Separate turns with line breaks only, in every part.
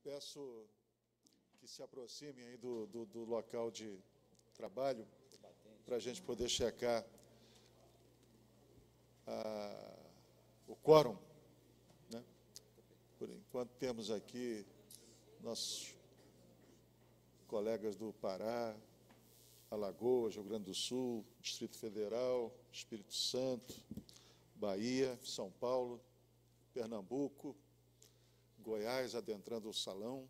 Peço que se aproximem aí do local de trabalho para a gente poder checar o quórum, né? Por enquanto temos aqui nossos colegas do Pará, Alagoas, Rio Grande do Sul, Distrito Federal, Espírito Santo, Bahia, São Paulo, Pernambuco, Goiás adentrando o salão,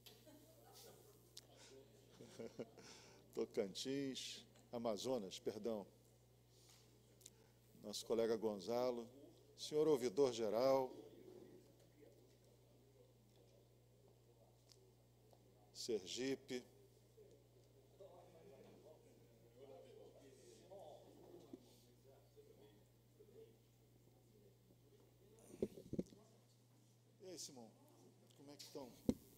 Tocantins, Amazonas, perdão, nosso colega Gonzalo, senhor ouvidor geral, Sergipe, e aí, Simão, como é que estão?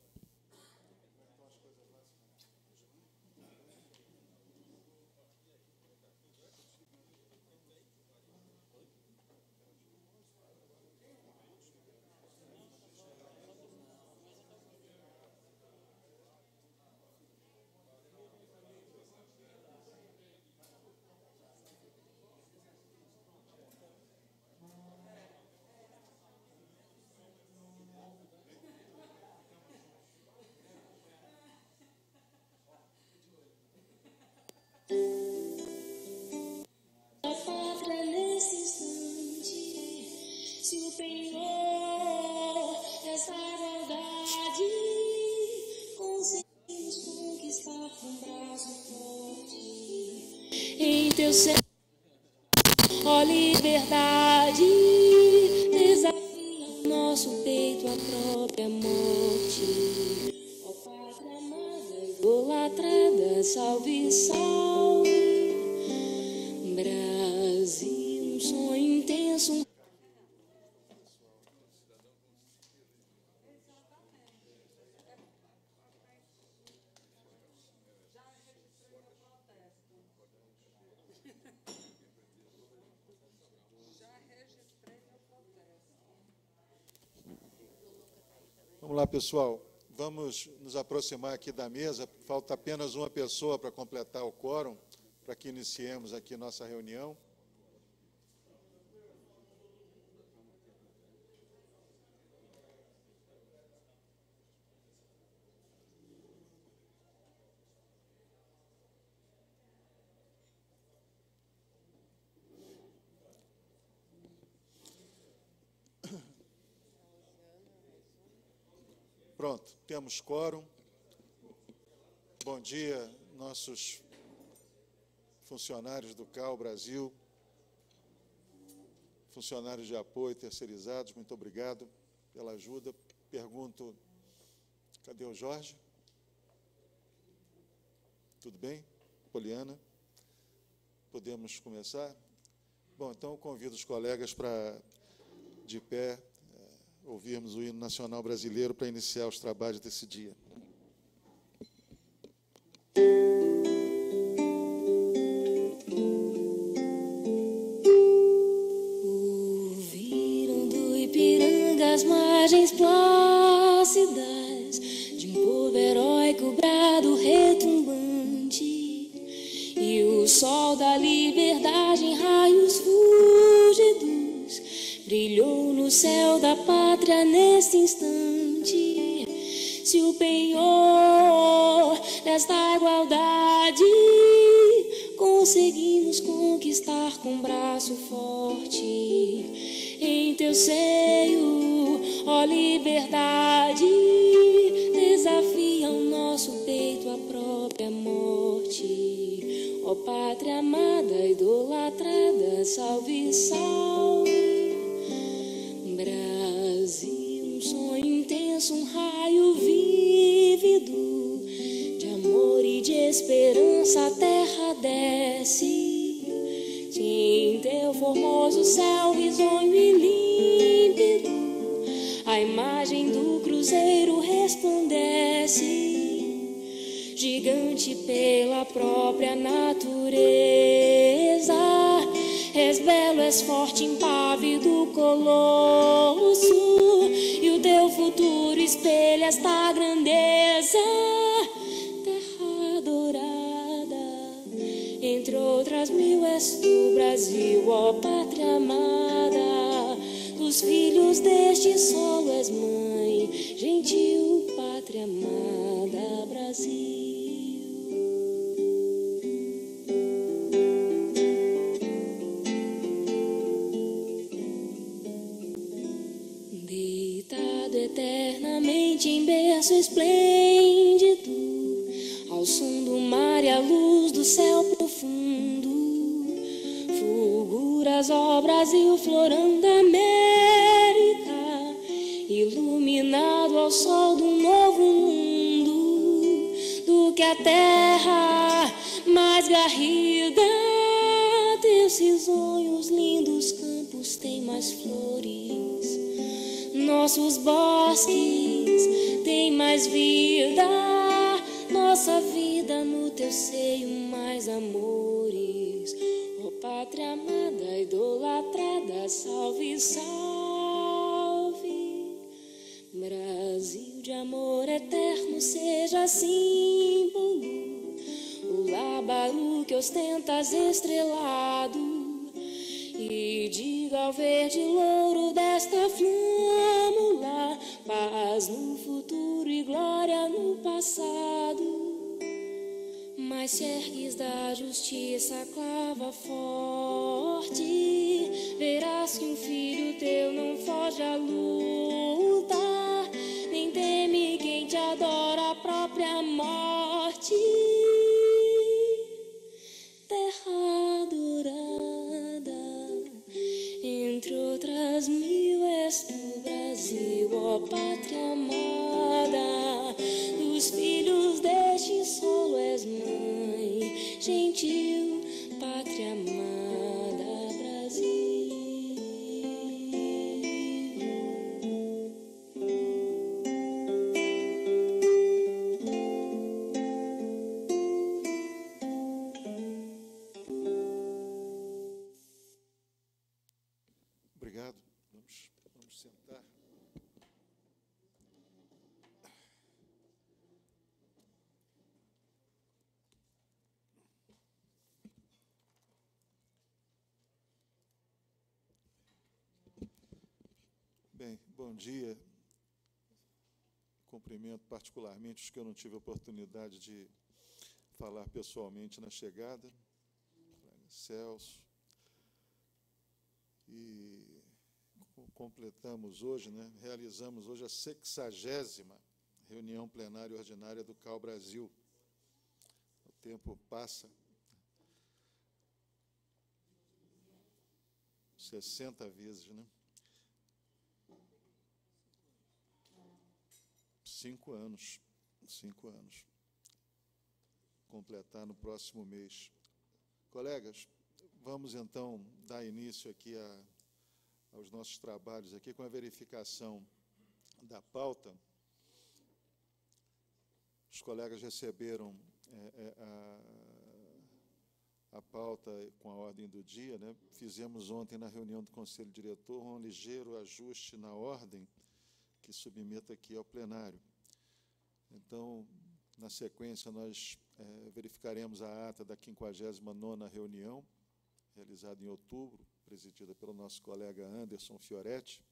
Ó liberdade, desafia o nosso peito a própria morte. Ó pátria amada, idolatrada, salve, salve. Brasil, um sonho intenso.
Vamos lá, pessoal, vamos nos aproximar aqui da mesa, falta apenas uma pessoa para completar o quórum, para que iniciemos aqui nossa reunião. Pronto, temos quórum. Bom dia, nossos funcionários do CAU Brasil, funcionários de apoio terceirizados, muito obrigado pela ajuda. Pergunto, cadê o Jorge? Tudo bem? Poliana? Podemos começar? Bom, então eu convido os colegas para, de pé, ouvirmos o hino nacional brasileiro para iniciar os trabalhos desse dia.
Ouviram do Ipiranga as margens plácidas de um povo heróico brado retumbante, e o sol da liberdade em raios fúlgidos brilhou no céu da pátria neste instante. Se o penhor desta igualdade conseguimos conquistar com braço forte, em teu seio, ó liberdade, desafia o nosso peito à própria morte. Ó pátria amada, idolatrada, salve, salve. Brasil, um sonho intenso, um raio vívido de amor e de esperança a terra desce. Em teu formoso céu risonho e límpido, a imagem do cruzeiro resplandece, gigante pela própria natureza. És belo, és forte, impávido colosso, e o teu futuro espelha esta grandeza. Terra dourada, entre outras mil és tu, Brasil, ó pátria amada. Dos filhos deste solo és mãe, gentil pátria amada, Brasil. Eternamente em berço esplêndido, ao som do mar e à luz do céu profundo, fulguras, ó Brasil, florão da América, iluminado ao sol de um novo mundo, do que a terra mais garrida. Teus risonhos, lindos campos têm mais flores, nossos bosques têm mais vida, nossa vida no teu seio mais amores. Ó pátria amada, idolatrada, salve, salve. Brasil de amor eterno, seja símbolo, o lábaro que ostentas estrelado. E diga ao verde louro desta flâmula, paz no futuro e glória no passado. Mas se ergues da justiça a clava forte, verás que um filho teu não foge à luta, nem teme quem te adora a própria morte. Terra dourada, entre outras mil és tu, Brasil, ó pátria amada. Dos filhos deste solo és mãe, gentil pátria amada, Brasil.
Obrigado. Vamos sentar. Bem, bom dia. Cumprimento particularmente os que eu não tive a oportunidade de falar pessoalmente na chegada. Celso. E completamos hoje, realizamos hoje a 60ª reunião plenária ordinária do CAU Brasil. O tempo passa. 60 vezes, 5 anos. 5 anos. Completar no próximo mês. Colegas, vamos então dar início aqui aos nossos trabalhos aqui com a verificação da pauta. Os colegas receberam a pauta com a ordem do dia, Fizemos ontem na reunião do Conselho Diretor um ligeiro ajuste na ordem que submeto aqui ao plenário. Então, na sequência, nós verificaremos a ata da 59ª reunião, realizada em outubro, presidida pelo nosso colega Anderson Fioretti.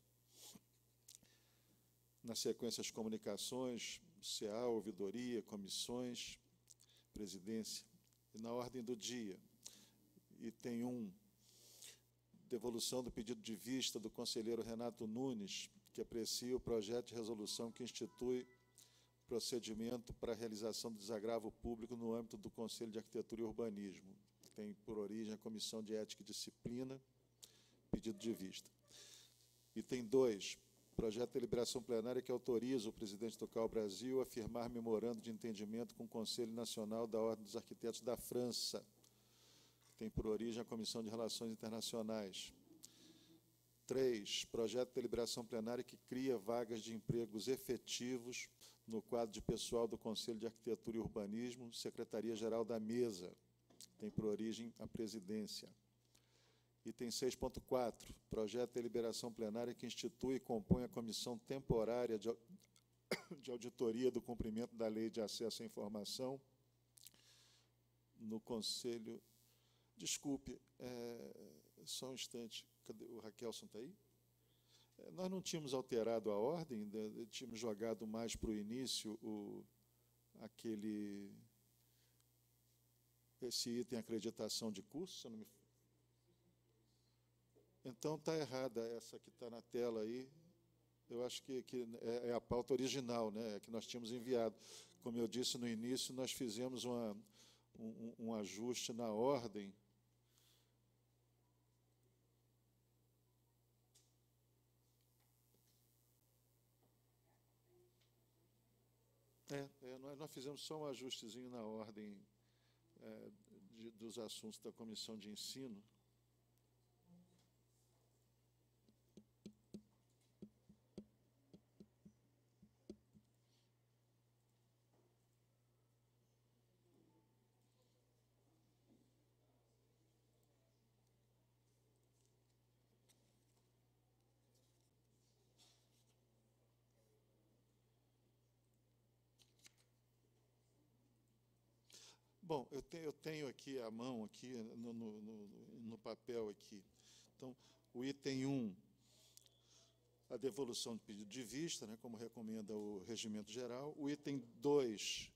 Na sequência, as comunicações, CA, ouvidoria, comissões, presidência. E na ordem do dia, item 1, devolução do pedido de vista do conselheiro Renato Nunes, que aprecia o projeto de resolução que institui procedimento para a realização do desagravo público no âmbito do Conselho de Arquitetura e Urbanismo, que tem por origem a Comissão de Ética e Disciplina, pedido de vista. Item 2, projeto de deliberação plenária que autoriza o presidente do CAU Brasil a firmar memorando de entendimento com o Conselho Nacional da Ordem dos Arquitetos da França, que tem por origem a Comissão de Relações Internacionais. 3, projeto de deliberação plenária que cria vagas de empregos efetivos no quadro de pessoal do Conselho de Arquitetura e Urbanismo, Secretaria-Geral da Mesa, tem por origem a presidência. Item 6.4, projeto de deliberação plenária que institui e compõe a comissão temporária de auditoria do cumprimento da Lei de Acesso à Informação no Conselho. Desculpe, só um instante. Cadê? O Raquelson está aí? Nós não tínhamos alterado a ordem, tínhamos jogado mais para o início esse item acreditação de curso, se eu não me... Então está errada essa que está na tela aí. Eu acho que é a pauta original, né, que nós tínhamos enviado. Como eu disse no início, nós fizemos um ajuste na ordem. Nós fizemos só um ajustezinho na ordem dos assuntos da Comissão de Ensino. Bom, eu tenho aqui a mão, aqui no papel aqui. Então, o item 1, a devolução do pedido de vista, né, como recomenda o regimento geral. O item 2,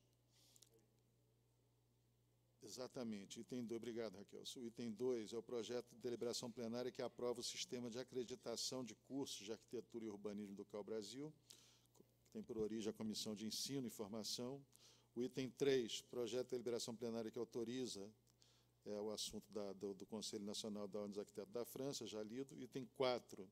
exatamente, item 2, obrigado, Raquel. O item 2 é o projeto de deliberação plenária que aprova o sistema de acreditação de cursos de arquitetura e urbanismo do CAU Brasil, que tem por origem a Comissão de Ensino e Formação. O item 3, projeto de deliberação plenária que autoriza, o assunto do Conselho Nacional da Ordem dos Arquitetos da França, já lido. Item 4,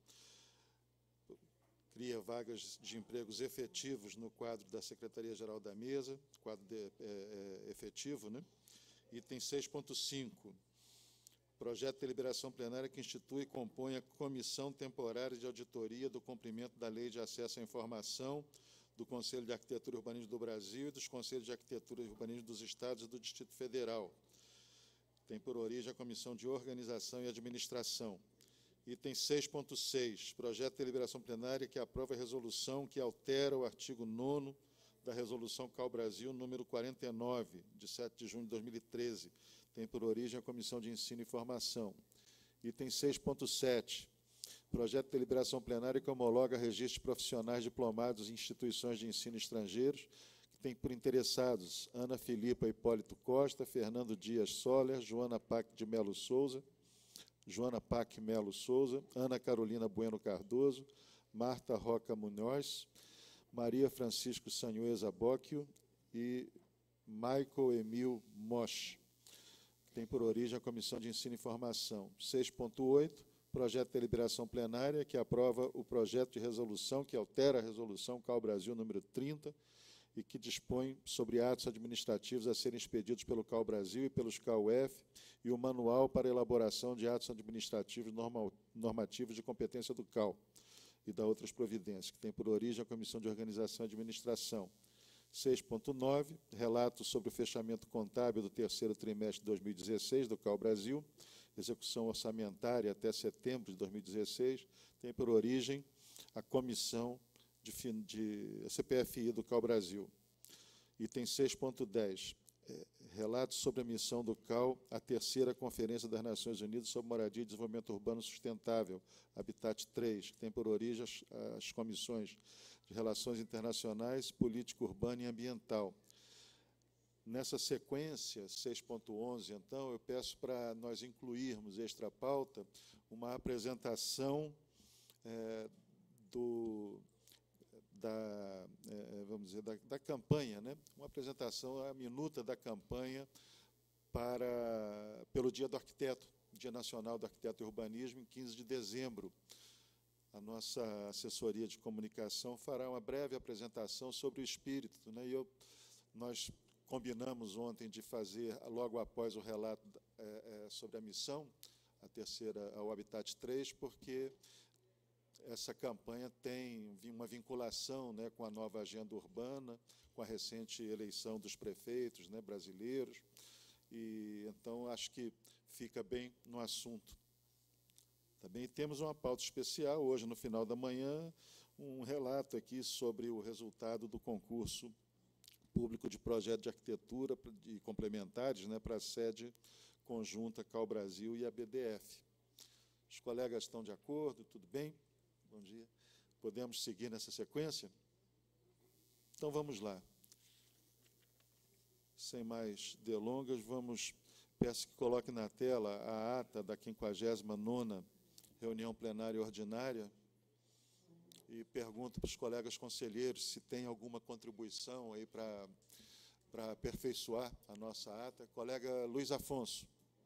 cria vagas de empregos efetivos no quadro da Secretaria-Geral da Mesa, quadro efetivo, né? Item 6.5, projeto de deliberação plenária que institui e compõe a Comissão Temporária de Auditoria do Cumprimento da Lei de Acesso à Informação do Conselho de Arquitetura e Urbanismo do Brasil e dos Conselhos de Arquitetura e Urbanismo dos Estados e do Distrito Federal. Tem por origem a Comissão de Organização e Administração. Item 6.6, projeto de deliberação plenária que aprova a resolução que altera o artigo 9º da Resolução CAU Brasil, número 49, de 7 de junho de 2013. Tem por origem a Comissão de Ensino e Formação. Item 6.7, projeto de deliberação plenária que homologa registros profissionais diplomados em instituições de ensino estrangeiros, que tem por interessados Ana Filipa Hipólito Costa, Fernando Dias Soller, Joana Pac Melo Souza, Ana Carolina Bueno Cardoso, Marta Roca Munhoz, Maria Francisco Sanhueza Bocchio e Michael Emil Mosch, que tem por origem a Comissão de Ensino e Formação. 6.8, projeto de deliberação plenária que aprova o projeto de resolução que altera a Resolução CAU Brasil número 30 e que dispõe sobre atos administrativos a serem expedidos pelo CAU Brasil e pelos CAUF e o manual para elaboração de atos administrativos normativos de competência do CAU e da outras providências, que tem por origem a Comissão de Organização e Administração. 6.9, relato sobre o fechamento contábil do terceiro trimestre de 2016 do CAU Brasil, execução orçamentária até setembro de 2016, tem por origem a Comissão de CPFI do CAU Brasil. Item 6.10, relato sobre a missão do CAU à terceira Conferência das Nações Unidas sobre Moradia e Desenvolvimento Urbano Sustentável, Habitat 3, que tem por origem as comissões de Relações Internacionais, Política Urbana e Ambiental. Nessa sequência, 6.11, então, eu peço para nós incluirmos extra pauta uma apresentação da campanha, né? Uma apresentação, a minuta da campanha pelo Dia do Arquiteto, Dia Nacional do Arquiteto e Urbanismo, em 15 de dezembro. A nossa assessoria de comunicação fará uma breve apresentação sobre o espírito, né? Nós combinamos ontem de fazer, logo após o relato sobre a missão, a terceira, ao Habitat 3, porque essa campanha tem uma vinculação, né, com a nova agenda urbana, com a recente eleição dos prefeitos, né, brasileiros, e então acho que fica bem no assunto. Tá bem? Temos uma pauta especial hoje, no final da manhã, um relato aqui sobre o resultado do concurso público de projeto de arquitetura e complementares, né, para a sede conjunta CAU Brasil e a BDF. Os colegas estão de acordo? Tudo bem? Bom dia. Podemos seguir nessa sequência? Então, vamos lá. Sem mais delongas, peço que coloque na tela a ata da 59ª reunião plenária ordinária e pergunto para os colegas conselheiros se tem alguma contribuição aí para aperfeiçoar a nossa ata. Colega Luiz Afonso.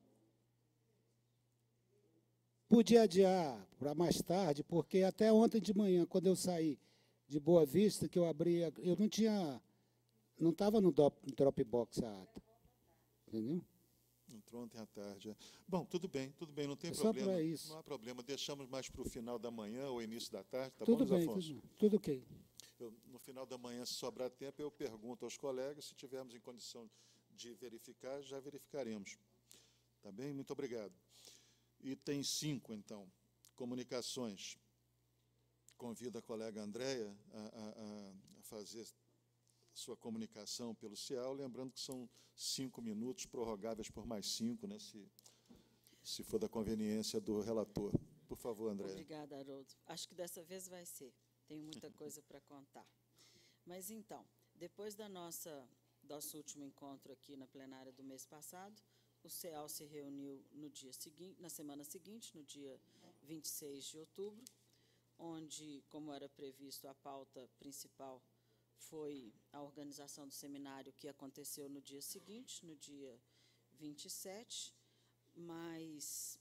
Podia adiar para mais tarde, porque até ontem de manhã, quando eu saí de Boa Vista, que eu abri, eu não estava no Dropbox a ata, entendeu?
Entrou ontem à tarde. Bom, tudo bem, não tem
É
problema.
só para isso.
Não há problema, deixamos mais para o final da manhã ou início da tarde, tá
Tudo
bom, Luiz
bem,
Afonso?
tudo ok.
No final da manhã, se sobrar tempo, eu pergunto aos colegas, se tivermos em condição de verificar, já verificaremos. Tá bem? Muito obrigado. Item 5, então, comunicações. Convido a colega Andréia a fazer sua comunicação pelo CIAL, lembrando que são 5 minutos, prorrogáveis por mais 5, né, se for da conveniência do relator. Por favor, Andréia.
Obrigada, Haroldo. Acho que dessa vez vai ser. Tenho muita coisa para contar. Mas, então, depois nosso último encontro aqui na plenária do mês passado, o CEAL se reuniu na semana seguinte, no dia 26 de outubro, onde, como era previsto, a pauta principal foi a organização do seminário que aconteceu no dia seguinte, no dia 27, mas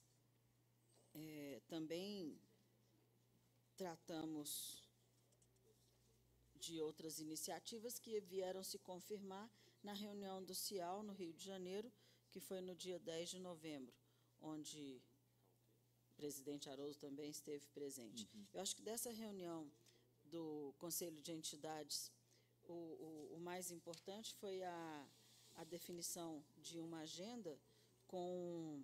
também tratamos de outras iniciativas que vieram se confirmar na reunião do CIAL, no Rio de Janeiro, que foi no dia 10 de novembro, onde o presidente Haroldo também esteve presente. Eu acho que dessa reunião do Conselho de Entidades, o mais importante foi a definição de uma agenda com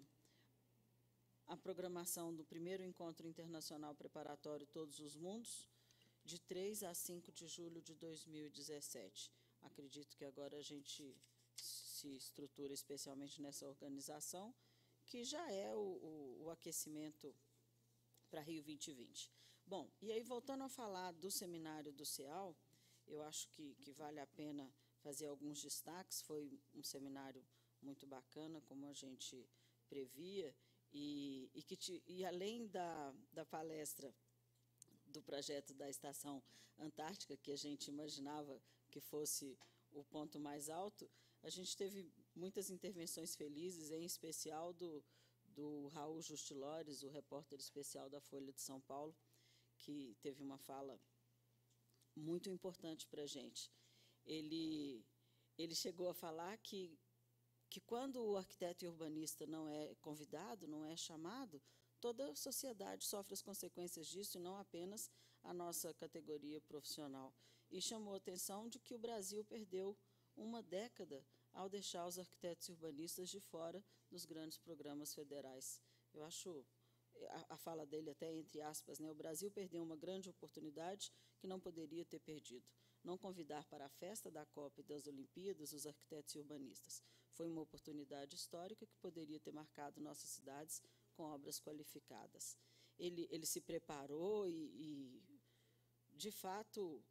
a programação do primeiro encontro internacional preparatório Todos os Mundos, de 3 a 5 de julho de 2017. Acredito que agora a gente se estrutura especialmente nessa organização, que já é o aquecimento para Rio 2020. Bom, e aí, voltando a falar do seminário do CEAL, eu acho que vale a pena fazer alguns destaques. Foi um seminário muito bacana, como a gente previa, e além da palestra do projeto da Estação Antártica, que a gente imaginava que fosse o ponto mais alto, a gente teve muitas intervenções felizes, em especial do Raul Justilores, o repórter especial da Folha de São Paulo, que teve uma fala muito importante para a gente. Ele chegou a falar que quando o arquiteto e urbanista não é convidado, não é chamado, toda a sociedade sofre as consequências disso, e não apenas a nossa categoria profissional. E chamou a atenção de que o Brasil perdeu uma década ao deixar os arquitetos e urbanistas de fora dos grandes programas federais. Eu acho a fala dele até entre aspas, né? O Brasil perdeu uma grande oportunidade que não poderia ter perdido. Não convidar para a festa da Copa e das Olimpíadas os arquitetos e urbanistas. Foi uma oportunidade histórica que poderia ter marcado nossas cidades com obras qualificadas. Ele se preparou e de fato,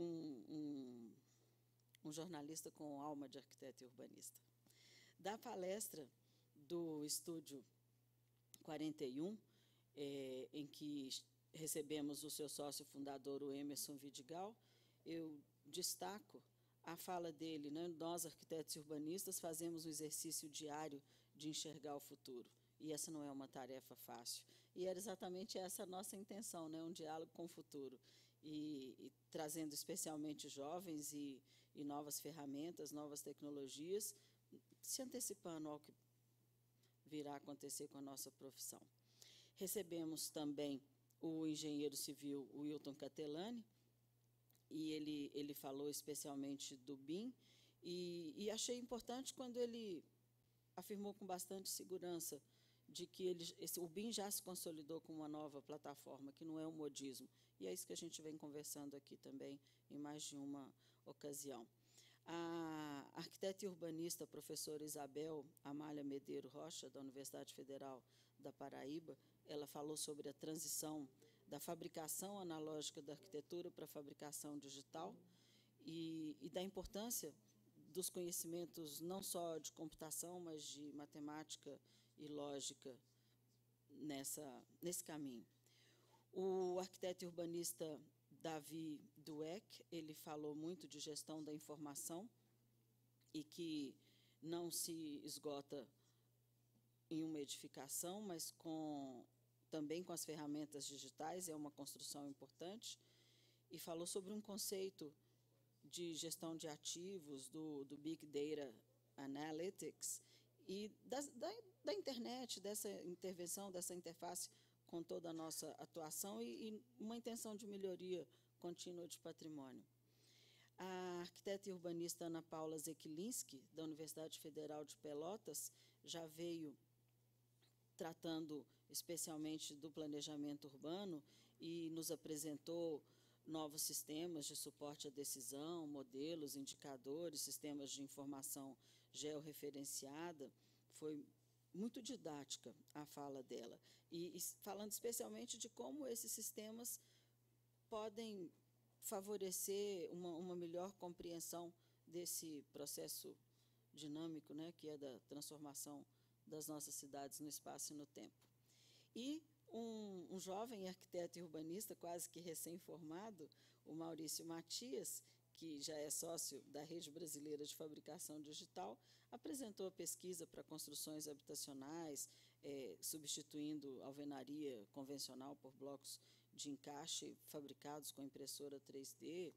um jornalista com alma de arquiteto e urbanista. Da palestra do Estúdio 41, em que recebemos o seu sócio fundador, o Emerson Vidigal, eu destaco a fala dele, né? Nós, arquitetos e urbanistas, fazemos um exercício diário de enxergar o futuro, e essa não é uma tarefa fácil. E era exatamente essa a nossa intenção, né? Um diálogo com o futuro, e trazendo especialmente jovens e novas ferramentas, novas tecnologias, se antecipando ao que virá a acontecer com a nossa profissão. Recebemos também o engenheiro civil Wilton Catelani, e ele falou especialmente do BIM, e achei importante quando ele afirmou com bastante segurança de que o BIM já se consolidou como uma nova plataforma, que não é um modismo. E é isso que a gente vem conversando aqui também em mais de uma ocasião. A arquiteta e urbanista, professora Isabel Amália Medeiro Rocha, da Universidade Federal da Paraíba, ela falou sobre a transição da fabricação analógica da arquitetura para a fabricação digital e da importância dos conhecimentos não só de computação, mas de matemática e lógica nesse caminho. O arquiteto e urbanista Davi Dweck, ele falou muito de gestão da informação e que não se esgota em uma edificação, mas também com as ferramentas digitais, é uma construção importante, e falou sobre um conceito de gestão de ativos, do Big Data Analytics, e da internet, dessa intervenção, dessa interface com toda a nossa atuação e uma intenção de melhoria contínua de patrimônio. A arquiteta e urbanista Ana Paula Zekilinski, da Universidade Federal de Pelotas, já veio tratando especialmente do planejamento urbano e nos apresentou novos sistemas de suporte à decisão, modelos, indicadores, sistemas de informação georreferenciada. Foi muito didática a fala dela, e falando especialmente de como esses sistemas podem favorecer uma melhor compreensão desse processo dinâmico, né, que é da transformação das nossas cidades no espaço e no tempo. E um jovem arquiteto e urbanista, quase que recém-formado, o Maurício Matias, que já é sócio da Rede Brasileira de Fabricação Digital, apresentou a pesquisa para construções habitacionais, substituindo alvenaria convencional por blocos de encaixe fabricados com impressora 3D,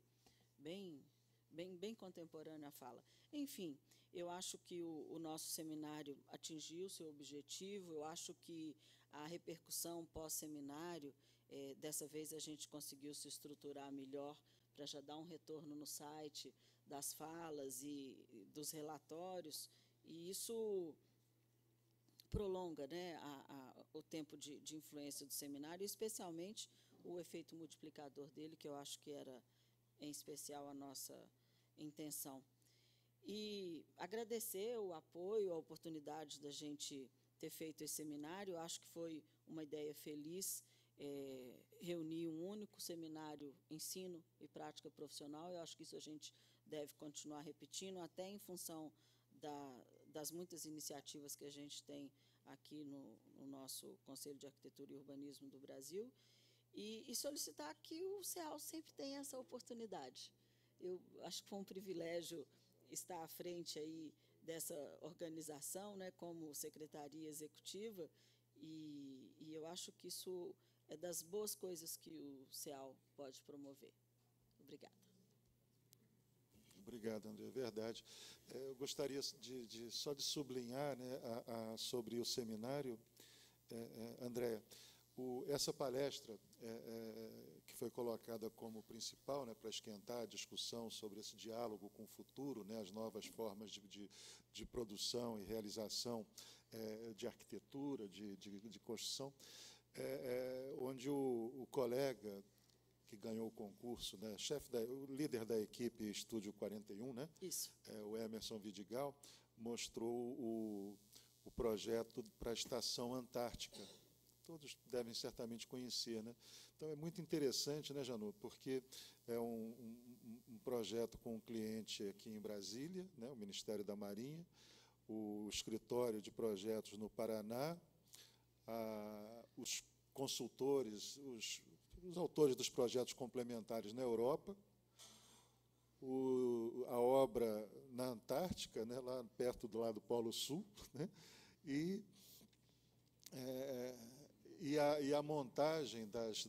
bem contemporânea a fala. Enfim, eu acho que o nosso seminário atingiu o seu objetivo, eu acho que a repercussão pós-seminário, dessa vez a gente conseguiu se estruturar melhor para já dar um retorno no site das falas e dos relatórios, e isso prolonga, né, o tempo de influência do seminário, especialmente o efeito multiplicador dele, que eu acho que era, em especial, a nossa intenção. E agradecer o apoio, a oportunidade da gente ter feito esse seminário. Eu acho que foi uma ideia feliz, reunir um único seminário ensino e prática profissional. Eu acho que isso a gente deve continuar repetindo, até em função das muitas iniciativas que a gente tem aqui no nosso Conselho de Arquitetura e Urbanismo do Brasil, e solicitar que o CEAL sempre tenha essa oportunidade. Eu acho que foi um privilégio estar à frente aí dessa organização, né, como secretaria executiva, e eu acho que isso é das boas coisas que o CEAL pode promover. Obrigada.
Obrigado, André, é verdade. Eu gostaria só de sublinhar, né, sobre o seminário, André, essa palestra que foi colocada como principal, né, para esquentar a discussão sobre esse diálogo com o futuro, né, as novas formas de produção e realização de arquitetura, de construção, onde o colega que ganhou o concurso, né, o líder da equipe Estúdio 41, né,
isso,
o Emerson Vidigal, mostrou o projeto para a Estação Antártica. Todos devem certamente conhecer, né? Então, é muito interessante, né, Janu, porque é um projeto com um cliente aqui em Brasília, né, o Ministério da Marinha, o escritório de projetos no Paraná, os consultores, os autores dos projetos complementares na Europa, a obra na Antártica, né, lá perto do lado do Polo Sul, né, e a montagem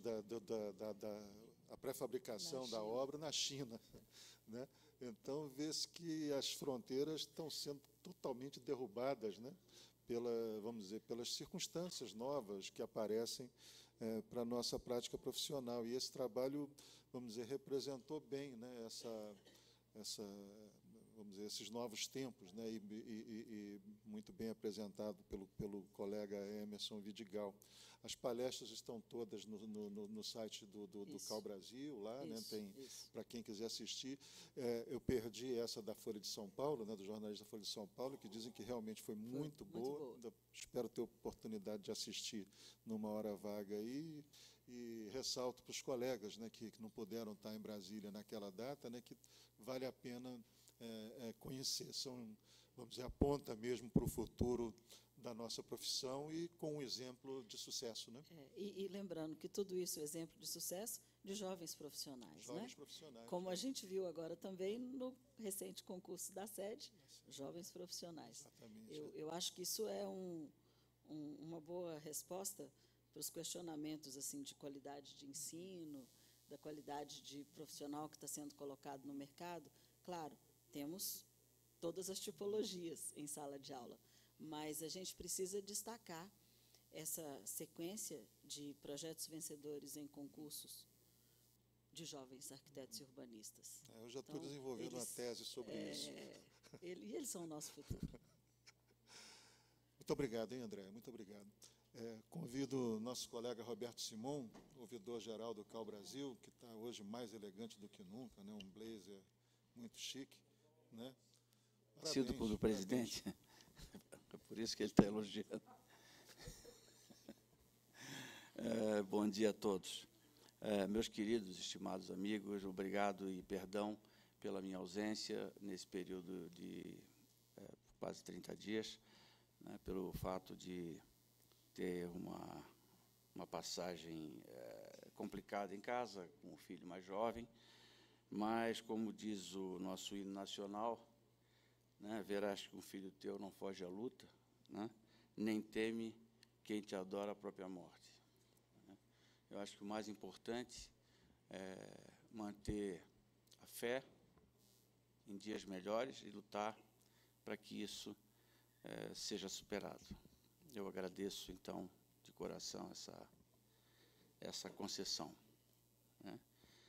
a pré-fabricação da obra na China, né? Então, vê-se que as fronteiras estão sendo totalmente derrubadas, né, vamos dizer, pelas circunstâncias novas que aparecem para a nossa prática profissional. E esse trabalho, vamos dizer, representou bem, né, vamos dizer, esses novos tempos, né, e muito bem apresentado pelo colega Emerson Vidigal. As palestras estão todas no site do Cal Brasil, lá, né, tem para quem quiser assistir. Eu perdi essa da Folha de São Paulo, né, do jornalista da Folha de São Paulo, que dizem que realmente foi muito boa. Espero ter oportunidade de assistir numa hora vaga aí. E ressalto para os colegas, né, que não puderam estar em Brasília naquela data, né, que vale a pena conhecer. São, vamos dizer, a ponta mesmo para o futuro da nossa profissão e com um exemplo de sucesso. Né?
E lembrando que tudo isso é exemplo de sucesso de jovens profissionais.
Jovens,
né?
Profissionais.
Como a gente viu agora também no recente concurso da SED, jovens profissionais.
Exatamente.
Eu acho que isso é uma boa resposta para os questionamentos assim, de qualidade de ensino, da qualidade de profissional que está sendo colocado no mercado. Claro, temos todas as tipologias em sala de aula, mas a gente precisa destacar essa sequência de projetos vencedores em concursos de jovens arquitetos e urbanistas.
Eu já estou desenvolvendo uma tese sobre isso.
Eles são o nosso futuro.
Muito obrigado, hein, André? Muito obrigado. Convido o nosso colega Roberto Simon, ouvidor-geral do Cal Brasil, que está hoje mais elegante do que nunca, né? Um blazer muito chique. Né?
Sido pelo presidente, é por isso que ele está elogiando. Bom dia a todos. Meus queridos, estimados amigos, obrigado e perdão pela minha ausência nesse período de quase 30 dias, né, pelo fato de ter uma passagem complicada em casa, com o filho mais jovem, mas, como diz o nosso hino nacional, né, verás que um filho teu não foge à luta, né, nem teme quem te adora a própria morte. Né. Eu acho que o mais importante é manter a fé em dias melhores e lutar para que isso seja superado. Eu agradeço, então, de coração essa concessão. Né.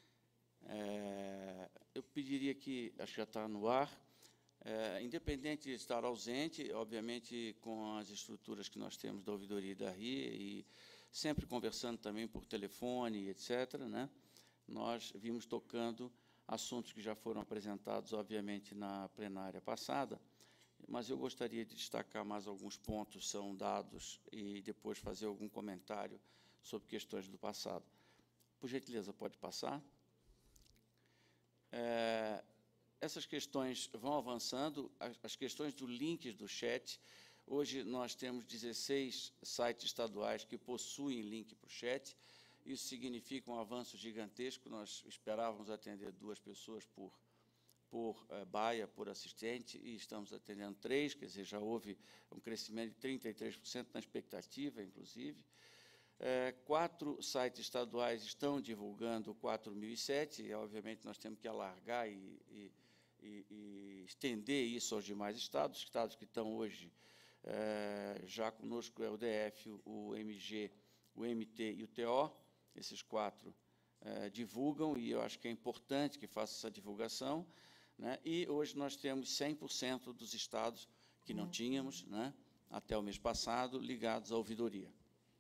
Eu pediria que, acho que já está no ar, independente de estar ausente, obviamente, com as estruturas que nós temos da ouvidoria e da RIA, e sempre conversando também por telefone, etc., né, nós vimos tocando assuntos que já foram apresentados, obviamente, na plenária passada, mas eu gostaria de destacar mais alguns pontos, são dados, e depois fazer algum comentário sobre questões do passado. Por gentileza, pode passar? Essas questões vão avançando, as questões do links do chat. Hoje nós temos 16 sites estaduais que possuem link para o chat. Isso significa um avanço gigantesco. Nós esperávamos atender 2 pessoas por baia, por assistente, e estamos atendendo 3, quer dizer, já houve um crescimento de 33% na expectativa, inclusive. 4 sites estaduais estão divulgando o 4007, e, obviamente, nós temos que alargar e estender isso aos demais estados. Estados que estão hoje já conosco é o DF, o MG, o MT e o TO. Esses 4 divulgam, e eu acho que é importante que faça essa divulgação. Né? E hoje nós temos 100% dos estados que não tínhamos, né, até o mês passado, ligados à ouvidoria.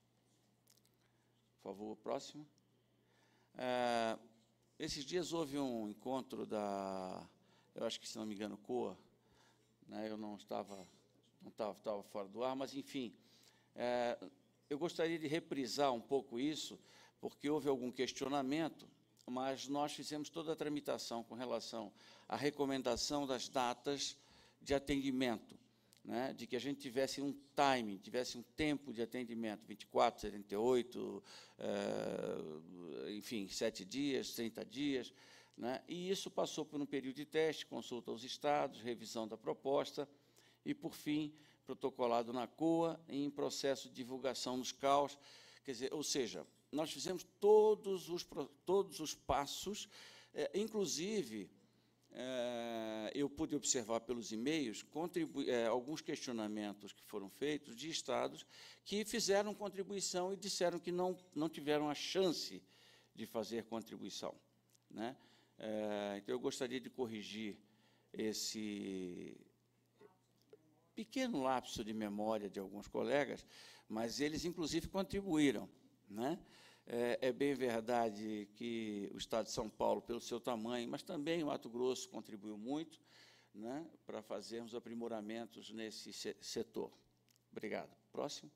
Por favor, próximo. Esses dias houve um encontro eu acho que, se não me engano, COA, né, eu não estava fora do ar, mas, enfim, eu gostaria de reprisar um pouco isso, porque houve algum questionamento, mas nós fizemos toda a tramitação com relação à recomendação das datas de atendimento, né, de que a gente tivesse um timing, tivesse um tempo de atendimento, 24, 78, enfim, 7 dias, 30 dias, né, e isso passou por um período de teste, consulta aos estados, revisão da proposta e, por fim, protocolado na COA em processo de divulgação nos CAUs, quer dizer, ou seja, nós fizemos todos os passos, inclusive, eu pude observar pelos e-mails alguns questionamentos que foram feitos de estados que fizeram contribuição e disseram que não tiveram a chance de fazer contribuição. Né? Então, eu gostaria de corrigir esse pequeno lapso de memória de alguns colegas, mas eles, inclusive, contribuíram, né? É bem verdade que o Estado de São Paulo, pelo seu tamanho, mas também o Mato Grosso contribuiu muito, né, para fazermos aprimoramentos nesse setor. Obrigado. Próximo.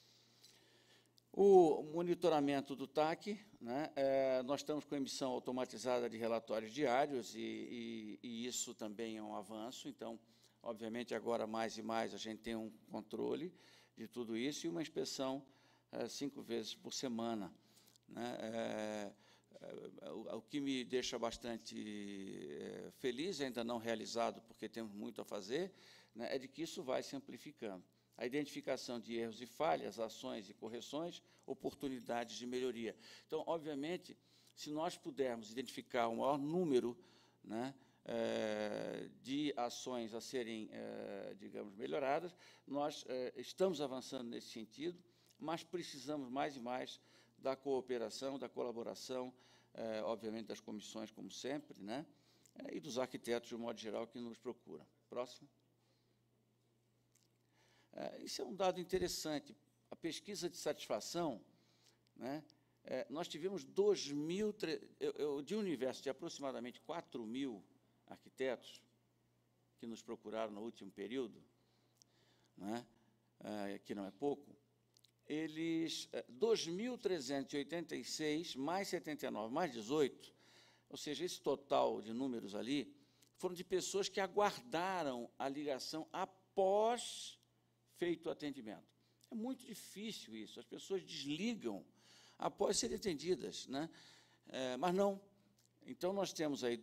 O monitoramento do TAC, né, nós estamos com emissão automatizada de relatórios diários e isso também é um avanço. Então, obviamente, agora mais e mais a gente tem um controle de tudo isso e uma inspeção 5 vezes por semana, né? O que me deixa bastante feliz, ainda não realizado, porque temos muito a fazer, né, é de que isso vai se amplificando. A identificação de erros e falhas, ações e correções, oportunidades de melhoria. Então, obviamente, se nós pudermos identificar um maior número, né, de ações a serem, digamos, melhoradas, nós estamos avançando nesse sentido, mas precisamos mais e mais da cooperação, da colaboração, obviamente, das comissões, como sempre, né, e dos arquitetos, de um modo geral, que nos procuram. Próximo. Isso é um dado interessante. A pesquisa de satisfação, né, nós tivemos 2.000, de um universo de aproximadamente 4.000 arquitetos que nos procuraram no último período, né, que não é pouco, eles, 2.386, mais 79, mais 18, ou seja, esse total de números ali, foram de pessoas que aguardaram a ligação após feito o atendimento. É muito difícil isso, as pessoas desligam após serem atendidas, né? Mas não. Então, nós temos aí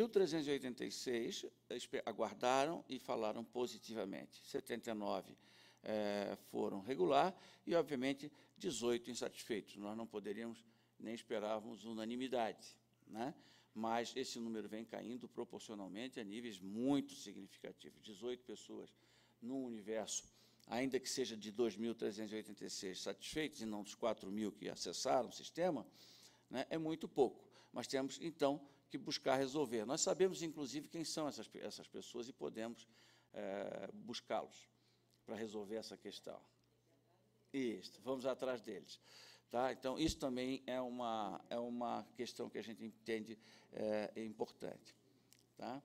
2.386 aguardaram e falaram positivamente, 79 foram regular e, obviamente, 18 insatisfeitos. Nós não poderíamos nem esperávamos unanimidade, né? Mas esse número vem caindo proporcionalmente a níveis muito significativos. 18 pessoas num universo, ainda que seja de 2.386 satisfeitos e não dos 4.000 que acessaram o sistema, né, é muito pouco. Mas temos, então, que buscar resolver. Nós sabemos, inclusive, quem são essas pessoas e podemos buscá-los para resolver essa questão. Isso, vamos atrás deles. Tá? Então, isso também é uma questão que a gente entende importante. Tá?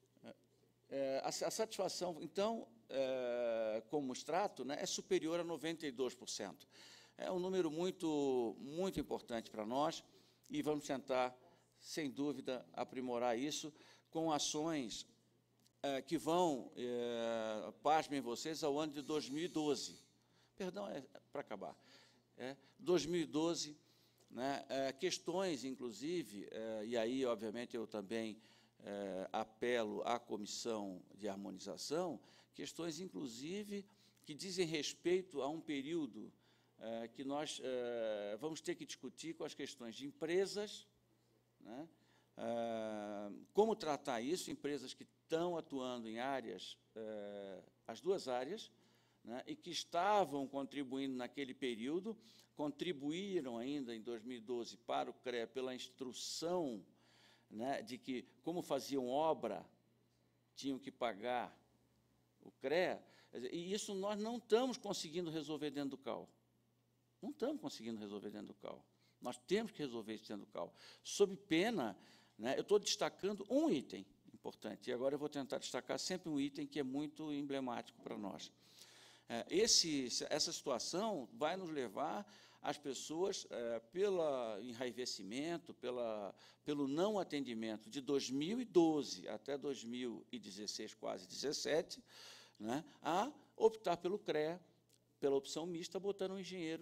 A satisfação, então, como extrato, né, é superior a 92%. É um número muito, muito importante para nós e vamos tentar, sem dúvida, aprimorar isso com ações que vão, pasmem vocês, ao ano de 2012. Perdão, para acabar. 2012, né, questões, inclusive, e aí, obviamente, eu também apelo à Comissão de Harmonização, questões, inclusive, que dizem respeito a um período que nós vamos ter que discutir com as questões de empresas, né, como tratar isso, empresas que estão atuando em áreas, as duas áreas, né, e que estavam contribuindo naquele período, contribuíram ainda em 2012 para o CREA pela instrução, né, de que, como faziam obra, tinham que pagar o CREA, e isso nós não estamos conseguindo resolver dentro do CAL. Não estamos conseguindo resolver dentro do CAL. Nós temos que resolver isso dentro do CAL. Sob pena, né, eu estou destacando um item importante, e agora eu vou tentar destacar sempre um item que é muito emblemático para nós. Essa situação vai nos levar as pessoas, pelo enraivecimento, pelo não atendimento de 2012 até 2016, quase 17, né, a optar pelo CREA, pela opção mista, botando um engenheiro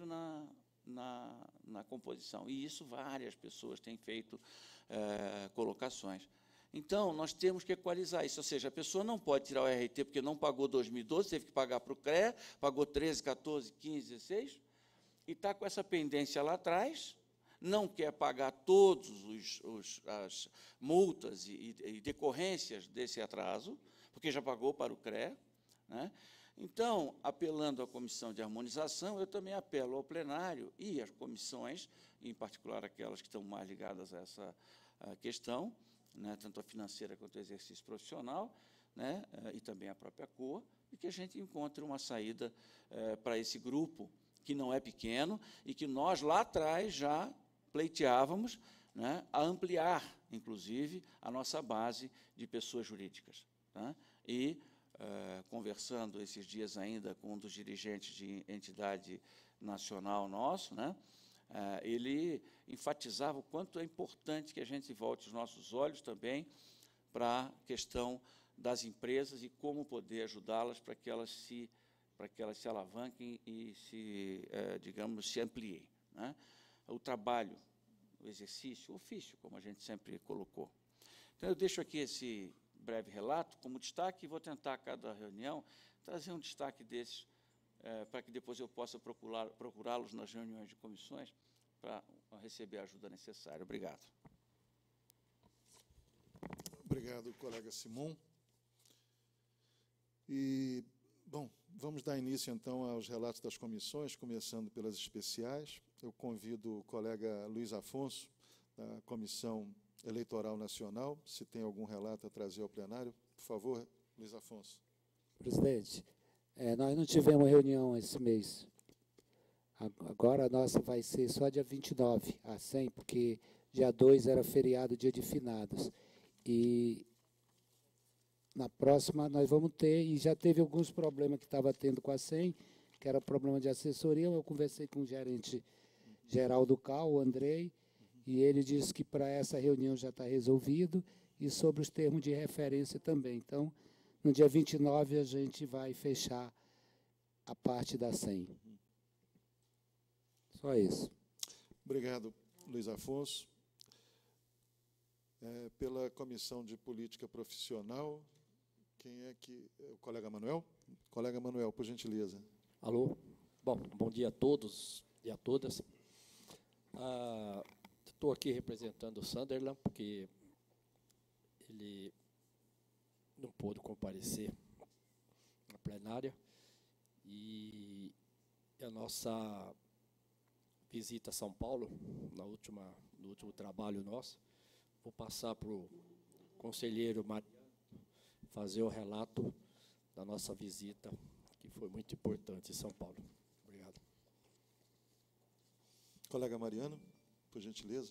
na composição. E isso várias pessoas têm feito colocações. Então, nós temos que equalizar isso, ou seja, a pessoa não pode tirar o RT porque não pagou 2012, teve que pagar para o CREA, pagou 13, 14, 15, 16, e está com essa pendência lá atrás, não quer pagar todas as multas e decorrências desse atraso, porque já pagou para o CREA, né? Então, apelando à Comissão de Harmonização, eu também apelo ao plenário e às comissões, em particular aquelas que estão mais ligadas a essa questão, né, tanto a financeira quanto o exercício profissional, né, e também a própria COA, e que a gente encontre uma saída para esse grupo, que não é pequeno, e que nós, lá atrás, já pleiteávamos, né, a ampliar, inclusive, a nossa base de pessoas jurídicas. Tá? E, conversando esses dias ainda com um dos dirigentes de entidade nacional nosso, né, ele enfatizava o quanto é importante que a gente volte os nossos olhos também para a questão das empresas e como poder ajudá-las para que elas se alavanquem e digamos, se ampliem, né? O trabalho, o exercício, o ofício, como a gente sempre colocou. Então, eu deixo aqui esse breve relato como destaque e vou tentar, a cada reunião, trazer um destaque desses, para que depois eu possa procurá-los nas reuniões de comissões para receber a ajuda necessária. Obrigado.
Obrigado, colega Simon. E, bom, vamos dar início, então, aos relatos das comissões, começando pelas especiais. Eu convido o colega Luiz Afonso, da Comissão Eleitoral Nacional, se tem algum relato a trazer ao plenário. Por favor, Luiz Afonso.
Presidente, nós não tivemos reunião esse mês. Agora a nossa vai ser só dia 29, a 100, porque dia 2 era feriado, dia de finados. E na próxima nós vamos ter, e já teve alguns problemas que estava tendo com a 100, que era problema de assessoria. Eu conversei com o gerente geral do CAL, o Andrei, e ele disse que para essa reunião já está resolvido, e sobre os termos de referência também. Então, no dia 29, a gente vai fechar a parte da 100. Só isso.
Obrigado, Luiz Afonso. Pela Comissão de Política Profissional, quem é que... O colega Manuel? Colega Manuel, por gentileza.
Alô? Bom dia a todos e a todas. Estou aqui representando o Sunderland, porque ele não pôde comparecer na plenária, e a nossa visita a São Paulo, no último trabalho nosso, vou passar para o conselheiro Mariano fazer o relato da nossa visita, que foi muito importante em São Paulo. Obrigado.
Colega Mariano, por gentileza.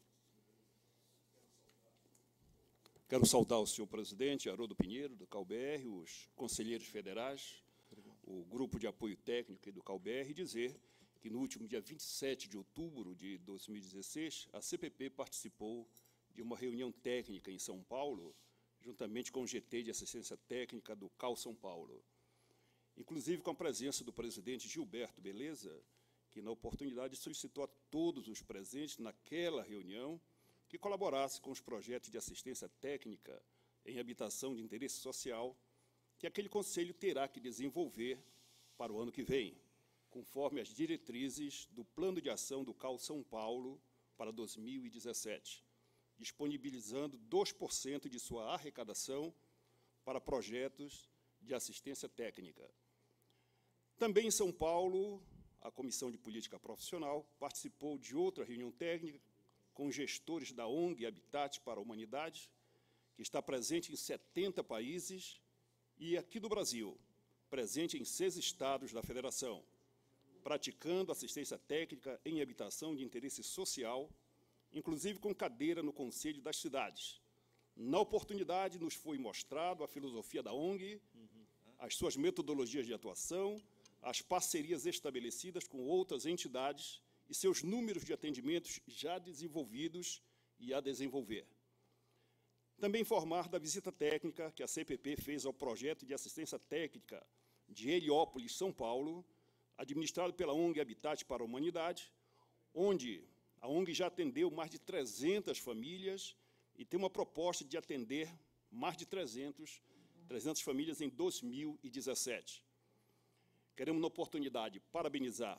Quero saudar o senhor presidente, Haroldo Pinheiro, do CalBR, os conselheiros federais, o grupo de apoio técnico do CalBR, e dizer que no último dia 27 de outubro de 2016, a CPP participou de uma reunião técnica em São Paulo, juntamente com o GT de Assistência Técnica do CAL São Paulo, inclusive com a presença do presidente Gilberto Beleza, que, na oportunidade, solicitou a todos os presentes naquela reunião que colaborasse com os projetos de assistência técnica em habitação de interesse social que aquele conselho terá que desenvolver para o ano que vem, conforme as diretrizes do Plano de Ação do CAL São Paulo para 2017, disponibilizando 2% de sua arrecadação para projetos de assistência técnica. Também em São Paulo, a Comissão de Política Profissional participou de outra reunião técnica com gestores da ONG Habitat para a Humanidade, que está presente em 70 países, e aqui do Brasil, presente em 6 estados da Federação, praticando assistência técnica em habitação de interesse social, inclusive com cadeira no Conselho das Cidades. Na oportunidade, nos foi mostrado a filosofia da ONG, as suas metodologias de atuação, as parcerias estabelecidas com outras entidades e seus números de atendimentos já desenvolvidos e a desenvolver. Também informar da visita técnica que a CPP fez ao projeto de assistência técnica de Heliópolis, São Paulo, administrado pela ONG Habitat para a Humanidade, onde a ONG já atendeu mais de 300 famílias e tem uma proposta de atender mais de 300 famílias em 2017. Queremos, na oportunidade, parabenizar,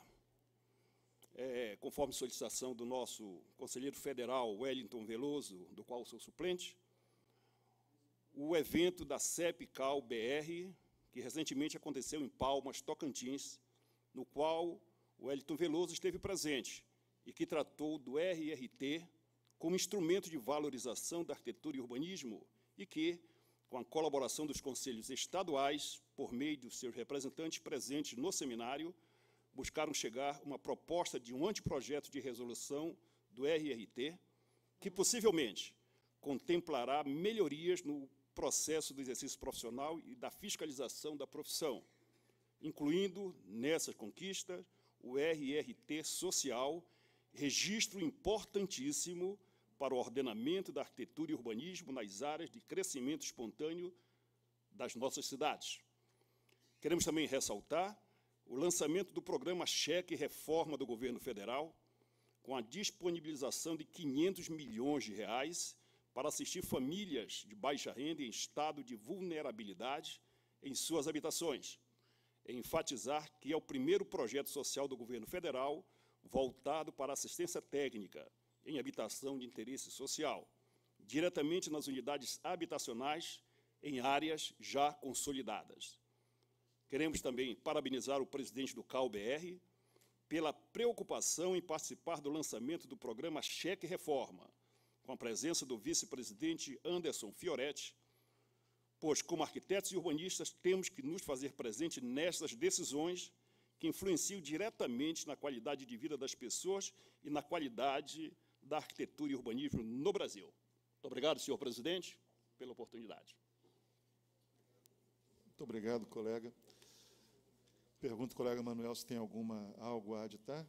conforme solicitação do nosso conselheiro federal, Wellington Veloso, do qual sou suplente, o evento da CEP-CAL-BR, que recentemente aconteceu em Palmas, Tocantins, no qual o Wellington Veloso esteve presente e que tratou do RRT como instrumento de valorização da arquitetura e urbanismo e que com a colaboração dos conselhos estaduais, por meio dos seus representantes presentes no seminário, buscaram chegar a uma proposta de um anteprojeto de resolução do RRT, que possivelmente contemplará melhorias no processo do exercício profissional e da fiscalização da profissão, incluindo, nessas conquistas, o RRT social, registro importantíssimo para o ordenamento da arquitetura e urbanismo nas áreas de crescimento espontâneo das nossas cidades. Queremos também ressaltar o lançamento do programa Cheque Reforma do Governo Federal, com a disponibilização de 500 milhões de reais para assistir famílias de baixa renda em estado de vulnerabilidade em suas habitações. É enfatizar que é o primeiro projeto social do governo federal voltado para assistência técnica em habitação de interesse social, diretamente nas unidades habitacionais em áreas já consolidadas. Queremos também parabenizar o presidente do CAU-BR pela preocupação em participar do lançamento do programa Cheque Reforma, com a presença do vice-presidente Anderson Fioretti, pois, como arquitetos e urbanistas, temos que nos fazer presente nestas decisões que influenciam diretamente na qualidade de vida das pessoas e na qualidade da arquitetura e urbanismo no Brasil. Muito obrigado, senhor presidente, pela oportunidade.
Muito obrigado, colega. Pergunto, colega Manuel, se tem algo a aditar.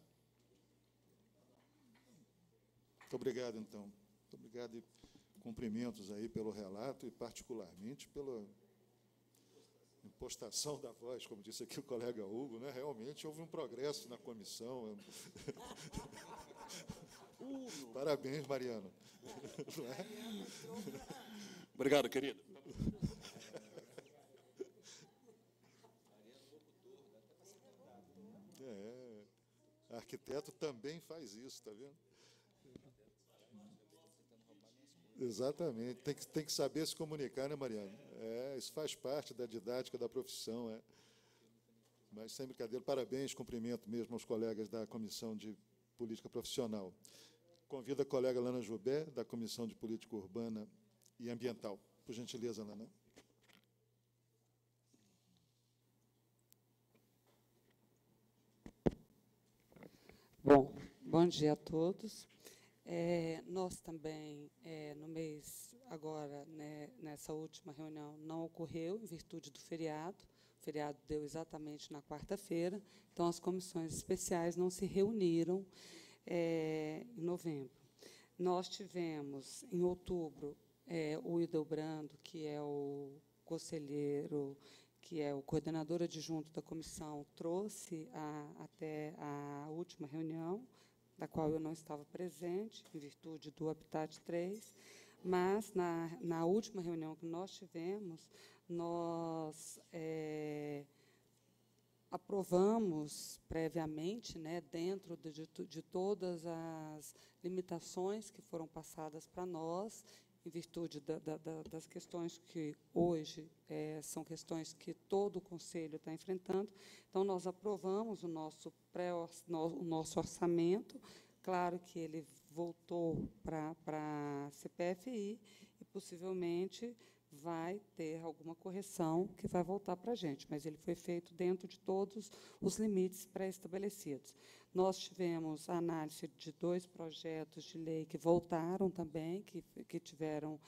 Muito obrigado, então. Muito obrigado e cumprimentos aí pelo relato e, particularmente, pela impostação da voz, como disse aqui o colega Hugo, né? Realmente houve um progresso na comissão. Parabéns, Mariano.
Obrigado, querido.
Arquiteto também faz isso, está vendo? Exatamente. Tem que saber se comunicar, né, Mariano? Isso faz parte da didática da profissão. Mas, sem brincadeira, parabéns, cumprimento mesmo aos colegas da Comissão de Política Profissional. Convido a colega Lana Jubé, da Comissão de Política Urbana e Ambiental. Por gentileza, Lana.
Bom dia a todos. Nós também, no mês, agora, né, nessa última reunião, não ocorreu, em virtude do feriado. O feriado deu exatamente na quarta-feira, então as comissões especiais não se reuniram em novembro. Nós tivemos, em outubro, o Hildebrando, que é o conselheiro, que é o coordenador adjunto da comissão, trouxe até a última reunião, da qual eu não estava presente, em virtude do Habitat 3, mas, na última reunião que nós tivemos, nós aprovamos previamente, né, dentro de todas as limitações que foram passadas para nós, em virtude das questões que hoje são questões que todo o Conselho está enfrentando. Então, nós aprovamos o nosso orçamento. Claro que ele voltou para a CPFI e, possivelmente, vai ter alguma correção que vai voltar para a gente, mas ele foi feito dentro de todos os limites pré-estabelecidos. Nós tivemos a análise de 2 projetos de lei que voltaram também, que tiveram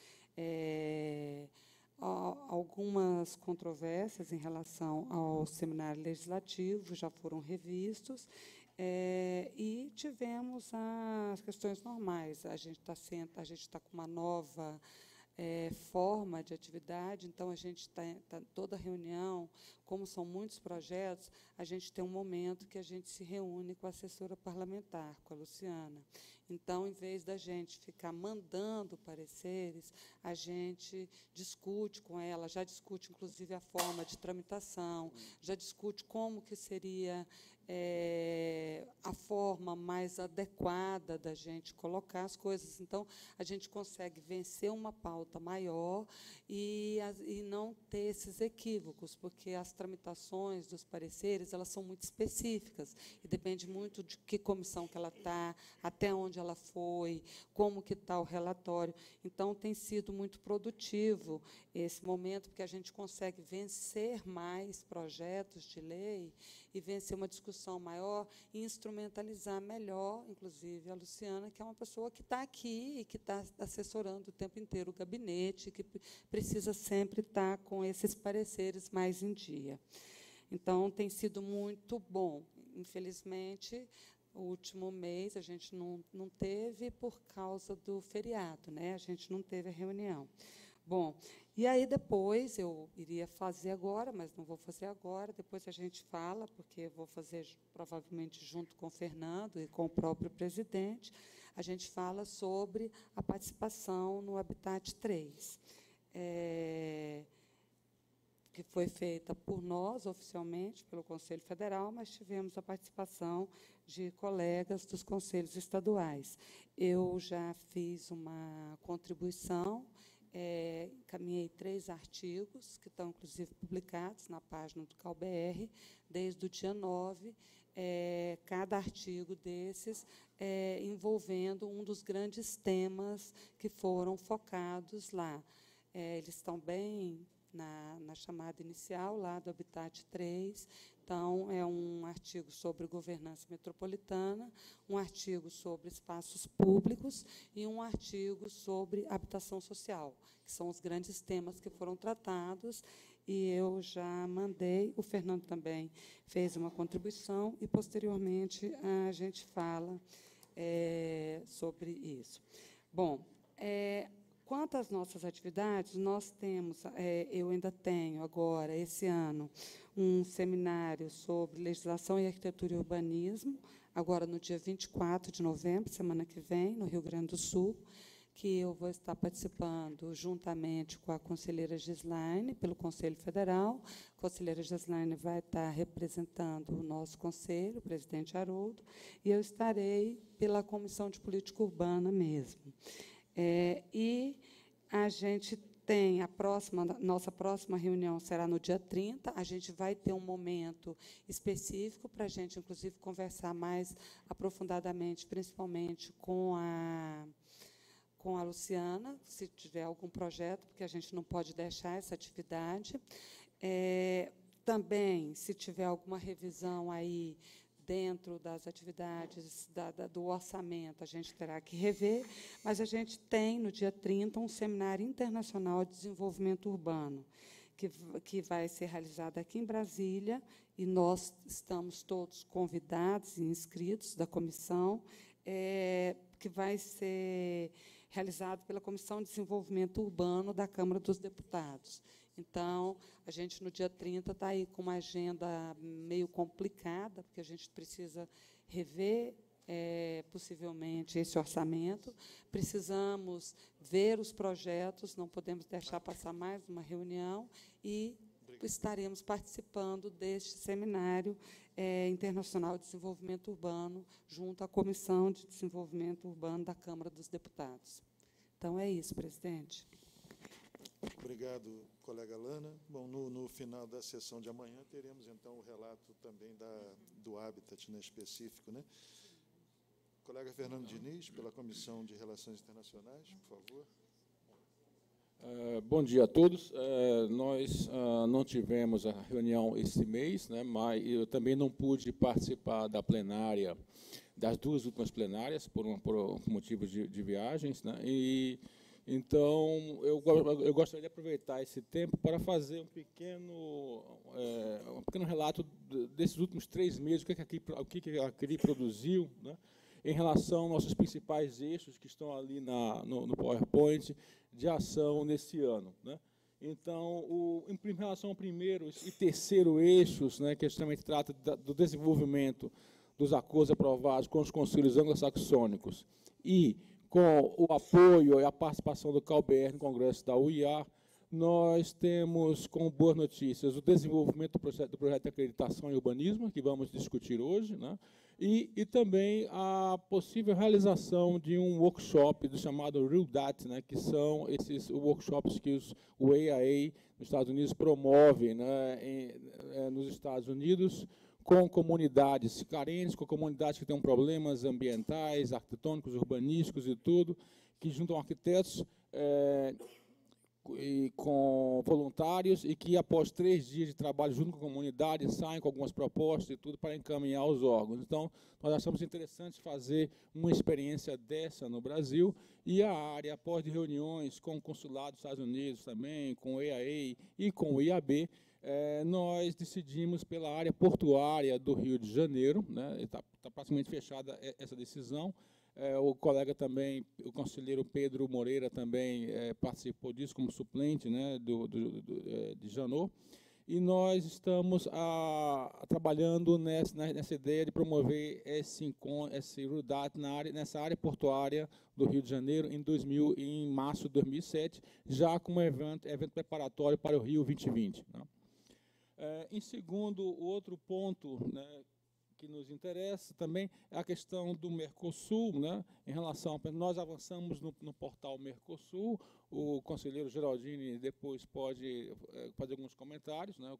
algumas controvérsias em relação ao seminário legislativo, já foram revistos, e tivemos as questões normais. A gente está com uma nova forma de atividade, então a gente está toda reunião, como são muitos projetos, a gente tem um momento que a gente se reúne com a assessora parlamentar, com a Luciana. Então, em vez da gente ficar mandando pareceres, a gente discute com ela, já discute, inclusive, a forma de tramitação, já discute como que seria a forma mais adequada da gente colocar as coisas. Então, a gente consegue vencer uma pauta maior e não ter esses equívocos, porque as tramitações dos pareceres, elas são muito específicas, e depende muito de que comissão que ela está, até onde ela foi, como que está o relatório. Então, tem sido muito produtivo esse momento, porque a gente consegue vencer mais projetos de lei e vencer uma discussão maior e instrumentalizar melhor, inclusive, a Luciana, que é uma pessoa que está aqui e que está assessorando o tempo inteiro o gabinete, que precisa sempre estar com esses pareceres mais em dia. Então, tem sido muito bom. Infelizmente, o último mês a gente não teve por causa do feriado, né? A gente não teve a reunião. Bom, e aí depois eu iria fazer agora, mas não vou fazer agora, depois a gente fala, porque eu vou fazer provavelmente junto com o Fernando e com o próprio presidente, a gente fala sobre a participação no Habitat 3. Que foi feita por nós, oficialmente, pelo Conselho Federal, mas tivemos a participação de colegas dos conselhos estaduais. Eu já fiz uma contribuição, encaminhei 3 artigos, que estão, inclusive, publicados na página do CalBR, desde o dia 9, cada artigo desses envolvendo um dos grandes temas que foram focados lá. Eles estão bem na chamada inicial, lá do Habitat 3. Então, é um artigo sobre governança metropolitana, um artigo sobre espaços públicos e um artigo sobre habitação social, que são os grandes temas que foram tratados, e eu já mandei, o Fernando também fez uma contribuição, e, posteriormente, a gente fala sobre isso. Bom, quanto às nossas atividades, nós temos, eu ainda tenho agora, esse ano, um seminário sobre legislação e arquitetura e urbanismo, agora no dia 24 de novembro, semana que vem, no Rio Grande do Sul, que eu vou estar participando juntamente com a conselheira Gislaine, pelo Conselho Federal. A conselheira Gislaine vai estar representando o nosso conselho, o presidente Haroldo, e eu estarei pela Comissão de Política Urbana mesmo. E a gente tem nossa próxima reunião será no dia 30. A gente vai ter um momento específico para a gente, inclusive, conversar mais aprofundadamente, principalmente com a Luciana, se tiver algum projeto, porque a gente não pode deixar essa atividade. Também, se tiver alguma revisão aí dentro das atividades do orçamento, a gente terá que rever, mas a gente tem, no dia 30, um seminário internacional de desenvolvimento urbano, que vai ser realizado aqui em Brasília, e nós estamos todos convidados e inscritos da comissão, que vai ser realizado pela Comissão de Desenvolvimento Urbano da Câmara dos Deputados. Então, a gente, no dia 30, está aí com uma agenda meio complicada, porque a gente precisa rever, possivelmente, esse orçamento. Precisamos ver os projetos, não podemos deixar passar mais uma reunião, e estaremos participando deste seminário internacional de desenvolvimento urbano, junto à Comissão de Desenvolvimento Urbano da Câmara dos Deputados. Então, é isso, presidente.
Obrigado, colega Lana. Bom, no final da sessão de amanhã, teremos, então, o relato também do Habitat, né, específico, né? Colega Fernando Diniz, pela Comissão de Relações Internacionais, por favor.
Bom dia a todos. Nós não tivemos a reunião esse mês, né, mas eu também não pude participar da plenária, das 2 últimas plenárias, por motivos de viagens, né, e então eu gostaria de aproveitar esse tempo para fazer um pequeno relato desses últimos 3 meses, o que a CRI produziu, né, em relação aos nossos principais eixos que estão ali no PowerPoint de ação nesse ano, né? Então, em relação ao primeiro e terceiro eixos, né, que justamente trata do desenvolvimento dos acordos aprovados com os conselhos anglo-saxônicos e com o apoio e a participação do CalBR no Congresso da UIA, nós temos, com boas notícias, o desenvolvimento do projeto de acreditação em urbanismo, que vamos discutir hoje, né? E também a possível realização de um workshop do chamado Real Dat, né, que são esses workshops que o AIA, nos Estados Unidos, promove, né, nos Estados Unidos, com comunidades carentes, com comunidades que têm problemas ambientais, arquitetônicos, urbanísticos e tudo, que juntam arquitetos e com voluntários e que, após 3 dias de trabalho junto com a comunidade, saem com algumas propostas e tudo para encaminhar aos órgãos. Então, nós achamos interessante fazer uma experiência dessa no Brasil, e a área, após de reuniões com o consulado dos Estados Unidos também, com o EAA e com o IAB, nós decidimos pela área portuária do Rio de Janeiro, né, está praticamente fechada essa decisão. O colega também, o conselheiro Pedro Moreira, também participou disso como suplente, né, de Janot. E nós estamos trabalhando nessa ideia de promover esse RUDAT nessa área portuária do Rio de Janeiro em março de 2007, já como evento preparatório para o Rio 2020. Né. Em segundo, o outro ponto, né, que nos interessa também é a questão do Mercosul, né, em relação nós avançamos no portal Mercosul. O conselheiro Geraldini depois pode fazer alguns comentários, né,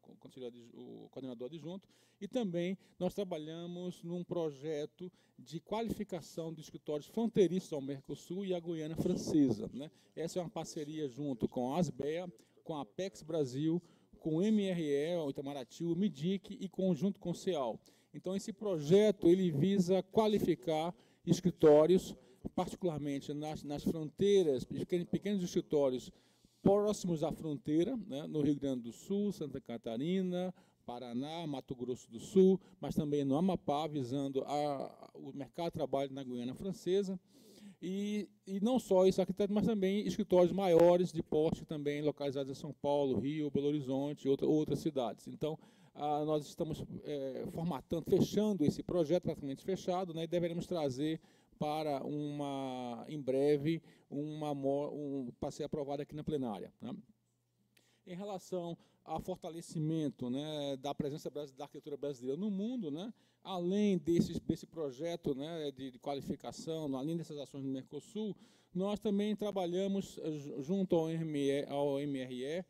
o coordenador adjunto, e também nós trabalhamos num projeto de qualificação de escritórios fronteiriços ao Mercosul e à Guiana Francesa, né. Essa é uma parceria junto com a ASBEA, com a Apex Brasil, com o MRE, o Itamaraty, o MIDIC e junto com o CEAL. Então, esse projeto ele visa qualificar escritórios, particularmente nas fronteiras, pequenos escritórios próximos à fronteira, né, no Rio Grande do Sul, Santa Catarina, Paraná, Mato Grosso do Sul, mas também no Amapá, visando o mercado de trabalho na Guiana Francesa. E não só isso, mas também escritórios maiores de porte, também localizados em São Paulo, Rio, Belo Horizonte e outras cidades. Então, nós estamos fechando esse projeto, praticamente fechado, né, e deveremos trazer para em breve, para ser aprovado aqui na plenária. Né. Em relação ao fortalecimento, né, da presença da arquitetura brasileira no mundo, né, além desse projeto, né, de qualificação, além dessas ações no Mercosul, nós também trabalhamos junto ao MRE,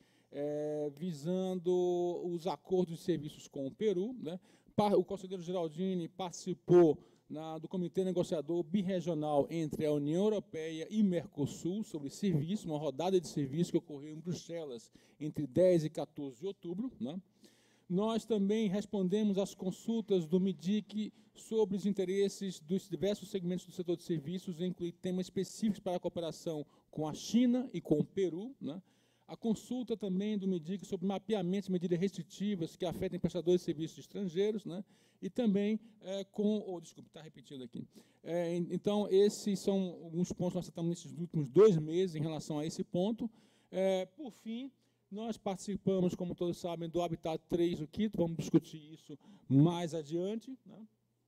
visando os acordos de serviços com o Peru. Né. O conselheiro Geraldini participou do Comitê Negociador Birregional entre a União Europeia e Mercosul sobre serviço, uma rodada de serviço que ocorreu em Bruxelas entre 10 e 14 de outubro. Né. Nós também respondemos às consultas do MIDIC sobre os interesses dos diversos segmentos do setor de serviços, incluindo temas específicos para a cooperação com a China e com o Peru. Né. A consulta também do MIDIC sobre mapeamento de medidas restritivas que afetem prestadores de serviços estrangeiros, né, e também desculpe, está repetindo aqui. Então, esses são alguns pontos que nós tratamos nesses últimos 2 meses em relação a esse ponto. Por fim, nós participamos, como todos sabem, do Habitat 3 no Quito, vamos discutir isso mais adiante. Né.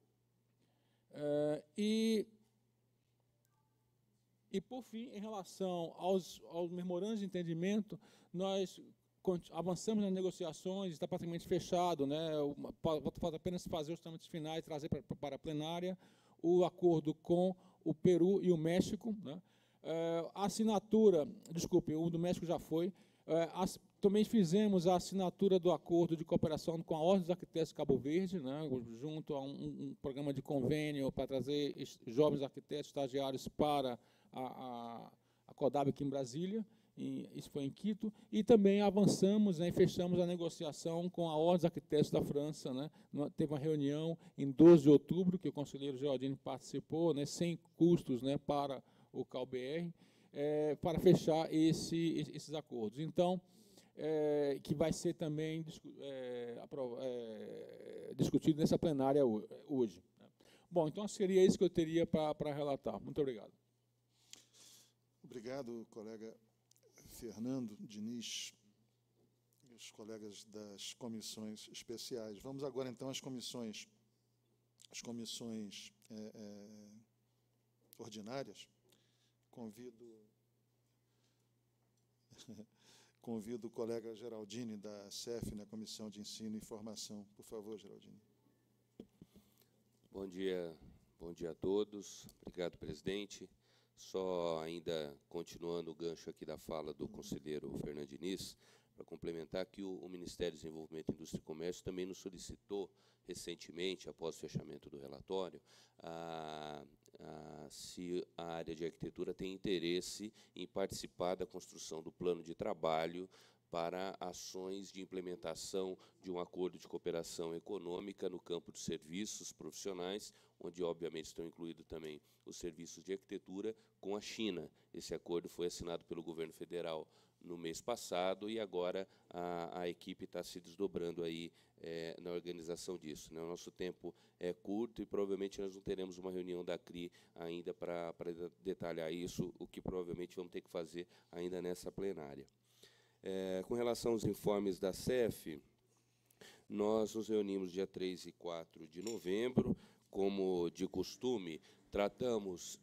E, por fim, em relação aos memorandos de entendimento, nós avançamos nas negociações, está praticamente fechado, né? Falta apenas fazer os trâmites finais e trazer para a plenária o acordo com o Peru e o México. Né? A assinatura, desculpe, o do México já foi. Também fizemos a assinatura do acordo de cooperação com a Ordem dos Arquitetos de Cabo Verde, né, junto a um programa de convênio para trazer jovens arquitetos estagiários para a CODAB aqui em Brasília. Isso foi em Quito, e também avançamos, né, e fechamos a negociação com a Ordem dos Arquitetos da França. Né, teve uma reunião em 12 de outubro, que o conselheiro Geraldini participou, né, sem custos, né, para o CalBR, para fechar esses acordos. Então, que vai ser também discutido nessa plenária hoje. Bom, então seria isso que eu teria para relatar. Muito obrigado.
Obrigado, colega Fernando Diniz e os colegas das comissões especiais. Vamos agora, então, às comissões ordinárias. Convido o colega Geraldini, da CEF, na Comissão de Ensino e Formação. Por favor, Geraldini.
Bom dia a todos. Obrigado, presidente. Só ainda continuando o gancho aqui da fala do conselheiro Fernando Diniz, para complementar, que o Ministério do Desenvolvimento, Indústria e Comércio também nos solicitou recentemente, após o fechamento do relatório, se a área de arquitetura tem interesse em participar da construção do plano de trabalho para ações de implementação de um acordo de cooperação econômica no campo de serviços profissionais, onde, obviamente, estão incluídos também os serviços de arquitetura, com a China. Esse acordo foi assinado pelo governo federal no mês passado e agora a equipe está se desdobrando aí na organização disso, né? O nosso tempo é curto e provavelmente nós não teremos uma reunião da CRI ainda para detalhar isso, o que provavelmente vamos ter que fazer ainda nessa plenária. Com relação aos informes da CEF, nós nos reunimos dia 3 e 4 de novembro. Como de costume, tratamos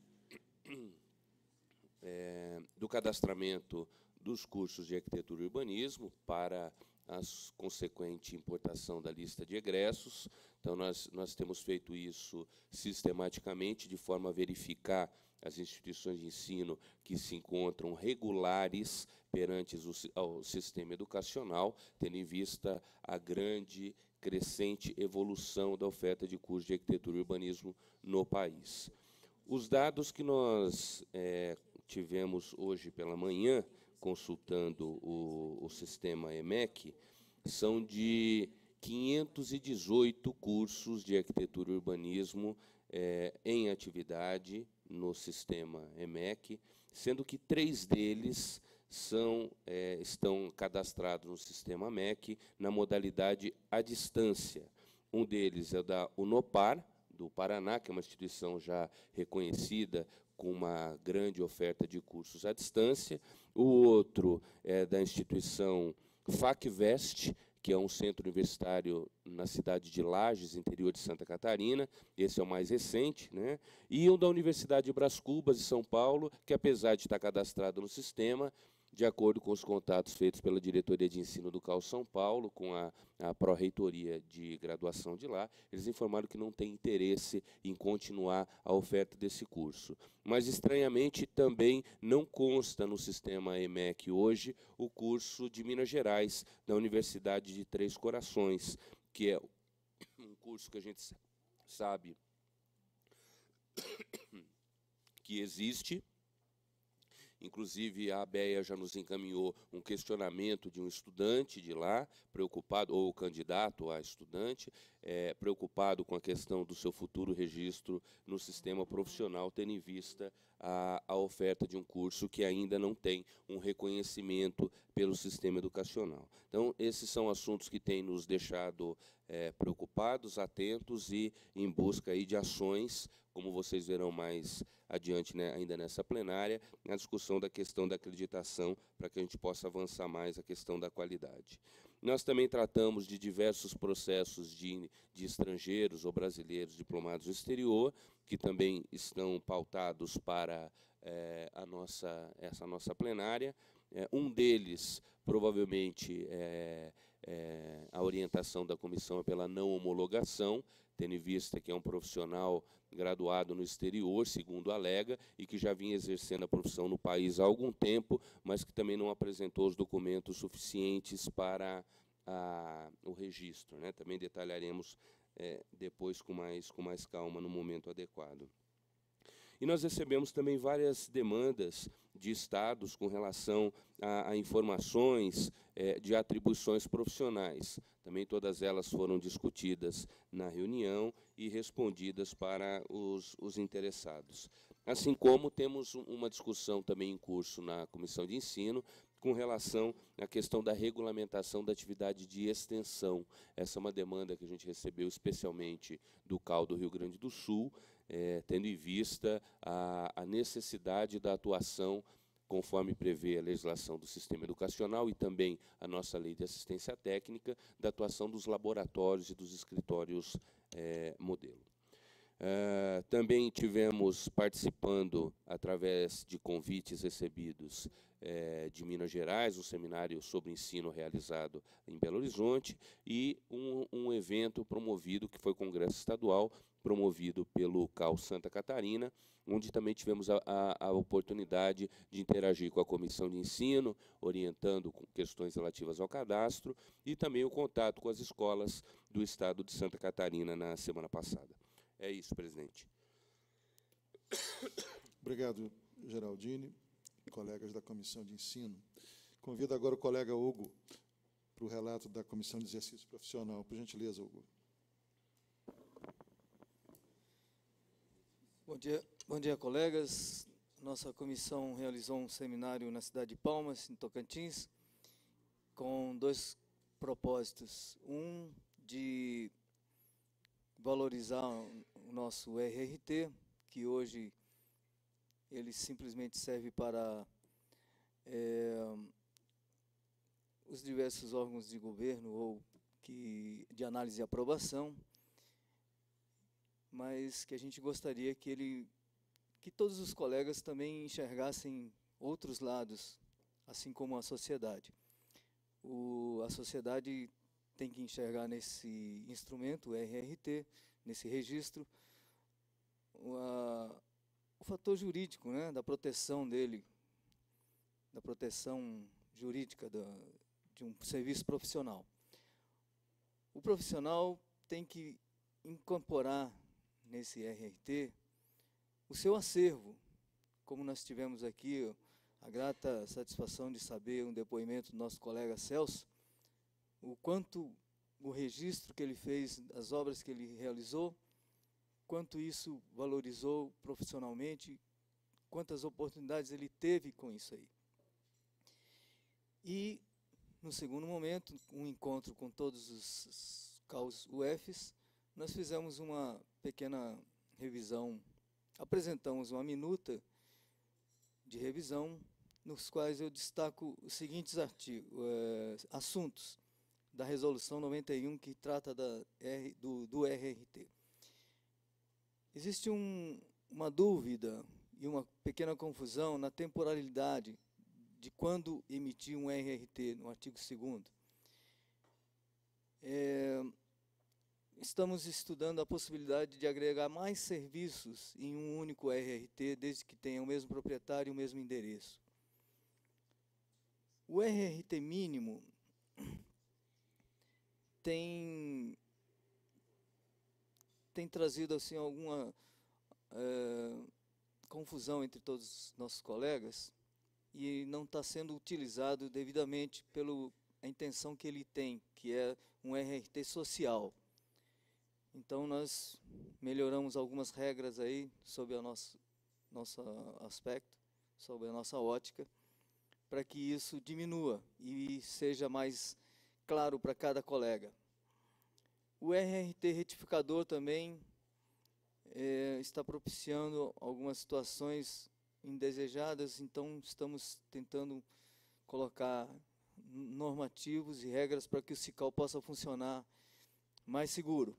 do cadastramento dos cursos de arquitetura e urbanismo para a consequente importação da lista de egressos. Então, nós temos feito isso sistematicamente, de forma a verificar as instituições de ensino que se encontram regulares perante o sistema educacional, tendo em vista a grande crescente evolução da oferta de cursos de arquitetura e urbanismo no país. Os dados que nós tivemos hoje pela manhã, consultando o sistema EMEC, são de 518 cursos de arquitetura e urbanismo em atividade no sistema EMEC, sendo que 3 deles estão cadastrados no sistema MEC na modalidade à distância. Um deles é da Unopar, do Paraná, que é uma instituição já reconhecida com uma grande oferta de cursos à distância. O outro é da instituição FACVest, que é um centro universitário na cidade de Lages, interior de Santa Catarina. Esse é o mais recente, né? E o da Universidade de Brás Cubas, de São Paulo, que, apesar de estar cadastrado no sistema, de acordo com os contatos feitos pela Diretoria de Ensino do CAU São Paulo, com a Pró-Reitoria de Graduação de lá, eles informaram que não tem interesse em continuar a oferta desse curso. Mas, estranhamente, também não consta no sistema EMEC hoje o curso de Minas Gerais, da Universidade de Três Corações, que é um curso que a gente sabe que existe. Inclusive, a ABEA já nos encaminhou um questionamento de um estudante de lá, preocupado, ou candidato a estudante, preocupado com a questão do seu futuro registro no sistema profissional, tendo em vista a oferta de um curso que ainda não tem um reconhecimento pelo sistema educacional. Então, esses são assuntos que têm nos deixado preocupados, atentos e em busca aí de ações, como vocês verão mais adiante, né, ainda nessa plenária, na discussão da questão da acreditação, para que a gente possa avançar mais a questão da qualidade. Nós também tratamos de diversos processos de estrangeiros ou brasileiros diplomados no exterior, que também estão pautados para essa nossa plenária. Um deles, provavelmente, a orientação da comissão é pela não homologação, tendo em vista que é um profissional graduado no exterior, segundo alega, e que já vinha exercendo a profissão no país há algum tempo, mas que também não apresentou os documentos suficientes para o registro, né? Também detalharemos depois com mais calma, no momento adequado. E nós recebemos também várias demandas de estados com relação a informações de atribuições profissionais. Também todas elas foram discutidas na reunião e respondidas para os interessados. Assim como temos uma discussão também em curso na Comissão de Ensino com relação à questão da regulamentação da atividade de extensão. Essa é uma demanda que a gente recebeu especialmente do CAU do Rio Grande do Sul, tendo em vista a necessidade da atuação, conforme prevê a legislação do sistema educacional e também a nossa lei de assistência técnica, da atuação dos laboratórios e dos escritórios modelo. Também tivemos participando, através de convites recebidos de Minas Gerais, um seminário sobre ensino realizado em Belo Horizonte, e um evento promovido, que foi o Congresso Estadual, promovido pelo CAU Santa Catarina, onde também tivemos a oportunidade de interagir com a Comissão de Ensino, orientando com questões relativas ao cadastro, e também o contato com as escolas do Estado de Santa Catarina na semana passada. É isso, presidente.
Obrigado, Geraldine, colegas da Comissão de Ensino. Convido agora o colega Hugo para o relato da Comissão de Exercício Profissional. Por gentileza, Hugo.
Bom dia, colegas. Nossa comissão realizou um seminário na cidade de Palmas, em Tocantins, com 2 propósitos. Um, de valorizar o nosso RRT, que hoje ele simplesmente serve para os diversos órgãos de governo ou de análise e aprovação, mas que a gente gostaria que todos os colegas também enxergassem outros lados, assim como a sociedade. A sociedade tem que enxergar nesse instrumento, o RRT, nesse registro, o fator jurídico, né, da proteção dele, da proteção jurídica de um serviço profissional. O profissional tem que incorporar nesse RRT o seu acervo, como nós tivemos aqui a grata satisfação de saber um depoimento do nosso colega Celso, o quanto o registro que ele fez, as obras que ele realizou, quanto isso valorizou profissionalmente, quantas oportunidades ele teve com isso aí. E, no segundo momento, um encontro com todos os CAUs UFs, nós fizemos uma pequena revisão, apresentamos uma minuta de revisão, nos quais eu destaco os seguintes assuntos da Resolução 91, que trata do RRT. Existe uma dúvida e uma pequena confusão na temporalidade de quando emitir um RRT, no artigo 2º. Estamos estudando a possibilidade de agregar mais serviços em um único RRT, desde que tenha o mesmo proprietário e o mesmo endereço. O RRT mínimo tem trazido assim alguma confusão entre todos os nossos colegas e não está sendo utilizado devidamente pela intenção que ele tem, que é um RRT social. Então, nós melhoramos algumas regras aí sobre o nosso aspecto, sobre a nossa ótica, para que isso diminua e seja mais claro para cada colega. O RRT retificador também está propiciando algumas situações indesejadas, então estamos tentando colocar normativos e regras para que o SICAL possa funcionar mais seguro.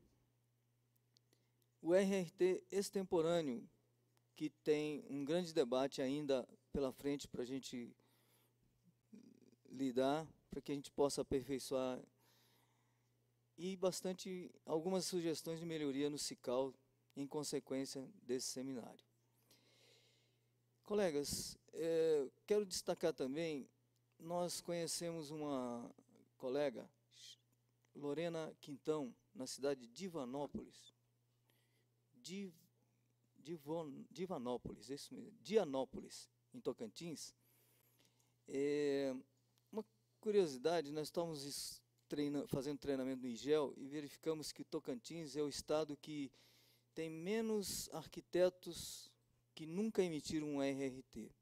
O RRT extemporâneo, que tem um grande debate ainda pela frente para a gente lidar, para que a gente possa aperfeiçoar, e algumas sugestões de melhoria no SICAL em consequência desse seminário. Colegas, quero destacar também, nós conhecemos uma colega, Lorena Quintão, na cidade de Divanópolis, isso mesmo, Dianópolis, em Tocantins. Uma curiosidade, nós estamos fazendo treinamento no IGEL e verificamos que Tocantins é o estado que tem menos arquitetos que nunca emitiram um RRT.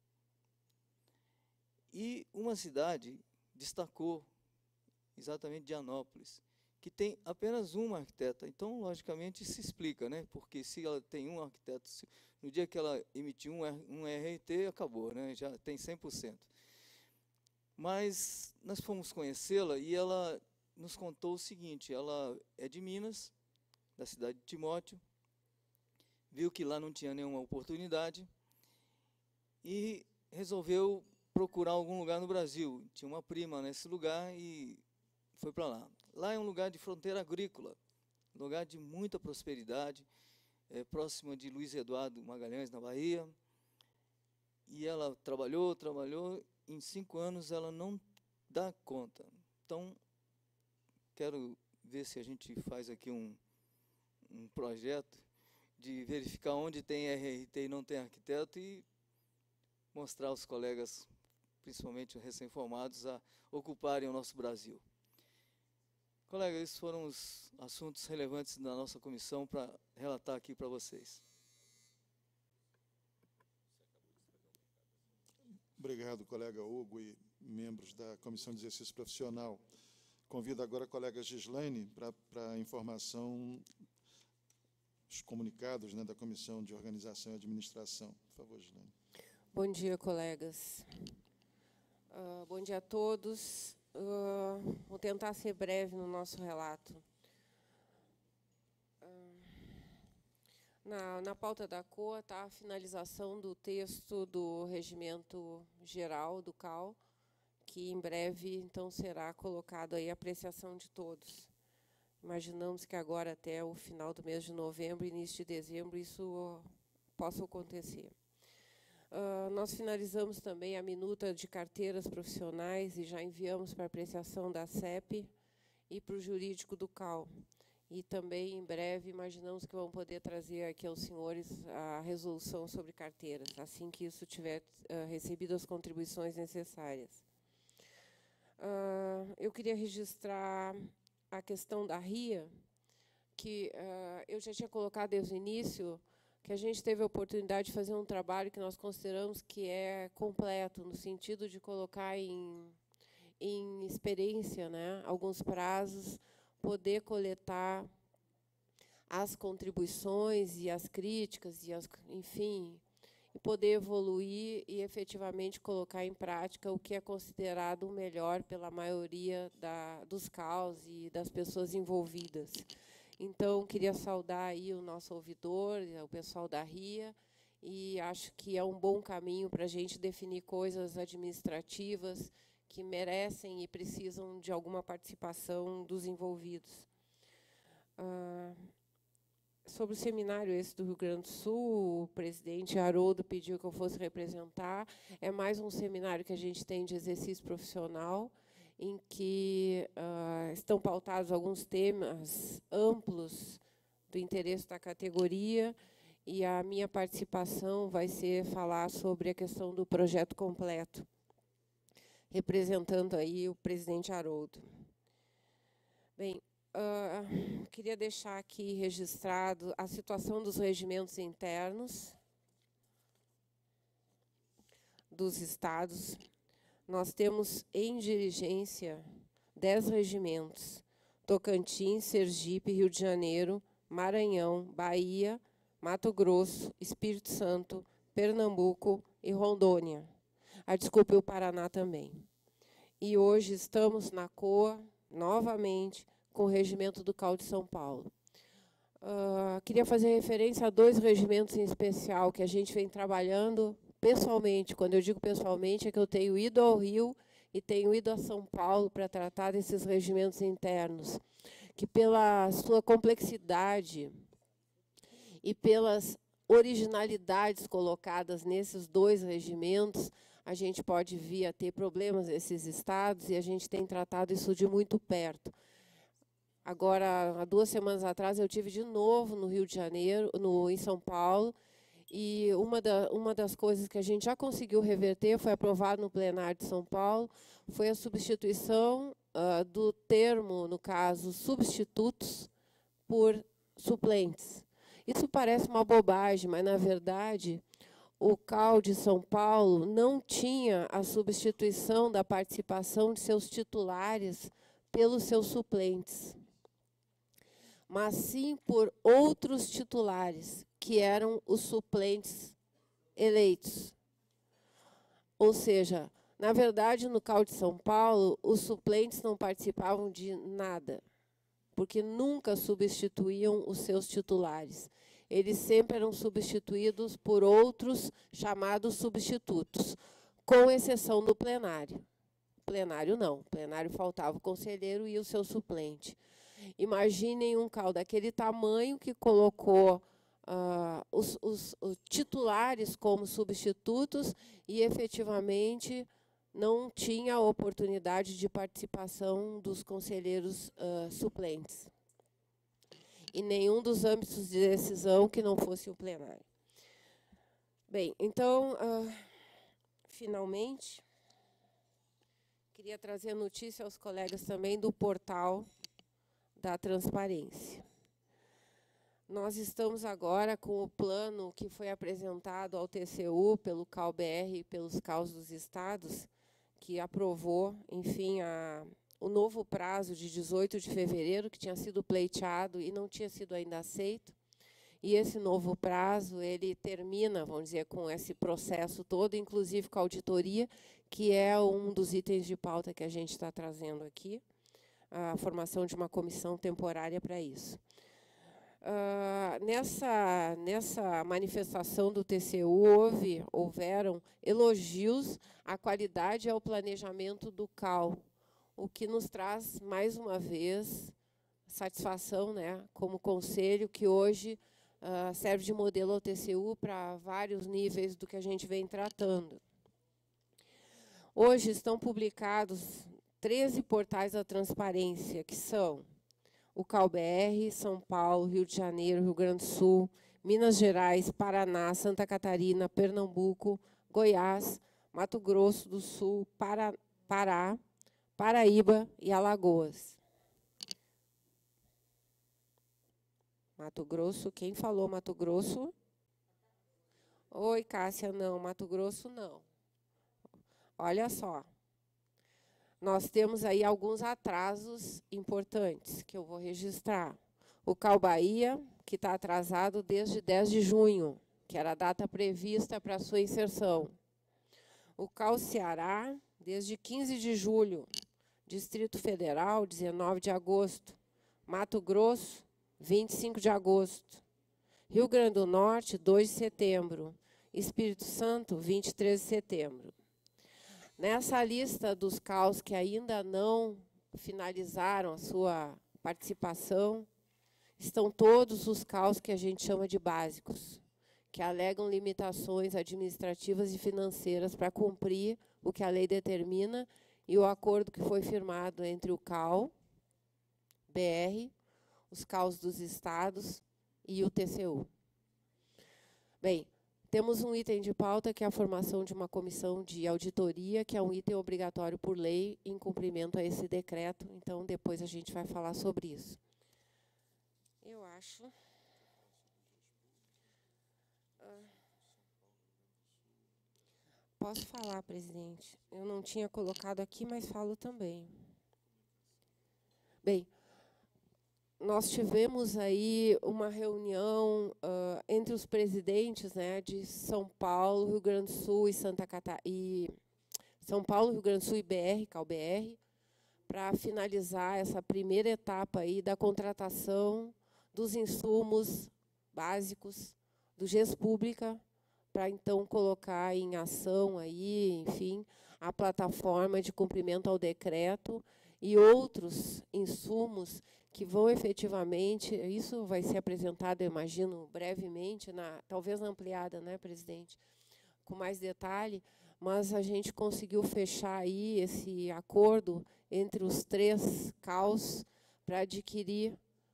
E uma cidade destacou, exatamente Dianópolis, que tem apenas uma arquiteta. Então, logicamente, se explica, né? Porque se ela tem um arquiteto, no dia que ela emitiu um RRT, acabou, né? Já tem 100%. Mas nós fomos conhecê-la e ela nos contou o seguinte: ela é de Minas, da cidade de Timóteo, viu que lá não tinha nenhuma oportunidade e resolveu procurar algum lugar no Brasil. Tinha uma prima nesse lugar e foi para lá. Lá é um lugar de fronteira agrícola, lugar de muita prosperidade, próxima de Luiz Eduardo Magalhães, na Bahia. E ela trabalhou, em 5 anos ela não dá conta. Então, quero ver se a gente faz aqui um projeto de verificar onde tem RRT e não tem arquiteto e mostrar aos colegas, principalmente os recém-formados, a ocuparem o nosso Brasil. Colegas, esses foram os assuntos relevantes da nossa comissão para relatar aqui para vocês.
Obrigado, colega Hugo e membros da Comissão de Exercício Profissional. Convido agora a colega Gislaine para a informação, os comunicados, né, da Comissão de Organização e Administração. Por favor, Gislaine.
Bom dia, colegas. Bom dia a todos. Vou tentar ser breve no nosso relato. Na pauta da COA está a finalização do texto do Regimento Geral do CAL, que em breve, então, será colocado aí à apreciação de todos. Imaginamos que agora, até o final do mês de novembro, início de dezembro, isso possa acontecer. Nós finalizamos também a minuta de carteiras profissionais e já enviamos para apreciação da CEP e para o jurídico do CAL. E também, em breve, imaginamos que vamos poder trazer aqui aos senhores a resolução sobre carteiras, assim que isso tiver recebido as contribuições necessárias. Eu queria registrar a questão da RIA, que eu já tinha colocado desde o início, que a gente teve a oportunidade de fazer um trabalho que nós consideramos que é completo, no sentido de colocar em experiência, né, alguns prazos, poder coletar as contribuições e as críticas, enfim, e poder evoluir e efetivamente colocar em prática o que é considerado o melhor pela maioria dos CAUs e das pessoas envolvidas. Então, queria saudar aí o nosso ouvidor, o pessoal da RIA, e acho que é um bom caminho para a gente definir coisas administrativas que merecem e precisam de alguma participação dos envolvidos. Sobre o seminário esse do Rio Grande do Sul, o presidente Haroldo pediu que eu fosse representar. É mais um seminário que a gente tem de exercício profissional, em que estão pautados alguns temas amplos do interesse da categoria, e a minha participação vai ser falar sobre a questão do projeto completo, representando aí o presidente Haroldo. Bem, queria deixar aqui registrado a situação dos regimentos internos dos estados. Nós temos em dirigência 10 regimentos: Tocantins, Sergipe, Rio de Janeiro, Maranhão, Bahia, Mato Grosso, Espírito Santo, Pernambuco e Rondônia. Desculpe, o Paraná também. E hoje estamos na COA, novamente, com o Regimento do CAL de São Paulo. Queria fazer referência a 2 regimentos em especial que a gente vem trabalhando pessoalmente. Quando eu digo pessoalmente, é que eu tenho ido ao Rio e tenho ido a São Paulo para tratar desses regimentos internos, que pela sua complexidade e pelas originalidades colocadas nesses 2 regimentos, a gente pode vir a ter problemas nesses estados, e a gente tem tratado isso de muito perto. Agora, há 2 semanas atrás, eu tive de novo no Rio de Janeiro, em São Paulo, e uma das coisas que a gente já conseguiu reverter, foi aprovado no plenário de São Paulo, foi a substituição do termo, no caso, substitutos, por suplentes. Isso parece uma bobagem, mas, na verdade, o CAL de São Paulo não tinha a substituição da participação de seus titulares pelos seus suplentes, mas sim por outros titulares, que eram os suplentes eleitos. Ou seja, na verdade, no CAL de São Paulo, os suplentes não participavam de nada, porque nunca substituíam os seus titulares. eles sempre eram substituídos por outros chamados substitutos, com exceção do plenário. Plenário não, plenário faltava o conselheiro e o seu suplente. Imaginem um CAL daquele tamanho que colocou os titulares como substitutos e, efetivamente, não tinha a oportunidade de participação dos conselheiros suplentes. E nenhum dos âmbitos de decisão que não fosse o plenário. Bem, então, finalmente, queria trazer notícia aos colegas também do portal da transparência. Nós estamos agora com o plano que foi apresentado ao TCU pelo CAL-BR e pelos CAUs dos estados, que aprovou, enfim, o novo prazo de 18 de fevereiro, que tinha sido pleiteado e não tinha sido ainda aceito. E esse novo prazo, ele termina, vamos dizer, com esse processo todo, inclusive com a auditoria, que é um dos itens de pauta que a gente está trazendo aqui, a formação de uma comissão temporária para isso. Nessa manifestação do TCU, houveram elogios à qualidade e ao planejamento do CAL, o que nos traz, mais uma vez, satisfação, né, como conselho, que hoje serve de modelo ao TCU para vários níveis do que a gente vem tratando. Hoje estão publicados 13 portais da transparência, que são o CAL-BR, São Paulo, Rio de Janeiro, Rio Grande do Sul, Minas Gerais, Paraná, Santa Catarina, Pernambuco, Goiás, Mato Grosso do Sul, Pará, Paraíba e Alagoas. Mato Grosso, quem falou Mato Grosso? Oi, Cássia, não, Mato Grosso não. Olha só. Nós temos aí alguns atrasos importantes que eu vou registrar. O CAL Bahia, que está atrasado desde 10 de junho, que era a data prevista para a sua inserção. O CAL Ceará, desde 15 de julho. Distrito Federal, 19 de agosto. Mato Grosso, 25 de agosto. Rio Grande do Norte, 2 de setembro. Espírito Santo, 23 de setembro. Nessa lista dos CAUs que ainda não finalizaram a sua participação, estão todos os CAUs que a gente chama de básicos, que alegam limitações administrativas e financeiras para cumprir o que a lei determina e o acordo que foi firmado entre o CAL, BR, os CAUs dos estados e o TCU. Bem, temos um item de pauta, que é a formação de uma comissão de auditoria, que é um item obrigatório por lei, em cumprimento a esse decreto. Então, depois a gente vai falar sobre isso. Eu acho... Posso falar, presidente? Eu não tinha colocado aqui, mas falo também. Bem, nós tivemos aí uma reunião entre os presidentes, né, de São Paulo, Rio Grande do Sul e Santa Catarina, e São Paulo, Rio Grande do Sul e BR, CAL-BR, para finalizar essa primeira etapa aí da contratação dos insumos básicos do GES Pública, para então colocar em ação aí, enfim, a plataforma de cumprimento ao decreto e outros insumos que vão efetivamente, isso vai ser apresentado, eu imagino, brevemente, talvez ampliada, né, presidente, com mais detalhe, mas a gente conseguiu fechar aí esse acordo entre os 3 CAUs para adquirir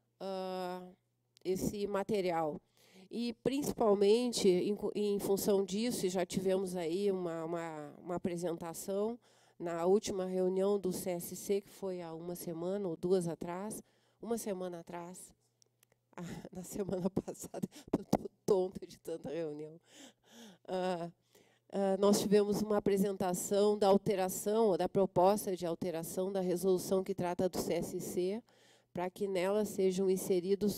esse material. E, principalmente, em função disso, e já tivemos aí uma apresentação na última reunião do CSC, que foi há uma semana ou 2 atrás, uma semana atrás, na semana passada, estou tonta de tanta reunião, nós tivemos uma apresentação da alteração, ou da proposta de alteração da resolução que trata do CSC, para que nela sejam inseridas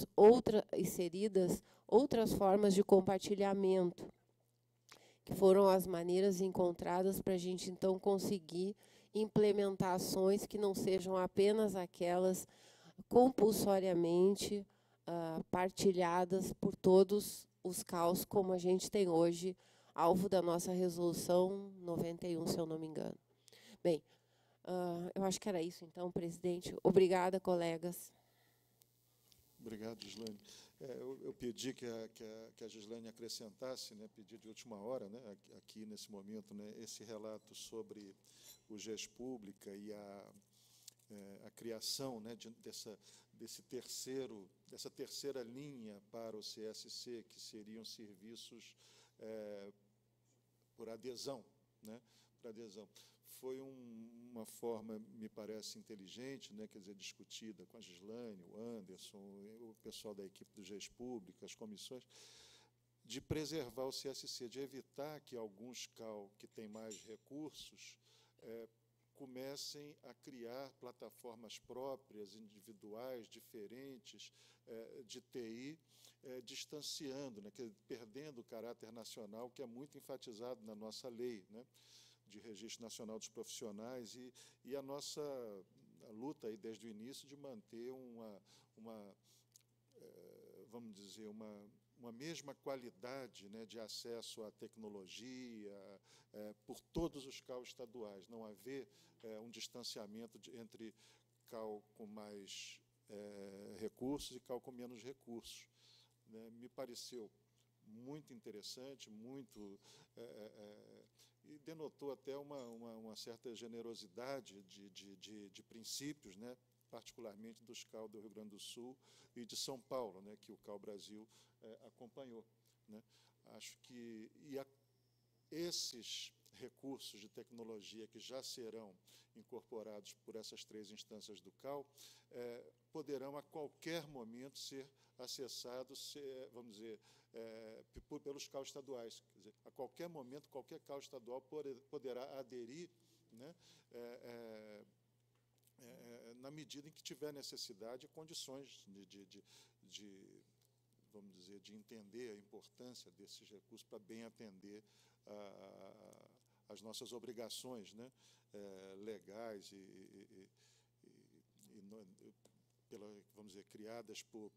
outras formas de compartilhamento, que foram as maneiras encontradas para a gente, então, conseguir implementar ações que não sejam apenas aquelas compulsoriamente partilhadas por todos os CAUs, como a gente tem hoje, alvo da nossa resolução 91, se eu não me engano. Bem, eu acho que era isso, então, presidente. Obrigada, colegas.
Obrigado, Gislaine. Eu pedi que a Gislaine acrescentasse, né, pedi de última hora, né, aqui nesse momento, né, esse relato sobre o GES Pública e a criação, né, dessa terceira linha para o CSC, que seriam serviços por adesão, né, por adesão. Foi uma forma, me parece, inteligente, né, quer dizer, discutida com a Gislaine, o Anderson, o pessoal da equipe do GES Pública, as comissões, de preservar o CSC, de evitar que alguns CAU que têm mais recursos comecem a criar plataformas próprias, individuais, diferentes, de TI, distanciando, né, perdendo o caráter nacional, que é muito enfatizado na nossa lei, né, de Registro Nacional dos Profissionais, e a nossa luta aí desde o início de manter vamos dizer, uma mesma qualidade, né, de acesso à tecnologia por todos os CAU estaduais, não haver um distanciamento entre CAU com mais recursos e CAU com menos recursos, né. Me pareceu muito interessante, muito e denotou até uma certa generosidade de princípios, né, particularmente dos CAU do Rio Grande do Sul e de São Paulo, né, que o CAU Brasil acompanhou, né. Acho que esses recursos de tecnologia que já serão incorporados por essas 3 instâncias do CAU poderão a qualquer momento ser acessados, vamos dizer, pelos CAU estaduais. Quer dizer, a qualquer momento, qualquer CAU estadual poderá aderir, né, na medida em que tiver necessidade e condições vamos dizer, de entender a importância desses recursos para bem atender as nossas obrigações, né, legais vamos dizer, criadas por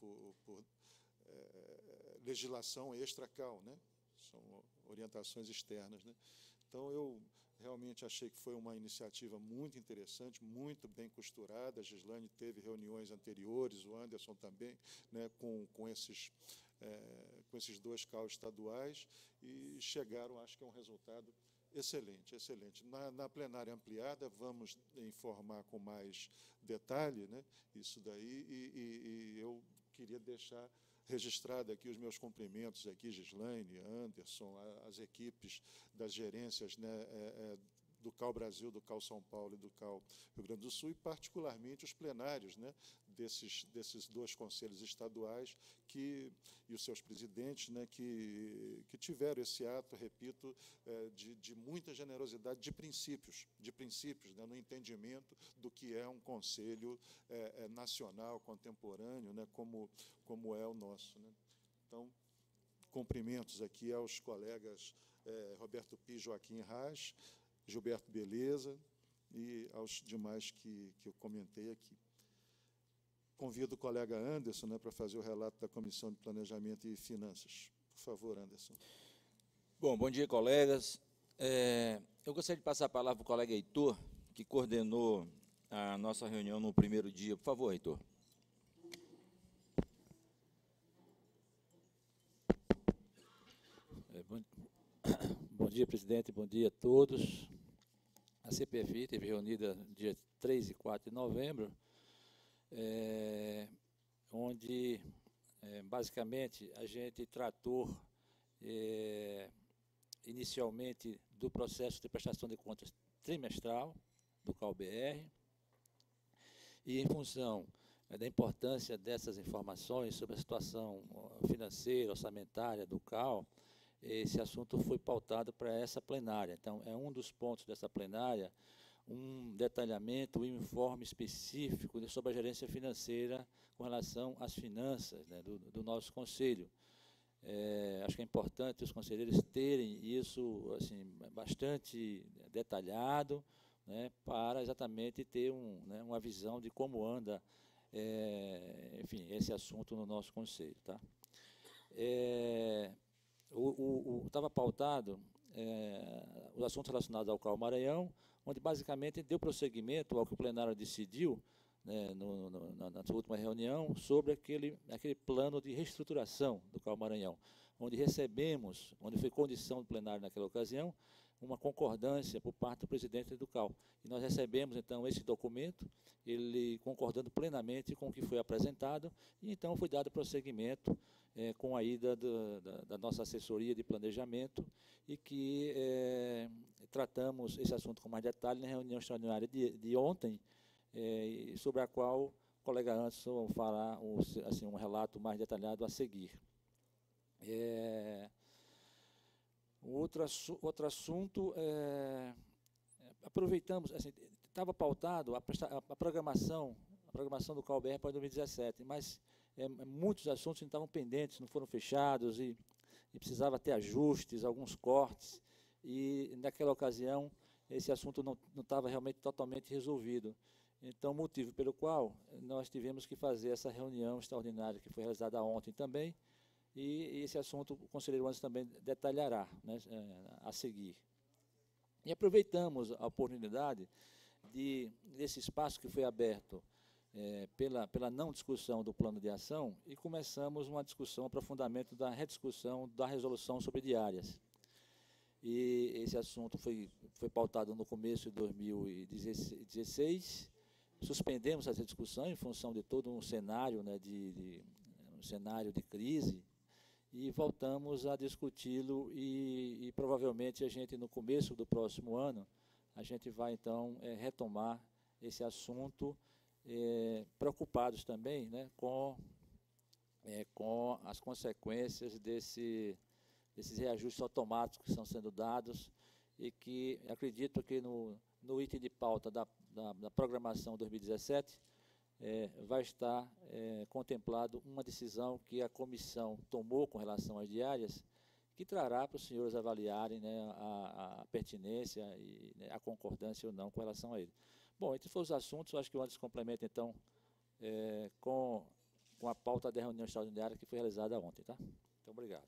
legislação extra-CAU, né? São orientações externas, né? Então, eu realmente achei que foi uma iniciativa muito interessante, muito bem costurada. A Gislaine teve reuniões anteriores, o Anderson também, né, com esses 2 CAU estaduais, e chegaram, acho que é um resultado excelente, excelente. Na plenária ampliada, vamos informar com mais detalhe, né, isso daí, e eu queria deixar registrado aqui os meus cumprimentos aqui, Gislaine, Anderson, as equipes das gerências, né, do CAU Brasil, do CAU São Paulo e do CAU Rio Grande do Sul, e particularmente os plenários, né, desses 2 conselhos estaduais e os seus presidentes, né, que tiveram esse ato, repito, de muita generosidade de princípios, né, no entendimento do que é um conselho nacional, contemporâneo, né, como é o nosso, né. Então, cumprimentos aqui aos colegas Roberto Pi, Joaquim Raz, Gilberto Beleza e aos demais que eu comentei aqui. Convido o colega Anderson, né, para fazer o relato da Comissão de Planejamento e Finanças. Por favor, Anderson.
Bom dia, colegas. Eu gostaria de passar a palavra para o colega Heitor, que coordenou a nossa reunião no primeiro dia. Por favor, Heitor.
Bom dia, presidente, bom dia a todos. A CPFI esteve reunida dia 3 e 4 de novembro, onde, basicamente, a gente tratou inicialmente do processo de prestação de contas trimestral do CAU-BR, e em função da importância dessas informações sobre a situação financeira, orçamentária do CAU, esse assunto foi pautado para essa plenária. Então, é um dos pontos dessa plenária, um detalhamento, um informe específico sobre a gerência financeira com relação às finanças, né, do nosso conselho. Acho que é importante os conselheiros terem isso assim, bastante detalhado, né, para exatamente ter uma visão de como anda
enfim, esse assunto no nosso conselho. Tá? Estava pautado os assuntos relacionados ao CAU Maranhão, onde basicamente deu prosseguimento ao que o plenário decidiu, né, na sua última reunião, sobre aquele plano de reestruturação do CAU Maranhão, onde foi condição do plenário naquela ocasião, uma concordância por parte do presidente do CAU. E nós recebemos, então, esse documento, ele concordando plenamente com o que foi apresentado, e então foi dado prosseguimento com a ida da nossa assessoria de planejamento, e que tratamos esse assunto com mais detalhe na reunião extraordinária de ontem, sobre a qual o colega Anderson fará um relato mais detalhado a seguir. Outro assunto, aproveitamos, estava pautado a programação do CAU-BR para 2017, mas muitos assuntos estavam pendentes, não foram fechados, e precisava ter ajustes, alguns cortes, e naquela ocasião esse assunto não estava realmente totalmente resolvido. Então, motivo pelo qual nós tivemos que fazer essa reunião extraordinária que foi realizada ontem também, e esse assunto o conselheiro Anderson também detalhará, né, a seguir. E aproveitamos a oportunidade desse espaço que foi aberto pela não discussão do plano de ação, e começamos uma discussão, aprofundamento da rediscussão da resolução sobre diárias. E esse assunto foi pautado no começo de 2016, suspendemos essa discussão em função de todo um cenário, né, um cenário de crise, e voltamos a discuti-lo, e provavelmente a gente, no começo do próximo ano, a gente vai, então, retomar esse assunto, preocupados também, né, com as consequências desses reajustes automáticos que estão sendo dados, e que acredito que no item de pauta da programação 2017, vai estar contemplado uma decisão que a comissão tomou com relação às diárias, que trará para os senhores avaliarem, né, a pertinência e, né, a concordância ou não com relação a ele. Bom, entre os assuntos, eu acho que o Anderson complementa, então, com a pauta da reunião extraordinária que foi realizada ontem. Tá? Muito obrigado.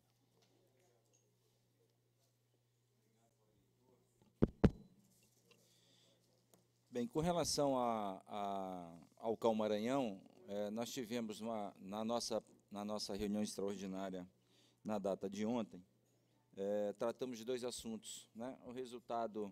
Bem, com relação ao CAU Maranhão, nós tivemos na nossa reunião extraordinária, na data de ontem, tratamos de dois assuntos, né? O resultado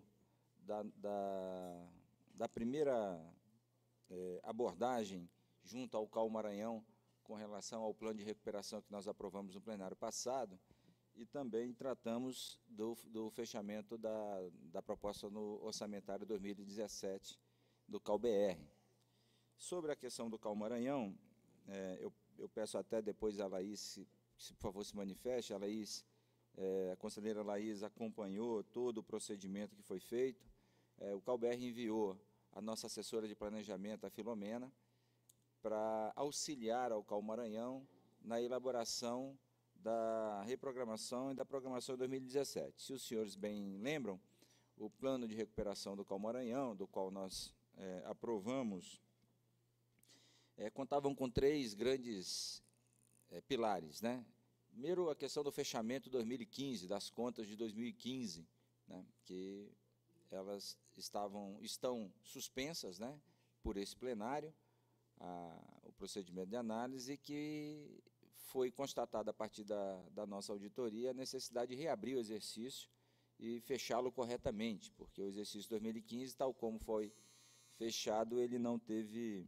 da primeira abordagem junto ao CAU Maranhão com relação ao plano de recuperação que nós aprovamos no plenário passado, e também tratamos do fechamento da proposta no orçamentário 2017 do CAU-BR. Sobre a questão do CAU Maranhão, eu peço até depois a Laís, se por favor se manifeste. A conselheira Laís acompanhou todo o procedimento que foi feito. O CAU-BR enviou a nossa assessora de planejamento, a Filomena, para auxiliar ao CAU Maranhão na elaboração da reprogramação e da programação de 2017. Se os senhores bem lembram, o plano de recuperação do CAU Maranhão, do qual nós aprovamos, contavam com 3 grandes pilares, né? Primeiro, a questão do fechamento de 2015, das contas de 2015, né, que elas estão suspensas, né, por esse plenário, o procedimento de análise, que foi constatada a partir da nossa auditoria a necessidade de reabrir o exercício e fechá-lo corretamente, porque o exercício 2015, tal como foi fechado, ele não teve,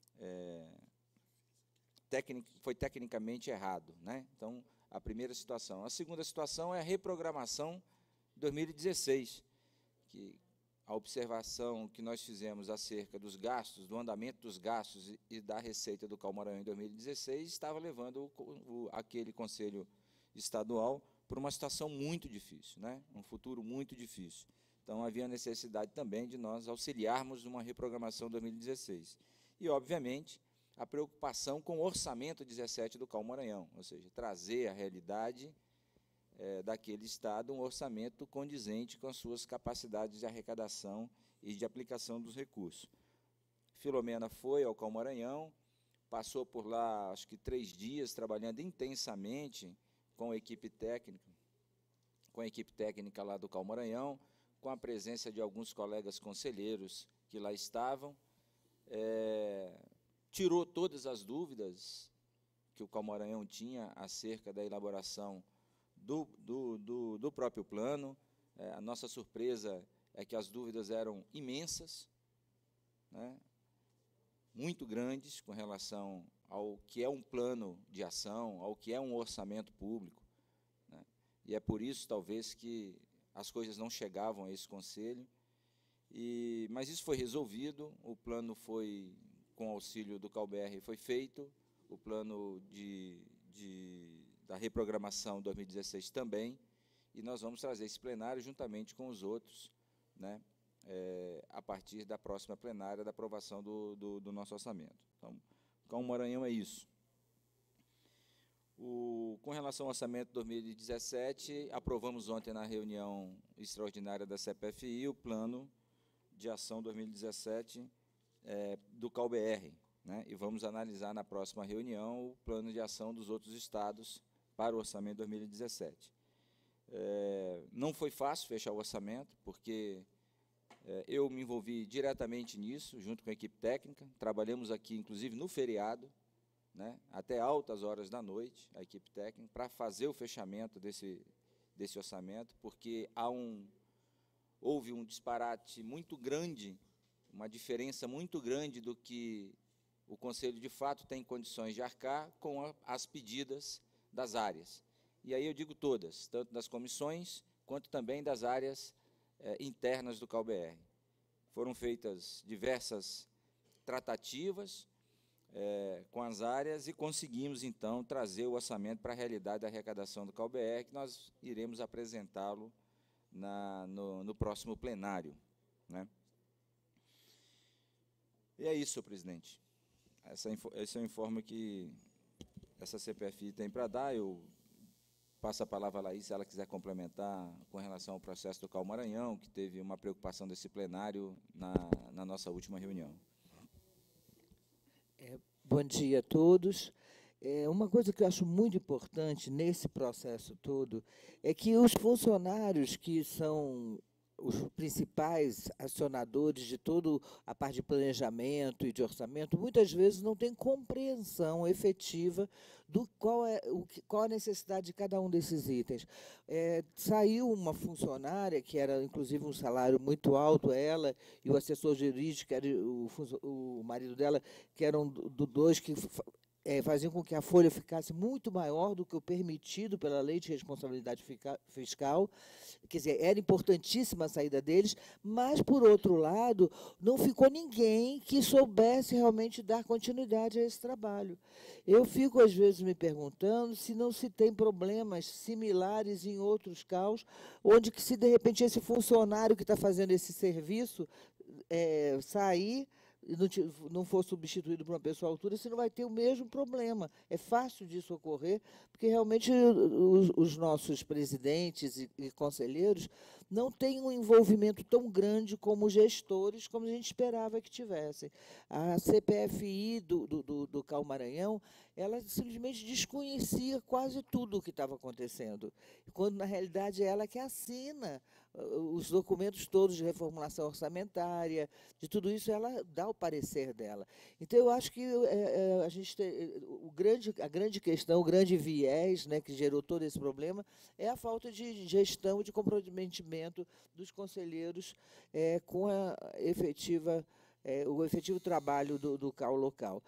foi tecnicamente errado, né? Então, a primeira situação. A segunda situação é a reprogramação 2016, que a observação que nós fizemos acerca dos gastos, do andamento dos gastos e da receita do CAU Maranhão em 2016, estava levando aquele Conselho Estadual para uma situação muito difícil, né? Um futuro muito difícil. Então, havia necessidade também de nós auxiliarmos numa reprogramação 2016. E, obviamente, a preocupação com o orçamento 17 do CAU Maranhão, ou seja, trazer a realidade daquele Estado um orçamento condizente com as suas capacidades de arrecadação e de aplicação dos recursos. Filomena foi ao CAU Maranhão,
passou por lá, acho que 3 dias, trabalhando intensamente com a equipe técnica lá do CAU Maranhão, com a presença de alguns colegas conselheiros que lá estavam, tirou todas as dúvidas que o CAU Maranhão tinha acerca da elaboração do próprio plano. A nossa surpresa é que as dúvidas eram imensas, né, muito grandes com relação ao que é um plano de ação, ao que é um orçamento público, né, e é por isso, talvez, que as coisas não chegavam a esse conselho, mas isso foi resolvido, o plano foi, com auxílio do CAU-BR, foi feito, o plano da reprogramação 2016 também, e nós vamos trazer esse plenário juntamente com os outros, né, a partir da próxima plenária da aprovação do nosso orçamento. Então, CAU Maranhão é isso. Com relação ao orçamento 2017, aprovamos ontem na reunião extraordinária da CPFI o plano de ação 2017 do CAU-BR, né, e vamos analisar na próxima reunião o plano de ação dos outros estados para o orçamento 2017. Não foi fácil fechar o orçamento, porque eu me envolvi diretamente nisso, junto com a equipe técnica, trabalhamos aqui, inclusive, no feriado, né, até altas horas da noite, a equipe técnica, para fazer o fechamento desse orçamento, porque houve um disparate muito grande, uma diferença muito grande do que o Conselho, de fato, tem condições de arcar com as pedidas das áreas. E aí eu digo todas, tanto das comissões, quanto também das áreas internas do CAU-BR. Foram feitas diversas tratativas com as áreas e conseguimos, então, trazer o orçamento para a realidade da arrecadação do CAU-BR, que nós iremos apresentá-lo no próximo plenário, né? E é isso, senhor presidente. Esse é o informe que essa CPFI tem para dar. Eu passo a palavra a Laís, se ela quiser complementar com relação ao processo do CAU Maranhão, que teve uma preocupação desse plenário na nossa última reunião.
Bom dia a todos. Uma coisa que eu acho muito importante nesse processo todo é que os funcionários que são os principais acionadores de toda a parte de planejamento e de orçamento, muitas vezes não têm compreensão efetiva do qual a necessidade de cada um desses itens. Saiu uma funcionária, que era, inclusive, um salário muito alto, ela e o assessor jurídico, que era o marido dela, que eram dois que faziam com que a folha ficasse muito maior do que o permitido pela Lei de Responsabilidade Fiscal. Quer dizer, era importantíssima a saída deles, mas, por outro lado, não ficou ninguém que soubesse realmente dar continuidade a esse trabalho. Eu fico, às vezes, me perguntando se não se tem problemas similares em outros CAUs, onde que, se, de repente, esse funcionário que está fazendo esse serviço sair, não for substituído por uma pessoa à altura, você não vai ter o mesmo problema. É fácil disso ocorrer, porque realmente os nossos presidentes e conselheiros não têm um envolvimento tão grande como gestores, como a gente esperava que tivessem. A CPFI do CAU Maranhão, ela simplesmente desconhecia quase tudo o que estava acontecendo, quando, na realidade, é ela que assina os documentos todos de reformulação orçamentária, de tudo isso, ela dá o parecer dela. Então, eu acho que a gente a grande questão, o grande viés, né, que gerou todo esse problema é a falta de gestão e de comprometimento dos conselheiros com o efetivo trabalho do CAU local.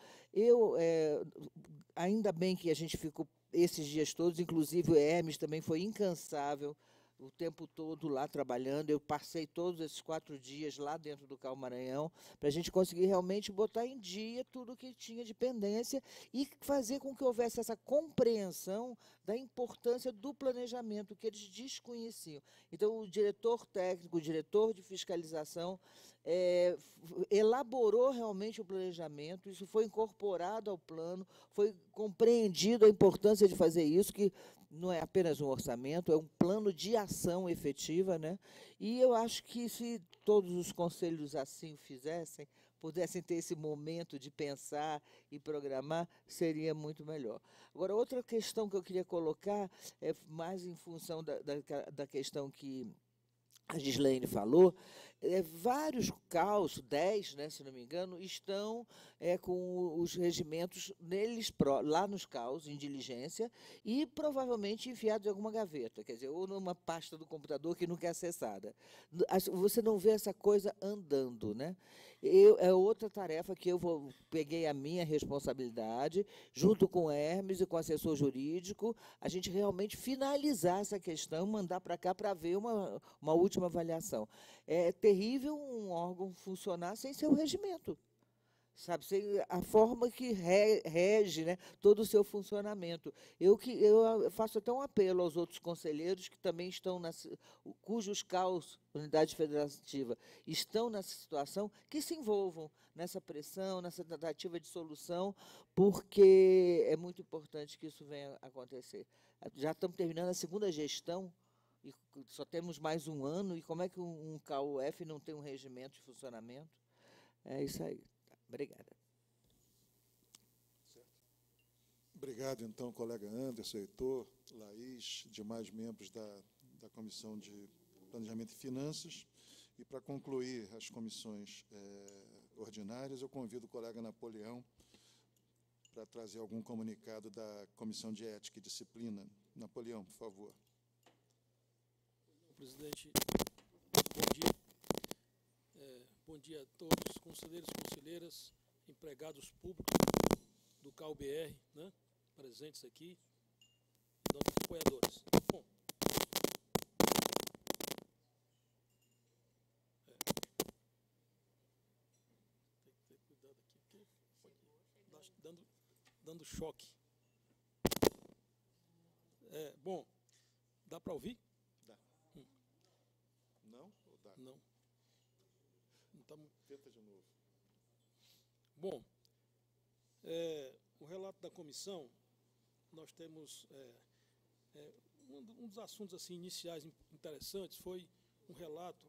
Ainda bem que a gente ficou esses dias todos, inclusive o Hermes também foi incansável, o tempo todo lá trabalhando. Eu passei todos esses 4 dias lá dentro do CAU Maranhão para a gente conseguir realmente botar em dia tudo que tinha de pendência e fazer com que houvesse essa compreensão da importância do planejamento que eles desconheciam. Então, o diretor técnico, o diretor de fiscalização, elaborou realmente o planejamento, isso foi incorporado ao plano, foi compreendido a importância de fazer isso, que não é apenas um orçamento, é um plano de ação efetiva, né? E eu acho que, se todos os conselhos assim o fizessem, pudessem ter esse momento de pensar e programar, seria muito melhor. Agora, outra questão que eu queria colocar é mais em função da questão que a Gislaine falou, vários CAUs, 10, né, se não me engano, estão com os regimentos lá nos CAUs, em diligência, e provavelmente enfiados em alguma gaveta, quer dizer, ou numa pasta do computador que nunca é acessada. Você não vê essa coisa andando, né? É outra tarefa que peguei a minha responsabilidade, junto com o Hermes e com o assessor jurídico, a gente realmente finalizar essa questão, mandar para cá para ver uma última avaliação. É terrível um órgão funcionar sem seu regimento, sabe, sem a forma que rege, né, todo o seu funcionamento. Eu faço até um apelo aos outros conselheiros que também estão cujos CAUs, unidade federativa, estão nessa situação, que se envolvam nessa pressão, nessa tentativa de solução, porque é muito importante que isso venha a acontecer. Já estamos terminando a segunda gestão, e só temos mais um ano, e como é que um CAUF não tem um regimento de funcionamento? É isso aí. Tá, obrigada.
Obrigado, então, colega Anderson, Heitor, Laís, demais membros da Comissão de Planejamento e Finanças. E, para concluir as comissões ordinárias, eu convido o colega Napoleão para trazer algum comunicado da Comissão de Ética e Disciplina. Napoleão, por favor.
Presidente, bom dia. Bom dia a todos, conselheiros e conselheiras, empregados públicos do CAU-BR, né, presentes aqui, nossos apoiadores. Bom, tem que ter cuidado aqui, porque pode dando choque. Bom, dá para ouvir?
Dá. Não? Ou dá?
Não.
Tenta de novo.
Bom, o relato da comissão, nós temos um dos assuntos assim, iniciais interessantes foi um relato.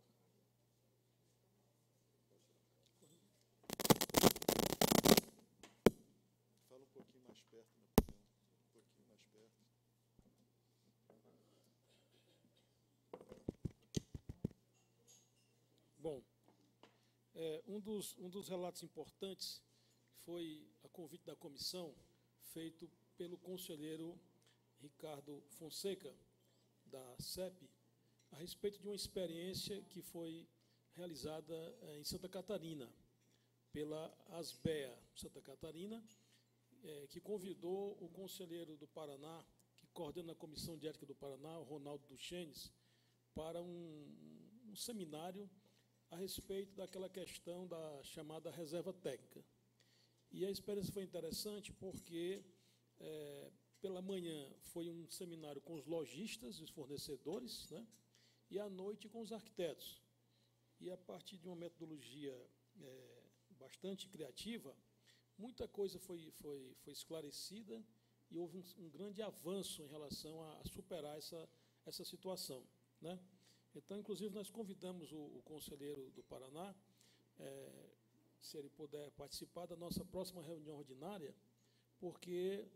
Fala um pouquinho mais perto, Napoleão. Um pouquinho mais perto.
Bom, um dos relatos importantes foi a convite da comissão, feito pelo conselheiro Ricardo Fonseca, da CEP, a respeito de uma experiência que foi realizada em Santa Catarina, pela ASBEA Santa Catarina, que convidou o conselheiro do Paraná, que coordena a Comissão de Ética do Paraná, o Ronaldo Duchenes, para um seminário a respeito daquela questão da chamada reserva técnica. E a experiência foi interessante porque, pela manhã, foi um seminário com os lojistas, os fornecedores, né, e à noite com os arquitetos. E, a partir de uma metodologia bastante criativa, muita coisa foi esclarecida e houve um grande avanço em relação a superar essa situação, né? Então, inclusive, nós convidamos o conselheiro do Paraná, se ele puder participar da nossa próxima reunião ordinária, porque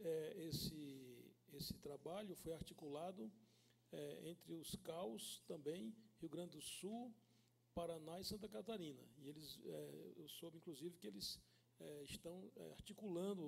esse trabalho foi articulado entre os CAUs também, Rio Grande do Sul, Paraná e Santa Catarina. E eu soube, inclusive, que eles estão articulando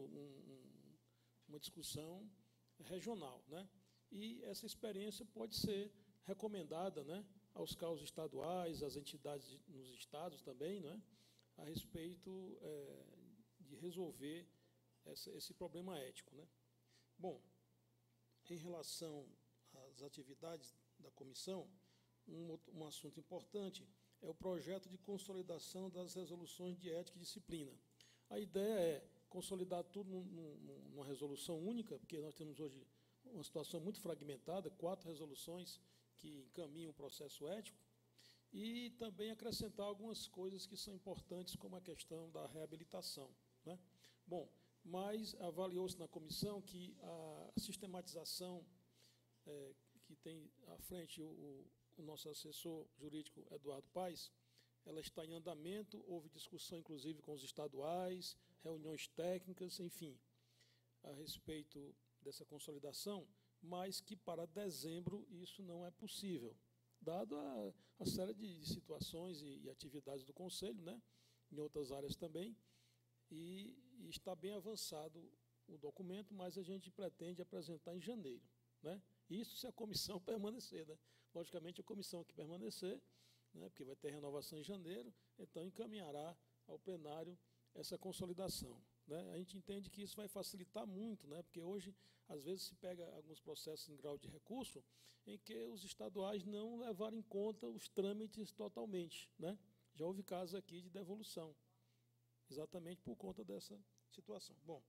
uma discussão regional, né? E essa experiência pode ser recomendada, né, aos CAUs estaduais, às entidades nos estados também, né, a respeito de resolver esse problema ético, né. Bom, em relação às atividades da comissão, um assunto importante é o projeto de consolidação das resoluções de ética e disciplina. A ideia é consolidar tudo numa resolução única, porque nós temos hoje uma situação muito fragmentada, 4 resoluções que encaminham o processo ético, e também acrescentar algumas coisas que são importantes, como a questão da reabilitação, né? Bom, mas avaliou-se na comissão que a sistematização que tem à frente o nosso assessor jurídico, Eduardo Paes, ela está em andamento, houve discussão, inclusive, com os estaduais, reuniões técnicas, enfim, a respeito dessa consolidação, mas que para dezembro isso não é possível, dado a série de situações e atividades do Conselho, né, em outras áreas também, e está bem avançado o documento, mas a gente pretende apresentar em janeiro, né? Isso se a comissão permanecer, né? Logicamente, a comissão que permanecer, né, porque vai ter renovação em janeiro, então encaminhará ao plenário essa consolidação, né? A gente entende que isso vai facilitar muito, né, porque hoje, às vezes, se pega alguns processos em grau de recurso em que os estaduais não levaram em conta os trâmites totalmente, né? Já houve casos aqui de devolução, exatamente por conta dessa situação. Bom,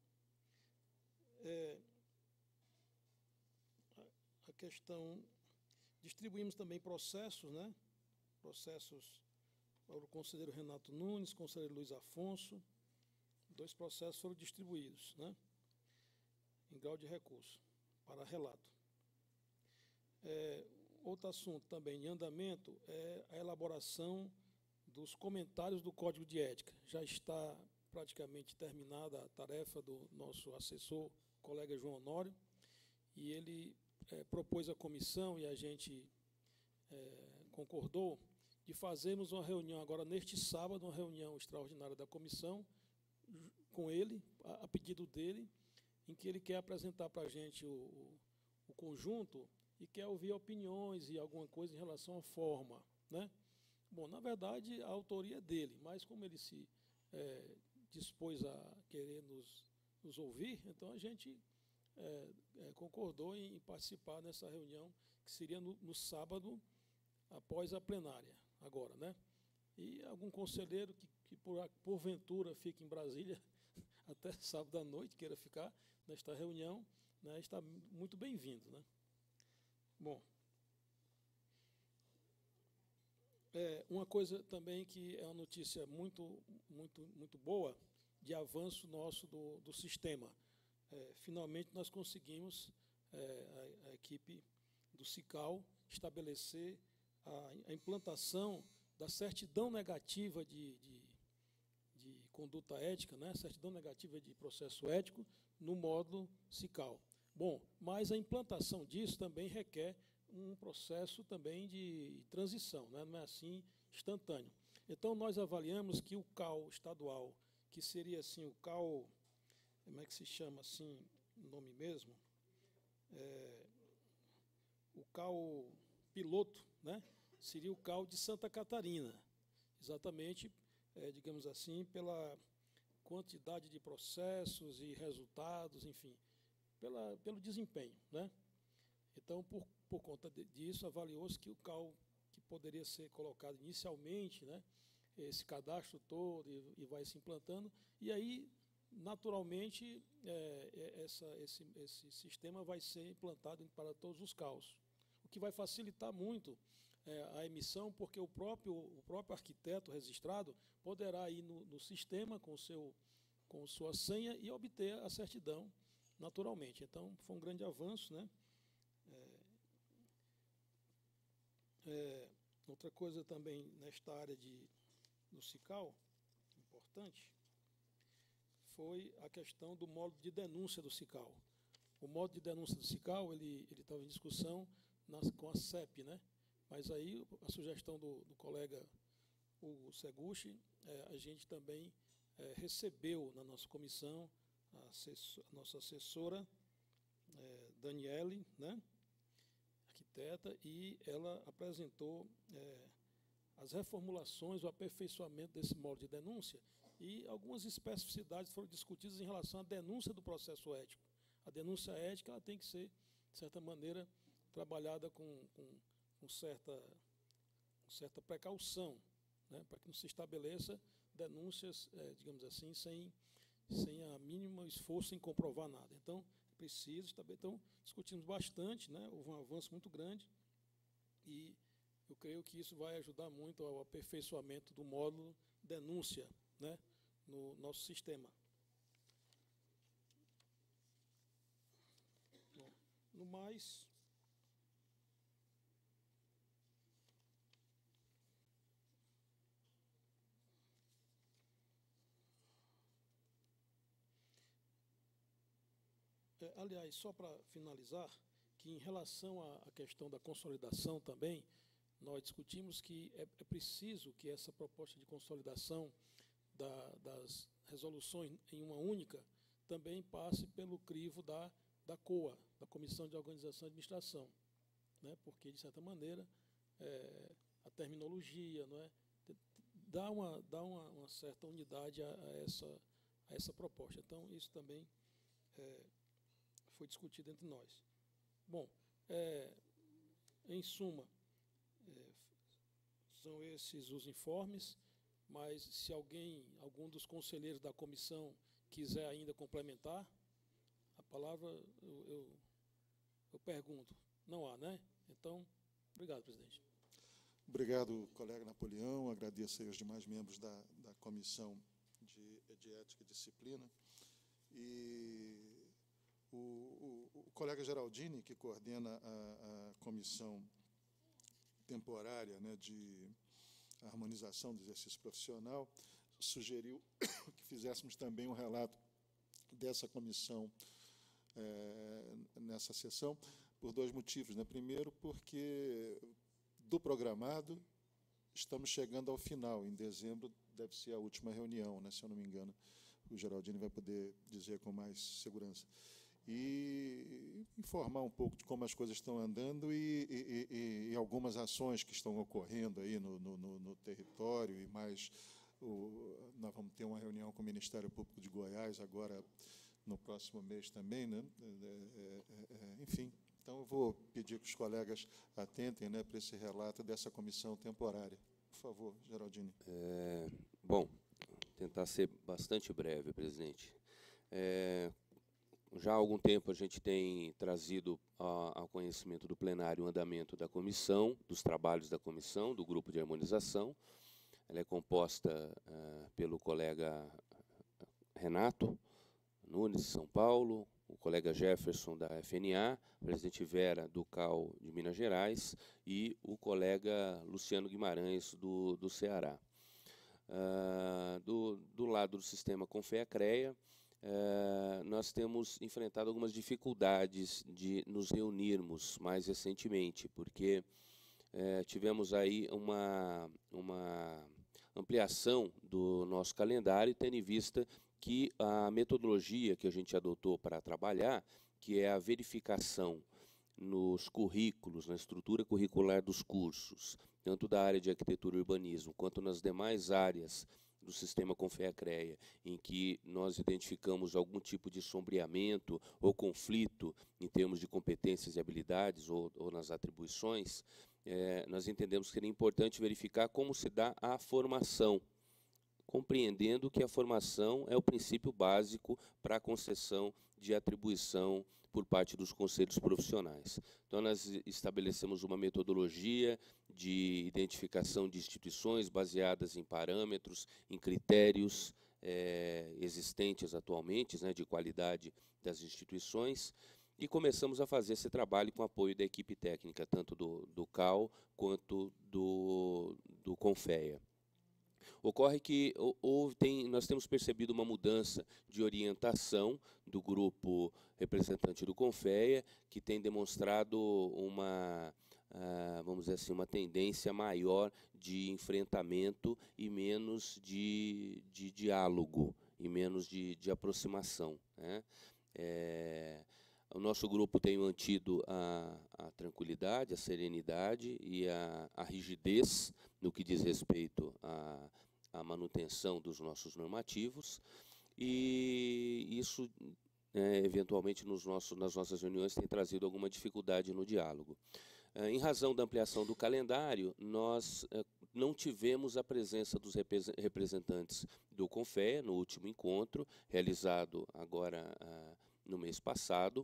a questão, distribuímos também processos, né? Processos para o conselheiro Renato Nunes, conselheiro Luiz Afonso, 2 processos foram distribuídos, né, em grau de recurso, para relato. Outro assunto também em andamento é a elaboração dos comentários do Código de Ética. Já está praticamente terminada a tarefa do nosso assessor, colega João Honório, e ele propôs à comissão, e a gente concordou, de fazermos uma reunião agora neste sábado, uma reunião extraordinária da comissão, com ele, a pedido dele, em que ele quer apresentar para a gente o conjunto e quer ouvir opiniões e alguma coisa em relação à forma, né? Bom, na verdade, a autoria é dele, mas como ele se dispôs a querer nos ouvir, então a gente concordou em participar nessa reunião, que seria no sábado, após a plenária, agora, né? E algum conselheiro que porventura fique em Brasília até sábado à noite, queira ficar nesta reunião, né, está muito bem-vindo, né? Bom, uma coisa também que é uma notícia muito boa, de avanço nosso do sistema. Finalmente nós conseguimos, a equipe do SICAL, estabelecer a implantação da certidão negativa de conduta ética, né, certidão negativa de processo ético, no módulo SICAL. Bom, mas a implantação disso também requer um processo também de transição, né, não é assim instantâneo. Então, nós avaliamos que o CAL estadual, que seria assim o CAL, como é que se chama assim, o nome mesmo? O CAL piloto, né, seria o CAL de Santa Catarina, exatamente, digamos assim, pela quantidade de processos e resultados, enfim, pelo desempenho, né? Então, por conta disso, avaliou-se que o CAL que poderia ser colocado inicialmente, né, esse cadastro todo e vai se implantando, e aí, naturalmente, esse sistema vai ser implantado para todos os CAUs, o que vai facilitar muito a emissão, porque o próprio arquiteto registrado poderá ir no sistema com sua senha e obter a certidão naturalmente. Então, foi um grande avanço, né? Outra coisa também nesta área do SICAL, importante, foi a questão do módulo de denúncia do SICAL. O módulo de denúncia do SICAL, ele estava em discussão com a CEP, né? Mas aí a sugestão do colega Hugo Seguchi, a gente também recebeu na nossa comissão a nossa assessora, Daniele, né, arquiteta, e ela apresentou as reformulações, o aperfeiçoamento desse módulo de denúncia, e algumas especificidades foram discutidas em relação à denúncia do processo ético. A denúncia ética ela tem que ser, de certa maneira, trabalhada com certa precaução, né, para que não se estabeleça denúncias, digamos assim, sem a mínimo esforço em comprovar nada. Então, é preciso também. Então, discutimos bastante, né, houve um avanço muito grande, e eu creio que isso vai ajudar muito ao aperfeiçoamento do módulo denúncia, né, no nosso sistema. Bom, no mais, aliás, só para finalizar, que em relação à questão da consolidação também, nós discutimos que é preciso que essa proposta de consolidação das resoluções em uma única também passe pelo crivo da COA, da Comissão de Organização e Administração, né? Porque, de certa maneira, a terminologia, não é, dá uma certa unidade a essa proposta. Então, isso também foi discutido entre nós. Bom, em suma, são esses os informes, mas se algum dos conselheiros da comissão quiser ainda complementar, a palavra eu pergunto. Não há, né? Então, obrigado, presidente.
Obrigado, colega Napoleão. Agradeço aí aos demais membros da Comissão de Ética e Disciplina. E o colega Geraldini, que coordena a Comissão Temporária, né, de Harmonização do Exercício Profissional, sugeriu que fizéssemos também um relato dessa comissão nessa sessão, por dois motivos, né? Primeiro, porque do programado estamos chegando ao final. Em dezembro deve ser a última reunião, né, se eu não me engano. O Geraldini vai poder dizer com mais segurança. E informar um pouco de como as coisas estão andando e algumas ações que estão ocorrendo aí no território, e mais nós vamos ter uma reunião com o Ministério Público de Goiás agora no próximo mês também, né? Enfim, então eu vou pedir que os colegas atentem, né, para esse relato dessa comissão temporária. Por favor, Geraldini.
Bom, tentar ser bastante breve, presidente. Já há algum tempo a gente tem trazido ao conhecimento do plenário o andamento da comissão, dos trabalhos da comissão, do grupo de harmonização. Ela é composta pelo colega Renato Nunes, de São Paulo, o colega Jefferson, da FNA, a presidente Vera, do CAL de Minas Gerais, e o colega Luciano Guimarães, do Ceará. Do lado do sistema Confea-CREA, nós temos enfrentado algumas dificuldades de nos reunirmos mais recentemente, porque tivemos aí uma ampliação do nosso calendário, tendo em vista que a metodologia que a gente adotou para trabalhar, que é a verificação nos currículos, na estrutura curricular dos cursos, tanto da área de arquitetura e urbanismo, quanto nas demais áreas do sistema Confea-CREA, em que nós identificamos algum tipo de sombreamento ou conflito em termos de competências e habilidades ou nas atribuições, nós entendemos que era importante verificar como se dá a formação, compreendendo que a formação é o princípio básico para a concessão de atribuição por parte dos conselhos profissionais. Então, nós estabelecemos uma metodologia de identificação de instituições baseadas em parâmetros, em critérios existentes atualmente, né, de qualidade das instituições, e começamos a fazer esse trabalho com apoio da equipe técnica, tanto do CAL quanto do Confea. Ocorre que nós temos percebido uma mudança de orientação do grupo representante do Confea, que tem demonstrado vamos dizer assim, uma tendência maior de enfrentamento e menos de diálogo, e menos de aproximação, né? O nosso grupo tem mantido a tranquilidade, a serenidade e a rigidez no que diz respeito à manutenção dos nossos normativos, e isso, eventualmente, nas nossas reuniões, tem trazido alguma dificuldade no diálogo. Em razão da ampliação do calendário, nós não tivemos a presença dos representantes do Confea no último encontro, realizado agora no mês passado,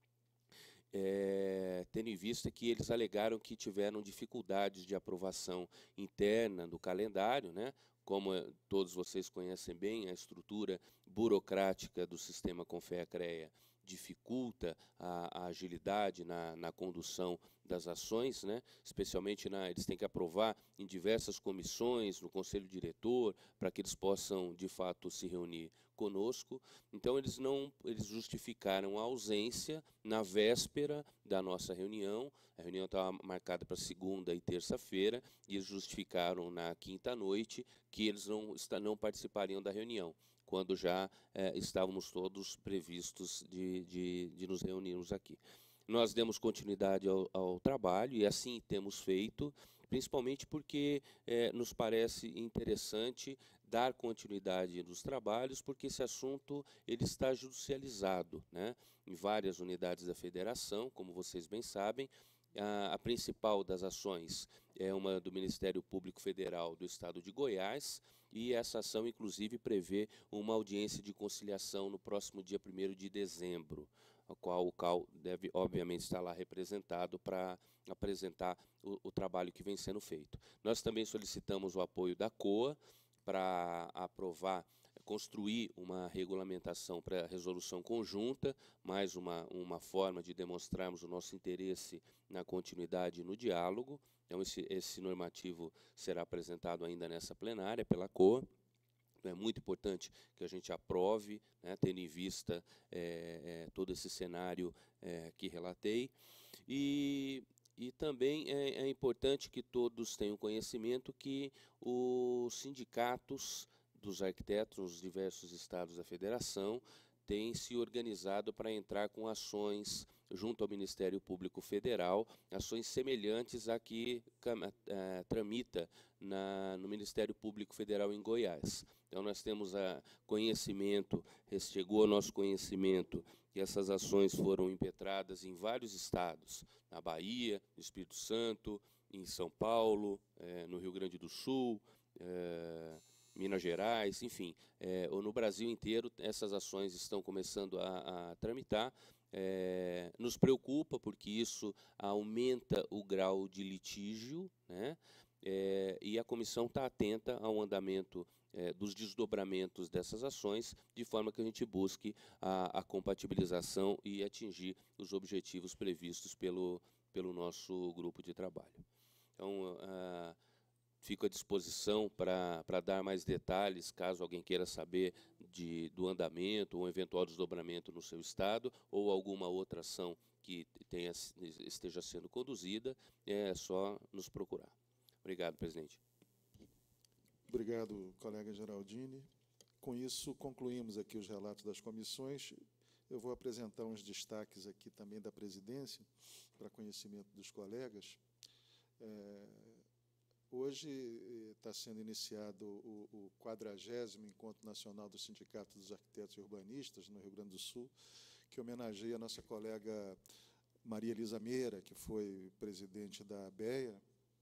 tendo em vista que eles alegaram que tiveram dificuldades de aprovação interna do calendário, né? Como todos vocês conhecem bem, a estrutura burocrática do sistema Confea-CREA dificulta a agilidade na condução das ações, né? Especialmente eles têm que aprovar em diversas comissões, no conselho diretor, para que eles possam, de fato, se reunir conosco. Então, eles justificaram a ausência na véspera da nossa reunião. A reunião estava marcada para segunda e terça-feira, e eles justificaram na quinta-noite que eles não participariam da reunião, quando já estávamos todos previstos de nos reunirmos aqui. Nós demos continuidade ao trabalho, e assim temos feito, principalmente porque nos parece interessante dar continuidade nos trabalhos, porque esse assunto ele está judicializado, né, em várias unidades da federação, como vocês bem sabem. A principal das ações é uma do Ministério Público Federal do Estado de Goiás, e essa ação, inclusive, prevê uma audiência de conciliação no próximo dia 1º de dezembro, a qual o CAL deve, obviamente, estar lá representado para apresentar o trabalho que vem sendo feito. Nós também solicitamos o apoio da COA para aprovar, construir uma regulamentação para resolução conjunta, mais uma forma de demonstrarmos o nosso interesse na continuidade e no diálogo. Então, esse normativo será apresentado ainda nessa plenária pela COA. É muito importante que a gente aprove, né, tendo em vista todo esse cenário que relatei. E também é importante que todos tenham conhecimento que os sindicatos dos arquitetos nos diversos estados da federação têm se organizado para entrar com ações junto ao Ministério Público Federal, ações semelhantes a que tramita no Ministério Público Federal em Goiás. Então, nós temos conhecimento, chegou ao nosso conhecimento que essas ações foram impetradas em vários estados, na Bahia, no Espírito Santo, em São Paulo, no Rio Grande do Sul, Minas Gerais, enfim, ou no Brasil inteiro. Essas ações estão começando a tramitar. Nos preocupa porque isso aumenta o grau de litígio, né? E a comissão está atenta ao andamento dos desdobramentos dessas ações, de forma que a gente busque a compatibilização e atingir os objetivos previstos pelo nosso grupo de trabalho. Então, fico à disposição para dar mais detalhes, caso alguém queira saber do andamento, ou eventual desdobramento no seu estado, ou alguma outra ação que esteja sendo conduzida, é só nos procurar. Obrigado, presidente.
Obrigado, colega Geraldini. Com isso, concluímos aqui os relatos das comissões. Eu vou apresentar uns destaques aqui também da presidência, para conhecimento dos colegas. Hoje está sendo iniciado o 40º Encontro Nacional do Sindicato dos Arquitetos e Urbanistas, no Rio Grande do Sul, que homenageia a nossa colega Maria Elisa Meira, que foi presidente da ABEA,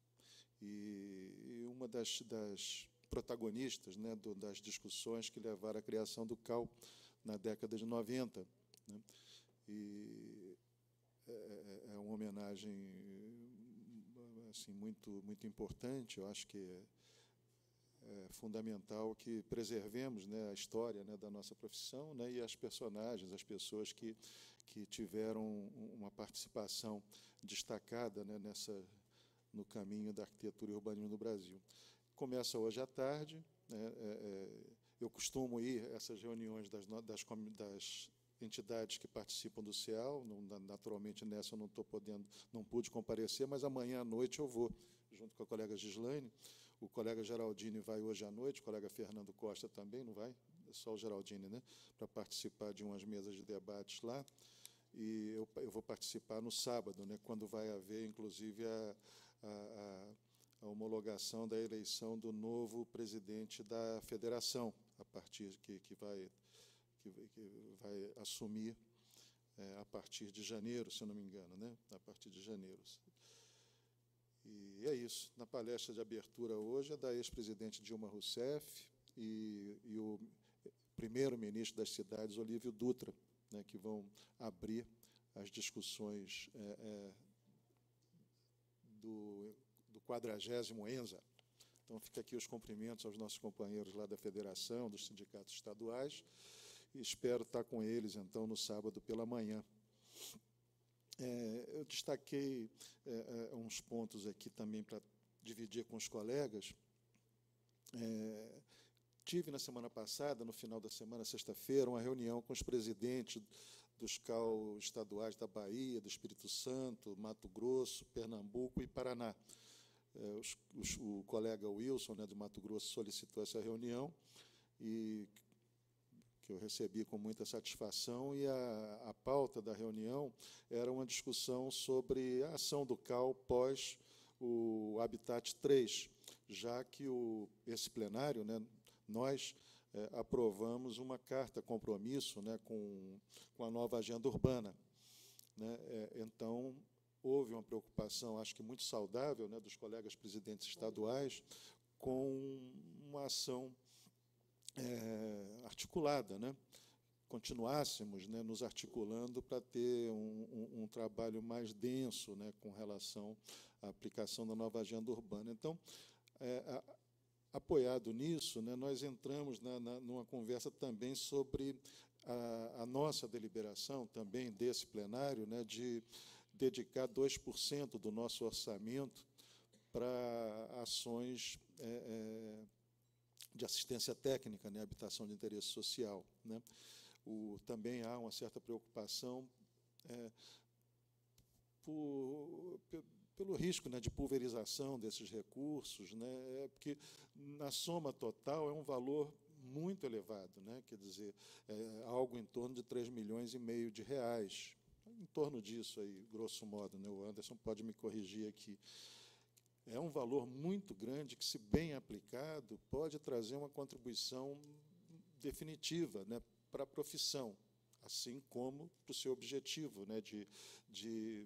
e uma das protagonistas, né, das discussões que levaram à criação do CAL na década de 90. Né? E é uma homenagem assim, muito importante. Eu acho que é fundamental que preservemos, né, a história, né, da nossa profissão, né, e as personagens, as pessoas que tiveram uma participação destacada, né, no caminho da arquitetura e urbanismo no Brasil. Começa hoje à tarde. Né, eu costumo ir a essas reuniões das entidades que participam do CEAL. Naturalmente, nessa eu não pude comparecer, mas amanhã à noite eu vou, junto com a colega Gislaine. O colega Geraldini vai hoje à noite, o colega Fernando Costa também, não vai? É só o Geraldini, né? Para participar de umas mesas de debates lá. E eu vou participar no sábado, né? Quando vai haver, inclusive, a homologação da eleição do novo presidente da federação, a partir que vai assumir a partir de janeiro, se eu não me engano, né? A partir de janeiro. E é isso. Na palestra de abertura hoje é da ex-presidente Dilma Rousseff e o primeiro-ministro das cidades, Olívio Dutra, né, que vão abrir as discussões do 40º ENSA. Então, fica aqui os cumprimentos aos nossos companheiros lá da federação, dos sindicatos estaduais, e espero estar com eles, então, no sábado pela manhã. Eu destaquei uns pontos aqui também para dividir com os colegas. tive na semana passada, no final da semana, sexta-feira, uma reunião com os presidentes dos CAU estaduais da Bahia, do Espírito Santo, Mato Grosso, Pernambuco e Paraná. O colega Wilson, né, do Mato Grosso, solicitou essa reunião, e que eu recebi com muita satisfação, e a pauta da reunião era uma discussão sobre a ação do CAU pós o Habitat 3, já que esse plenário, né, nós aprovamos uma carta compromisso, né, com a nova agenda urbana, né. Então, houve uma preocupação, acho que muito saudável, né, dos colegas presidentes estaduais com uma ação articulada, né? Continuássemos, né, nos articulando para ter um trabalho mais denso, né, com relação à aplicação da nova agenda urbana. Então, apoiado nisso, né, nós entramos numa conversa também sobre a nossa deliberação, também desse plenário, né, de dedicar 2% do nosso orçamento para ações de assistência técnica, né, habitação de interesse social, né. Também há uma certa preocupação pelo risco, né, de pulverização desses recursos, né, porque, na soma total, é um valor muito elevado, né, quer dizer, algo em torno de 3,5 milhões de reais, em torno disso, aí, grosso modo, né, o Anderson pode me corrigir aqui. É um valor muito grande que, se bem aplicado, pode trazer uma contribuição definitiva, né, para a profissão, assim como para o seu objetivo, né, de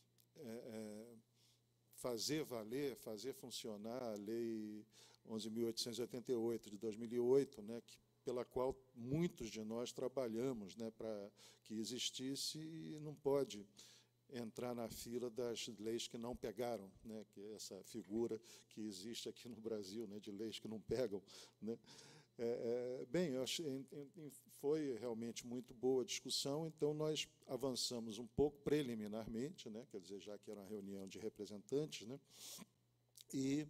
fazer valer, fazer funcionar a Lei 11.888, de 2008, né, pela qual muitos de nós trabalhamos, né, para que existisse, e não pode entrar na fila das leis que não pegaram, né, que é essa figura que existe aqui no Brasil, né, de leis que não pegam, né. Bem, eu achei, foi realmente muito boa a discussão, então nós avançamos um pouco preliminarmente, né, quer dizer, já que era uma reunião de representantes, né, e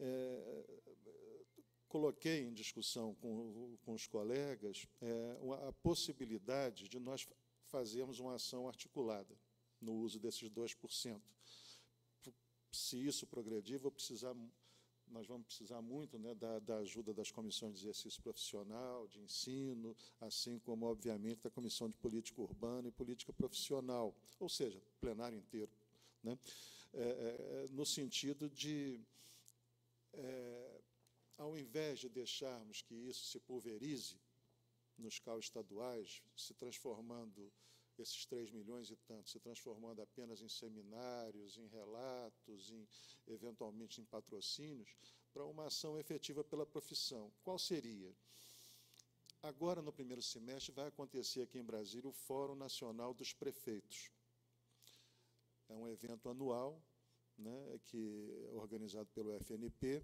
coloquei em discussão com os colegas a possibilidade de nós fazermos uma ação articulada no uso desses 2%. Se isso progredir, nós vamos precisar muito, né, da ajuda das comissões de exercício profissional, de ensino, assim como, obviamente, da Comissão de Política Urbana e Política Profissional, ou seja, plenário inteiro, né, no sentido de, ao invés de deixarmos que isso se pulverize nos CAU estaduais, se transformando esses 3 milhões e tanto, se transformando apenas em seminários, em relatos, eventualmente em patrocínios, para uma ação efetiva pela profissão. Qual seria? Agora, no primeiro semestre, vai acontecer aqui em Brasília o Fórum Nacional dos Prefeitos. É um evento anual, né, que é organizado pelo FNP,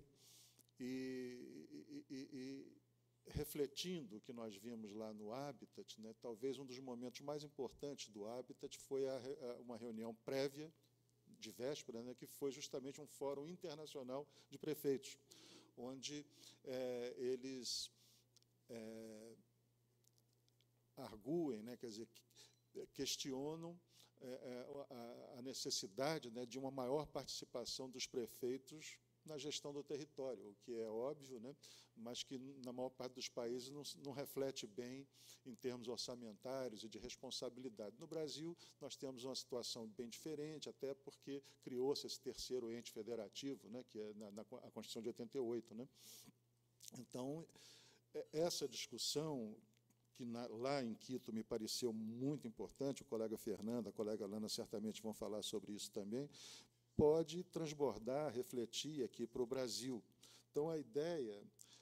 e refletindo o que nós vimos lá no Habitat, né, talvez um dos momentos mais importantes do Habitat foi uma reunião prévia, de véspera, né, que foi justamente um fórum internacional de prefeitos, onde eles arguem, né, quer dizer, questionam a necessidade, né, de uma maior participação dos prefeitos na gestão do território, o que é óbvio, né, mas que, na maior parte dos países, não reflete bem em termos orçamentários e de responsabilidade. No Brasil, nós temos uma situação bem diferente, até porque criou-se esse terceiro ente federativo, né, que é a Constituição de 88. Né. Então, essa discussão, que lá em Quito me pareceu muito importante, o colega Fernando, a colega Lana certamente vão falar sobre isso também, pode transbordar, refletir aqui para o Brasil. Então, a ideia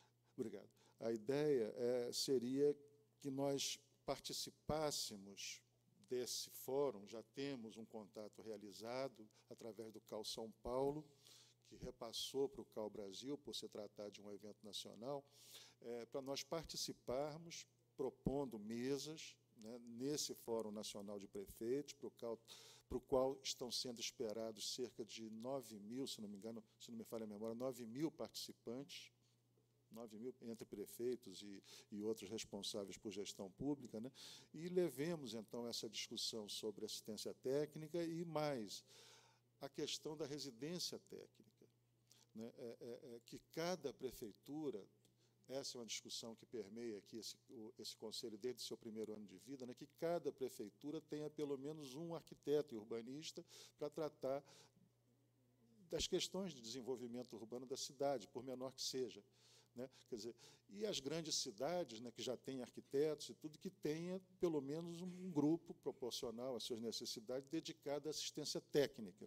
seria que nós participássemos desse fórum. Já temos um contato realizado através do CAU São Paulo, que repassou para o CAU Brasil, por se tratar de um evento nacional, para nós participarmos, propondo mesas, né, nesse Fórum Nacional de Prefeitos, para o qual estão sendo esperados cerca de 9.000, se não me engano, se não me falha a memória, 9.000 participantes, 9.000 entre prefeitos e outros responsáveis por gestão pública, né? E levemos, então, essa discussão sobre assistência técnica e mais a questão da residência técnica, né? Que cada prefeitura, essa é uma discussão que permeia aqui esse conselho desde o seu primeiro ano de vida, né? Que cada prefeitura tenha pelo menos um arquiteto e urbanista para tratar das questões de desenvolvimento urbano da cidade, por menor que seja, né? Quer dizer, e as grandes cidades, né, que já têm arquitetos e tudo, que tenha pelo menos um grupo proporcional às suas necessidades dedicado à assistência técnica.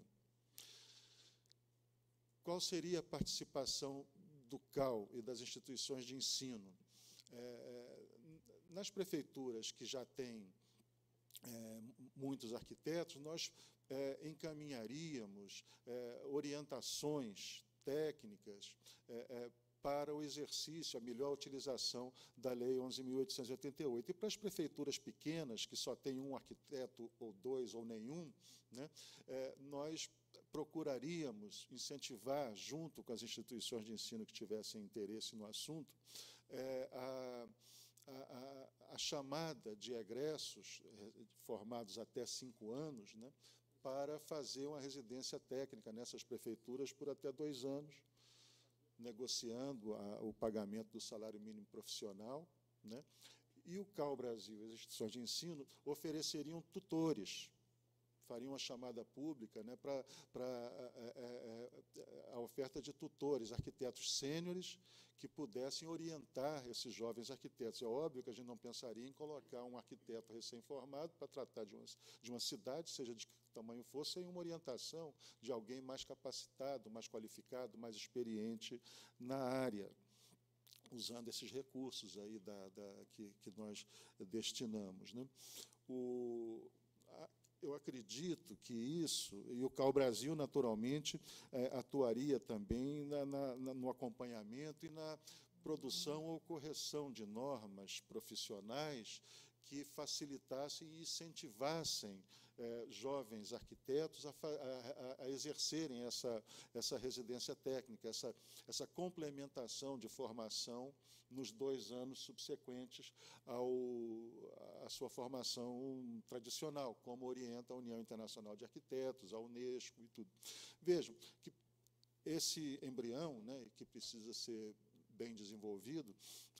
Qual seria a participação do CAU e das instituições de ensino? Nas prefeituras que já têm muitos arquitetos, nós encaminharíamos orientações técnicas para o exercício, a melhor utilização da Lei 11.888. E para as prefeituras pequenas, que só tem um arquiteto, ou dois, ou nenhum, né, nós procuraríamos incentivar, junto com as instituições de ensino que tivessem interesse no assunto, a chamada de egressos formados até 5 anos, né, para fazer uma residência técnica nessas prefeituras por até 2 anos, negociando o pagamento do salário mínimo profissional, né? E o CAU Brasil, as instituições de ensino, ofereceriam tutores, fariam uma chamada pública, né, para a oferta de tutores, arquitetos sêniores, que pudessem orientar esses jovens arquitetos. É óbvio que a gente não pensaria em colocar um arquiteto recém-formado para tratar de uma cidade, seja de que tamanho for, sem uma orientação de alguém mais capacitado, mais qualificado, mais experiente na área, usando esses recursos aí que nós destinamos, né? Eu acredito que isso, e o CAU Brasil, naturalmente, atuaria também no acompanhamento e na produção ou correção de normas profissionais que facilitassem e incentivassem jovens arquitetos a exercerem essa residência técnica, essa complementação de formação nos 2 anos subsequentes à sua formação tradicional, como orienta a União Internacional de Arquitetos, a Unesco e tudo. Vejam que esse embrião, né, que precisa ser bem desenvolvido,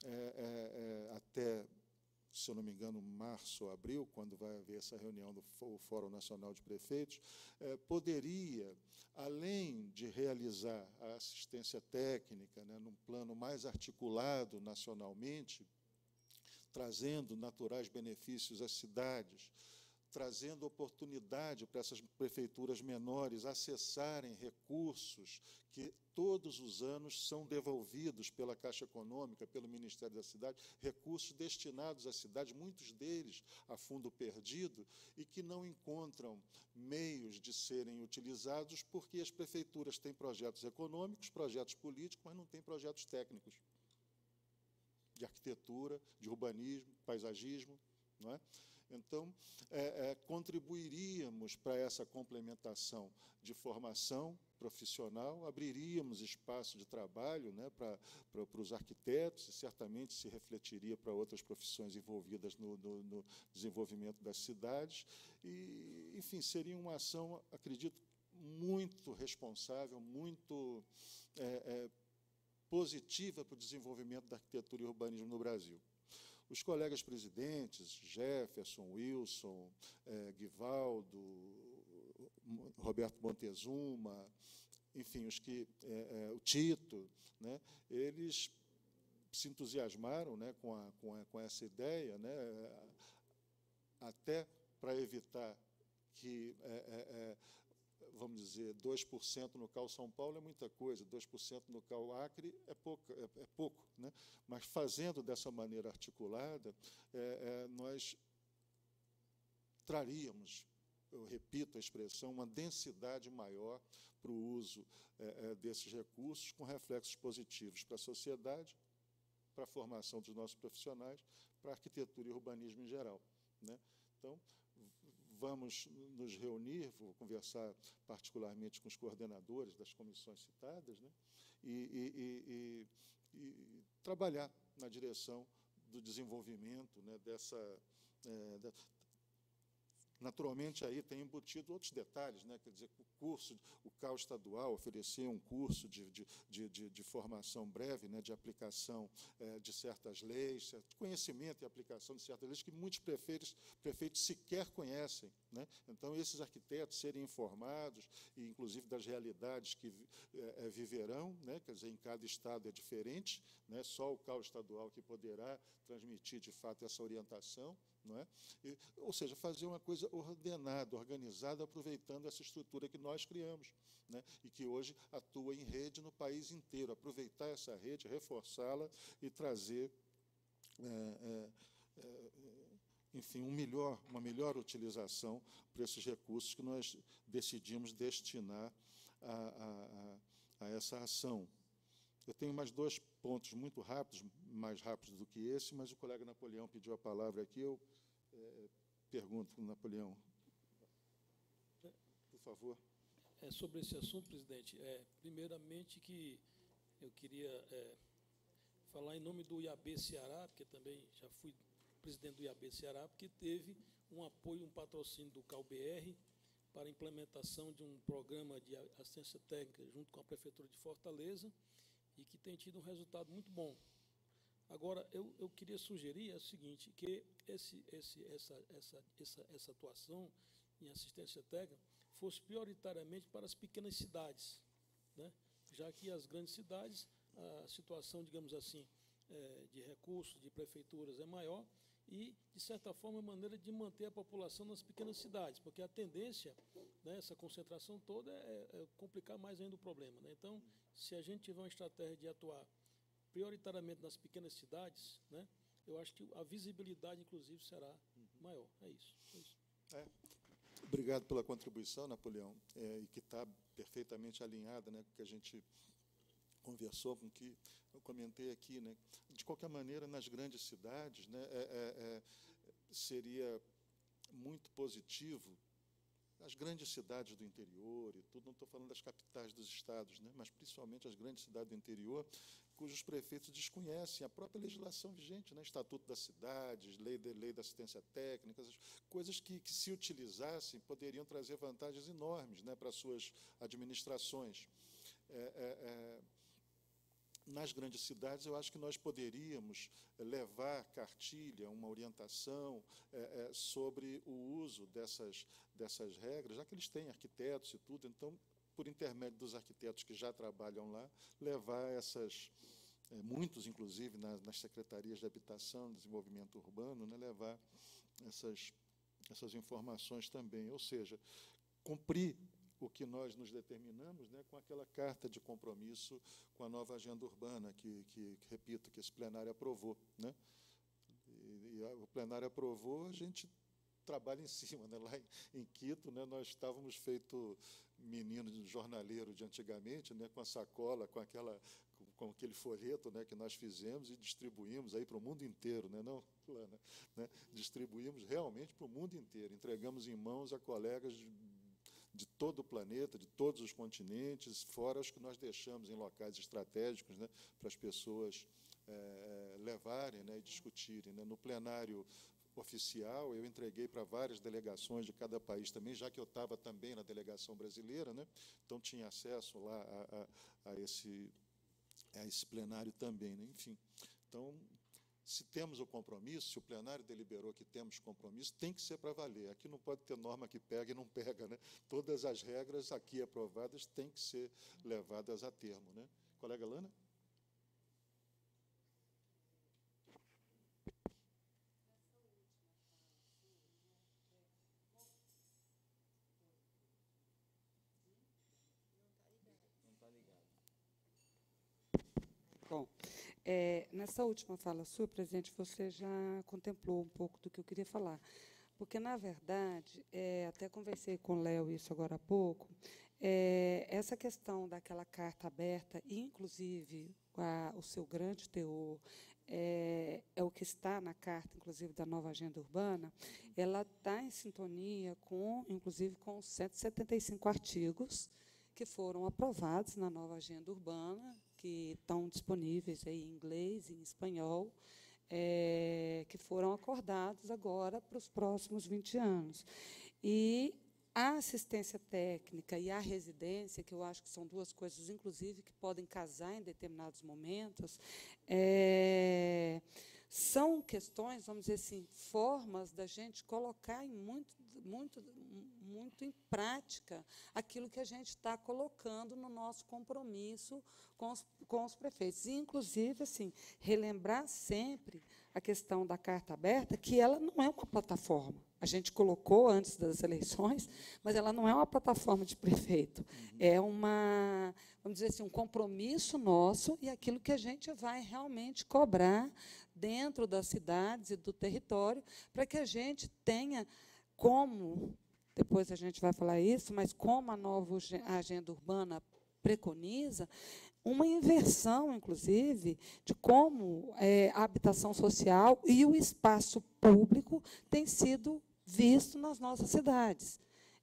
até, se eu não me engano, março ou abril, quando vai haver essa reunião do Fórum Nacional de Prefeitos, poderia, além de realizar a assistência técnica, né, num plano mais articulado nacionalmente, trazendo naturais benefícios às cidades, trazendo oportunidade para essas prefeituras menores acessarem recursos que todos os anos são devolvidos pela Caixa Econômica, pelo Ministério da Cidade, recursos destinados à cidade, muitos deles a fundo perdido, e que não encontram meios de serem utilizados porque as prefeituras têm projetos econômicos, projetos políticos, mas não têm projetos técnicos de arquitetura, de urbanismo, paisagismo, não é? Então, contribuiríamos para essa complementação de formação profissional, abriríamos espaço de trabalho, né, para os arquitetos, e certamente se refletiria para outras profissões envolvidas no desenvolvimento das cidades. E, enfim, seria uma ação, acredito, muito responsável, muito positiva para o desenvolvimento da arquitetura e urbanismo no Brasil. Os colegas presidentes, Jefferson, Wilson, Guivaldo, Roberto Montezuma, enfim, o Tito, né, eles se entusiasmaram, né, com essa ideia, né, até para evitar que, vamos dizer, 2% no CAU São Paulo é muita coisa, 2% no CAU Acre é pouco, né? Mas fazendo dessa maneira articulada, nós traríamos, eu repito a expressão, uma densidade maior para o uso desses recursos, com reflexos positivos para a sociedade, para a formação dos nossos profissionais, para a arquitetura e urbanismo em geral, né? Então, vamos nos reunir, vou conversar particularmente com os coordenadores das comissões citadas, né, e trabalhar na direção do desenvolvimento, né, naturalmente, aí tem embutido outros detalhes, né? Quer dizer, o curso, o CAU estadual oferecia um curso de formação breve, né? De aplicação de certas leis, de conhecimento e aplicação de certas leis que muitos prefeitos sequer conhecem, né? Então, esses arquitetos serem informados, e inclusive das realidades que viverão, né? Quer dizer, em cada estado é diferente, né? Só o CAU estadual que poderá transmitir, de fato, essa orientação, não é? Ou seja, fazer uma coisa ordenada, organizada, aproveitando essa estrutura que nós criamos, né? E que hoje atua em rede no país inteiro. Aproveitar essa rede, reforçá-la e trazer, enfim, uma melhor utilização para esses recursos que nós decidimos destinar a essa ação. Eu tenho mais 2 pontos muito rápidos, mais rápidos do que esse, mas o colega Napoleão pediu a palavra aqui, eu pergunto, Napoleão, por favor.
Sobre esse assunto, presidente, primeiramente que eu queria falar em nome do IAB Ceará, porque também já fui presidente do IAB Ceará, porque teve um apoio, um patrocínio do CAU-BR para a implementação de um programa de assistência técnica junto com a Prefeitura de Fortaleza, e que tem tido um resultado muito bom. Agora, eu queria sugerir o seguinte, que essa atuação em assistência técnica fosse prioritariamente para as pequenas cidades, né? Já que as grandes cidades, a situação, digamos assim, de recursos, de prefeituras é maior, e, de certa forma, a maneira de manter a população nas pequenas cidades, porque a tendência, né, essa concentração toda é complicar mais ainda o problema, né? Então, se a gente tiver uma estratégia de atuar prioritariamente nas pequenas cidades, né, eu acho que a visibilidade, inclusive, será maior. É isso.
Obrigado pela contribuição, Napoleão, e que está perfeitamente alinhada, né, com o que a gente conversou, com o que eu comentei aqui, né? De qualquer maneira, nas grandes cidades, né, seria muito positivo, as grandes cidades do interior e tudo, não estou falando das capitais dos estados, né, mas principalmente as grandes cidades do interior, cujos prefeitos desconhecem a própria legislação vigente, né, Estatuto das Cidades, lei da assistência técnica, coisas que se utilizassem poderiam trazer vantagens enormes, né, para as suas administrações. Nas grandes cidades, eu acho que nós poderíamos levar cartilha, uma orientação sobre o uso dessas regras, já que eles têm arquitetos e tudo, então, por intermédio dos arquitetos que já trabalham lá, levar muitos, inclusive, nas secretarias de habitação, desenvolvimento urbano, né, levar essas informações também, ou seja, cumprir o que nós nos determinamos, né, com aquela carta de compromisso com a nova agenda urbana, que repito, que esse plenário aprovou, né? E o plenário aprovou, a gente trabalha em cima, né? Lá em Quito, né, nós estávamos feito menino jornaleiro de antigamente, né, com a sacola, com aquele folheto, né, que nós fizemos e distribuímos aí para o mundo inteiro, né, não, Lana, né? Distribuímos realmente para o mundo inteiro, entregamos em mãos a colegas de todo o planeta, de todos os continentes, fora os que nós deixamos em locais estratégicos, né, para as pessoas levarem, né, e discutirem, né. No plenário oficial, eu entreguei para várias delegações de cada país também, já que eu estava também na delegação brasileira, né, então tinha acesso lá a esse plenário também, né, enfim. Então, se temos o compromisso, se o plenário deliberou que temos compromisso, tem que ser para valer. Aqui não pode ter norma que pega e não pega, né? Todas as regras aqui aprovadas têm que ser levadas a termo, né? Colega Lana?
Bom, nessa última fala sua, presidente, você já contemplou um pouco do que eu queria falar. Porque, na verdade, até conversei com o Léo isso agora há pouco, essa questão daquela carta aberta, inclusive o seu grande teor, é o que está na carta, inclusive, da nova agenda urbana, ela está em sintonia com, inclusive, com os 175 artigos que foram aprovados na nova agenda urbana, que estão disponíveis aí em inglês e em espanhol, que foram acordados agora para os próximos 20 anos. E a assistência técnica e a residência, que eu acho que são duas coisas, inclusive, que podem casar em determinados momentos, são questões, vamos dizer assim, formas da gente colocar muito em prática aquilo que a gente está colocando no nosso compromisso com os prefeitos. E, inclusive, assim, relembrar sempre a questão da carta aberta, que ela não é uma plataforma. A gente colocou antes das eleições, mas ela não é uma plataforma de prefeito. É vamos dizer assim, um compromisso nosso e aquilo que a gente vai realmente cobrar dentro das cidades e do território, para que a gente tenha como, depois a gente vai falar isso, mas como a nova agenda urbana preconiza, uma inversão, inclusive, de como a habitação social e o espaço público tem sido visto nas nossas cidades,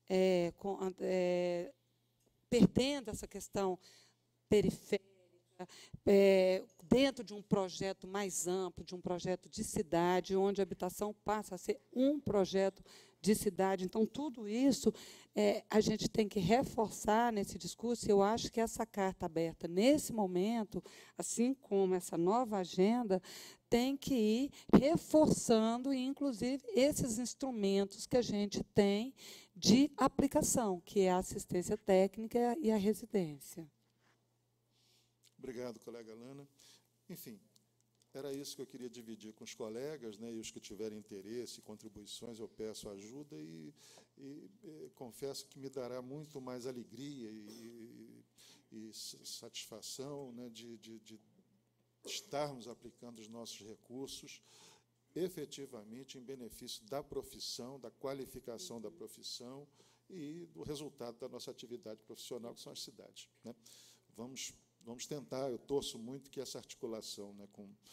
perdendo essa questão periférica, dentro de um projeto mais amplo, de um projeto de cidade, onde a habitação passa a ser um projeto de cidade. Então, tudo isso a gente tem que reforçar nesse discurso, e eu acho que essa carta aberta, nesse momento, assim como essa nova agenda, tem que ir reforçando, inclusive, esses instrumentos que a gente tem de aplicação, que é a assistência técnica e a residência.
Obrigado, colega Lana. Enfim, era isso que eu queria dividir com os colegas, né, e os que tiverem interesse e contribuições, eu peço ajuda e confesso que me dará muito mais alegria e satisfação, né, de estarmos aplicando os nossos recursos efetivamente em benefício da profissão, da qualificação da profissão e do resultado da nossa atividade profissional, que são as cidades, né? Vamos tentar, eu torço muito que essa articulação, né,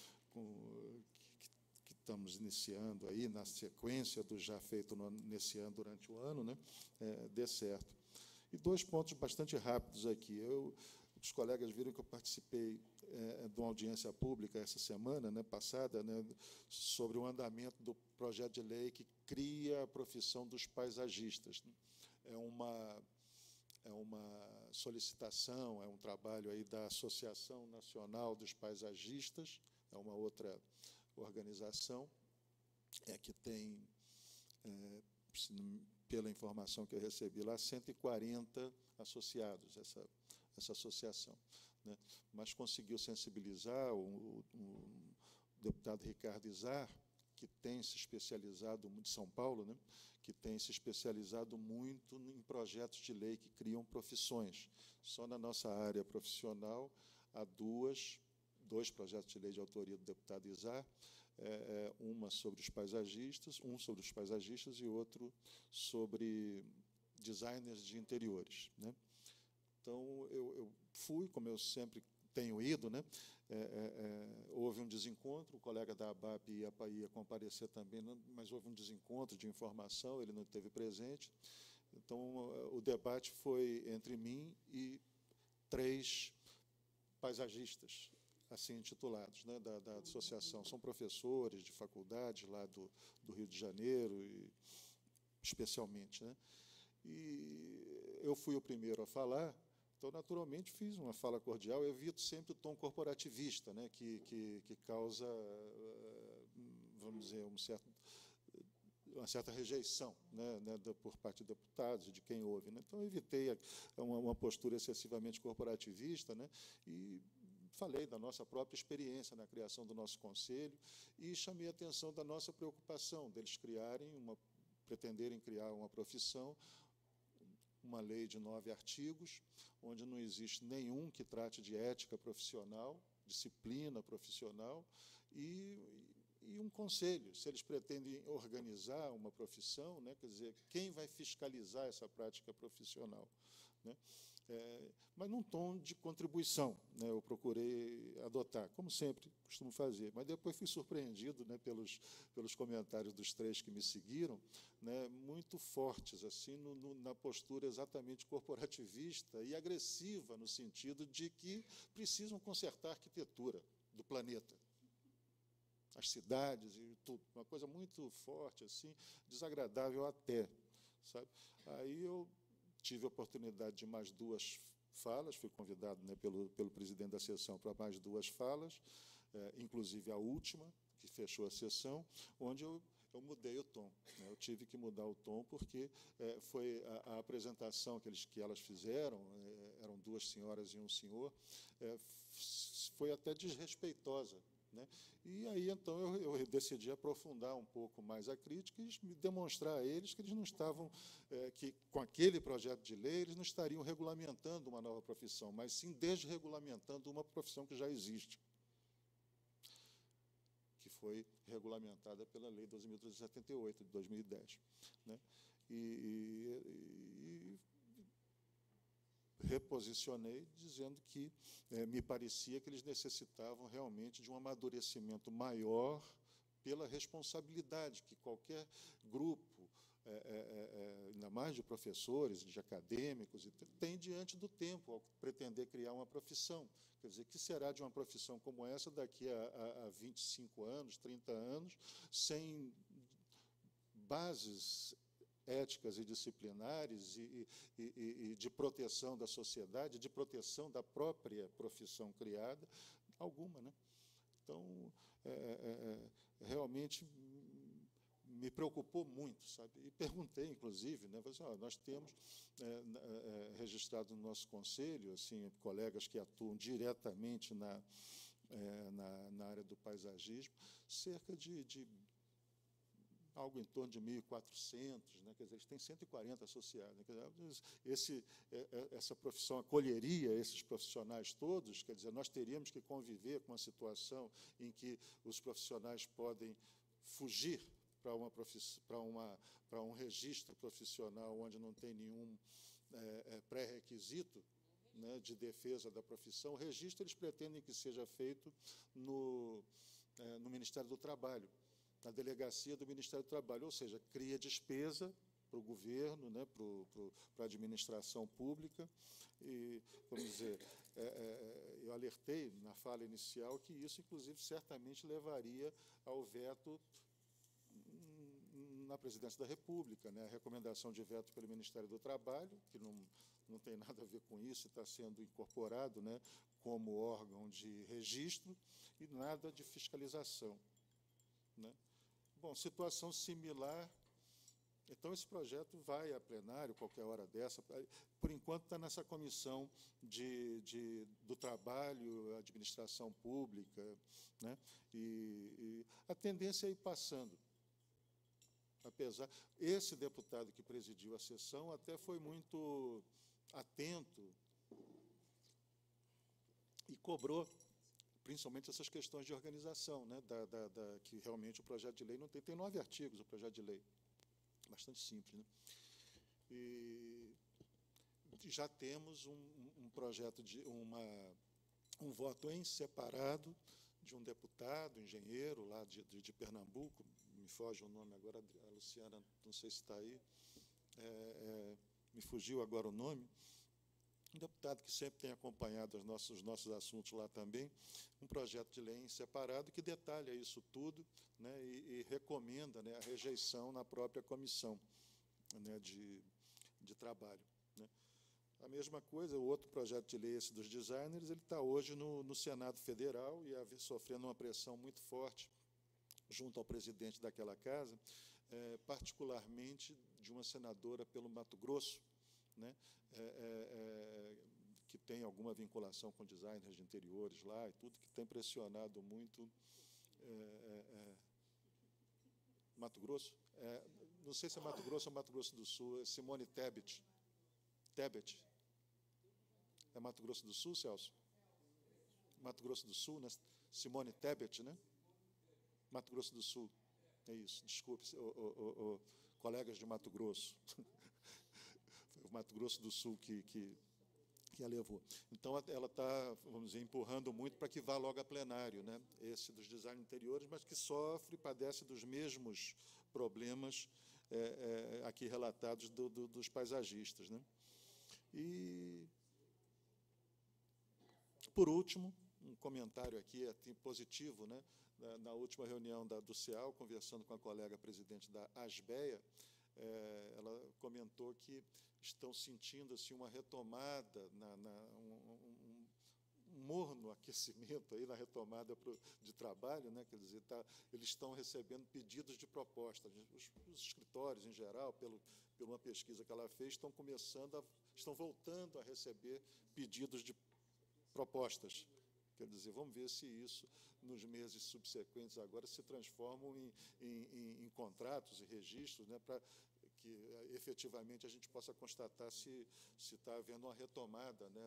que estamos iniciando aí, na sequência do já feito nesse ano, durante o ano, né, dê certo. E 2 pontos bastante rápidos aqui. Os colegas viram que eu participei de uma audiência pública essa semana, né, passada, né, sobre o andamento do projeto de lei que cria a profissão dos paisagistas. É uma solicitação, é um trabalho aí da Associação Nacional dos Paisagistas, é uma outra organização, que tem, pela informação que eu recebi lá, 140 associados, essa associação, né? Mas conseguiu sensibilizar o deputado Ricardo Izar, que tem se especializado, de São Paulo, né, que tem se especializado muito em projetos de lei que criam profissões. Só na nossa área profissional há 2 projetos de lei de autoria do deputado Izar, um sobre os paisagistas e outro sobre designers de interiores, né? Então, eu fui, como eu sempre tenho ido, né? Houve um desencontro, o colega da ABAP ia comparecer também, mas houve um desencontro de informação, ele não esteve presente. Então, o debate foi entre mim e 3 paisagistas, assim intitulados, né, da associação. São professores de faculdade lá do Rio de Janeiro, especialmente, né? E eu fui o primeiro a falar. Então, naturalmente, fiz uma fala cordial. Eu evito sempre o tom corporativista, né, que causa, vamos dizer, uma certa rejeição, né, por parte de deputados e de quem ouve, né? Então, eu evitei uma postura excessivamente corporativista, né, e falei da nossa própria experiência na criação do nosso conselho e chamei a atenção da nossa preocupação deles pretenderem criar uma profissão, uma lei de 9 artigos, onde não existe nenhum que trate de ética profissional, disciplina profissional, e e um conselho, se eles pretendem organizar uma profissão, né, quer dizer, quem vai fiscalizar essa prática profissional, né? Mas num tom de contribuição, né, eu procurei adotar, como sempre costumo fazer, mas depois fui surpreendido, né, pelos comentários dos 3 que me seguiram, né, muito fortes assim na postura exatamente corporativista e agressiva, no sentido de que precisam consertar a arquitetura do planeta, as cidades e tudo, uma coisa muito forte, assim, desagradável até, sabe? Aí eu tive a oportunidade de mais 2 falas, fui convidado, né, pelo presidente da sessão para mais 2 falas, inclusive a última, que fechou a sessão, onde eu mudei o tom, né? Eu tive que mudar o tom porque foi a apresentação que elas fizeram, eram 2 senhoras e um senhor, foi até desrespeitosa, né? E aí, então, eu decidi aprofundar um pouco mais a crítica e demonstrar a eles que eles não estavam, que com aquele projeto de lei, eles não estariam regulamentando uma nova profissão, mas sim desregulamentando uma profissão que já existe, que foi regulamentada pela Lei 12.378, de 2010. Né? E reposicionei, dizendo que me parecia que eles necessitavam realmente de um amadurecimento maior pela responsabilidade que qualquer grupo, ainda mais de professores, de acadêmicos, tem diante do tempo, ao pretender criar uma profissão. Quer dizer, que será de uma profissão como essa daqui a 25 anos, 30 anos, sem bases éticas e disciplinares e de proteção da sociedade, de proteção da própria profissão criada, alguma, né? Então, realmente me preocupou muito, sabe? E perguntei, inclusive, né? Nós temos registrado no nosso conselho, assim, colegas que atuam diretamente na área do paisagismo, cerca de algo em torno de 1.400, né? Quer dizer, eles têm 140 associados. Né? Quer dizer, essa profissão acolheria esses profissionais todos, quer dizer, nós teríamos que conviver com uma situação em que os profissionais podem fugir para um registro profissional onde não tem nenhum pré-requisito, né, de defesa da profissão. O registro eles pretendem que seja feito no Ministério do Trabalho, na delegacia do Ministério do Trabalho, ou seja, cria despesa para o governo, né, para a administração pública. E, vamos dizer, eu alertei na fala inicial que isso, inclusive, certamente levaria ao veto na Presidência da República, né, a recomendação de veto pelo Ministério do Trabalho, que não tem nada a ver com isso, está sendo incorporado, né, como órgão de registro, e nada de fiscalização, né? Bom, situação similar. Então, esse projeto vai a plenário qualquer hora dessa. Por enquanto, está nessa comissão do trabalho, administração pública, né? E a tendência é ir passando. Apesar, esse deputado que presidiu a sessão até foi muito atento e cobrou principalmente essas questões de organização, né, que realmente o projeto de lei não tem. Tem 9 artigos o projeto de lei, bastante simples, né? E já temos um projeto um voto em separado de um deputado, engenheiro, lá de Pernambuco, me foge o nome agora, a Luciana, não sei se está aí, me fugiu agora o nome, um deputado que sempre tem acompanhado os nossos assuntos lá também, um projeto de lei em separado que detalha isso tudo, né, e recomenda, né, a rejeição na própria comissão, né, de trabalho. Né. A mesma coisa, o outro projeto de lei, esse dos designers, ele está hoje no Senado Federal e sofrendo uma pressão muito forte junto ao presidente daquela casa, particularmente de uma senadora pelo Mato Grosso, né, que tem alguma vinculação com designers de interiores lá e tudo, que tem pressionado muito Mato Grosso. Não sei se é Mato Grosso ou Mato Grosso do Sul, é Simone Tebet. É Mato Grosso do Sul, Celso? Mato Grosso do Sul, né? Simone Tebet, né? Mato Grosso do Sul. É isso, desculpe, colegas de Mato Grosso. Foi o Mato Grosso do Sul que a levou. Então, ela está, vamos dizer, empurrando muito para que vá logo a plenário, né? Esse dos design interiores, mas que sofre, padece dos mesmos problemas aqui relatados dos paisagistas, né? E, por último, um comentário aqui positivo, né? Na última reunião do CEAL, conversando com a colega presidente da ASBEA, ela comentou que estão sentindo assim, uma retomada, um morno aquecimento aí na retomada de trabalho, né? Quer dizer, eles estão recebendo pedidos de propostas. Os escritórios, em geral, por uma pesquisa que ela fez, estão voltando a receber pedidos de propostas. Quer dizer, vamos ver se isso, nos meses subsequentes agora, se transformam em contratos e registros, né, para que efetivamente a gente possa constatar se está havendo uma retomada, né,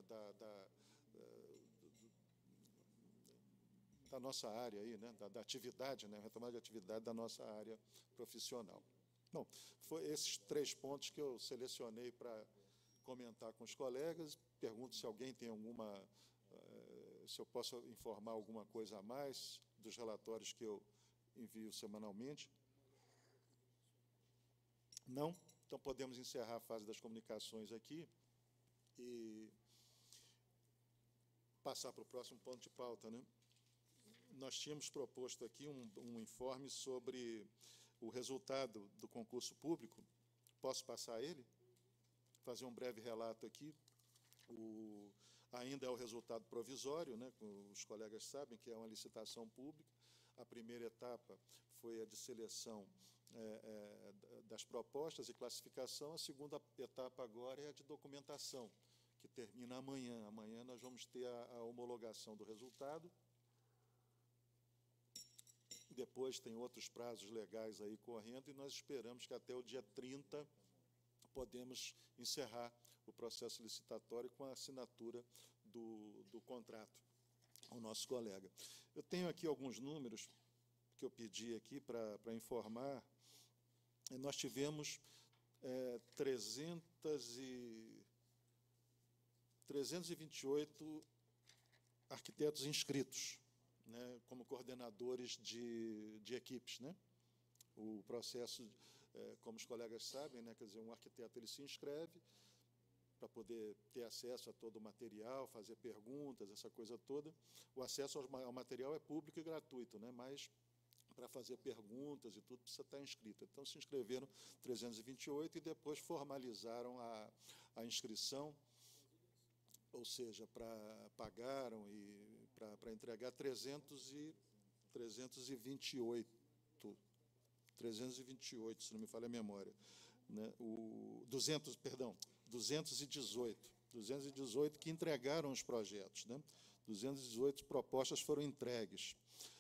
da nossa área aí, né, da atividade, né, retomada de atividade da nossa área profissional. Bom, foi esses 3 pontos que eu selecionei para comentar com os colegas. Pergunto se alguém tem se eu posso informar alguma coisa a mais dos relatórios que eu envio semanalmente. Não? Então, podemos encerrar a fase das comunicações aqui e passar para o próximo ponto de pauta, né? Nós tínhamos proposto aqui um informe sobre o resultado do concurso público. Posso passar ele? Fazer um breve relato aqui. Ainda é o resultado provisório, né? Os colegas sabem que é uma licitação pública. A primeira etapa foi a de seleção das propostas e classificação. A segunda etapa agora é a de documentação, que termina amanhã. Amanhã nós vamos ter a homologação do resultado. Depois tem outros prazos legais aí correndo, e nós esperamos que até o dia 30 podemos encerrar o processo licitatório com a assinatura do contrato ao nosso colega. Eu tenho aqui alguns números que eu pedi aqui para informar. Nós tivemos 328 arquitetos inscritos, né, como coordenadores de equipes, né? O processo, como os colegas sabem, né, quer dizer, um arquiteto ele se inscreve para poder ter acesso a todo o material, fazer perguntas, essa coisa toda. O acesso ao material é público e gratuito, né, mas para fazer perguntas e tudo precisa estar inscrito. Então, se inscreveram 328 e depois formalizaram a inscrição, ou seja, pagaram e para entregar 328, se não me falha a memória, né? 218 que entregaram os projetos, né? 218 propostas foram entregues.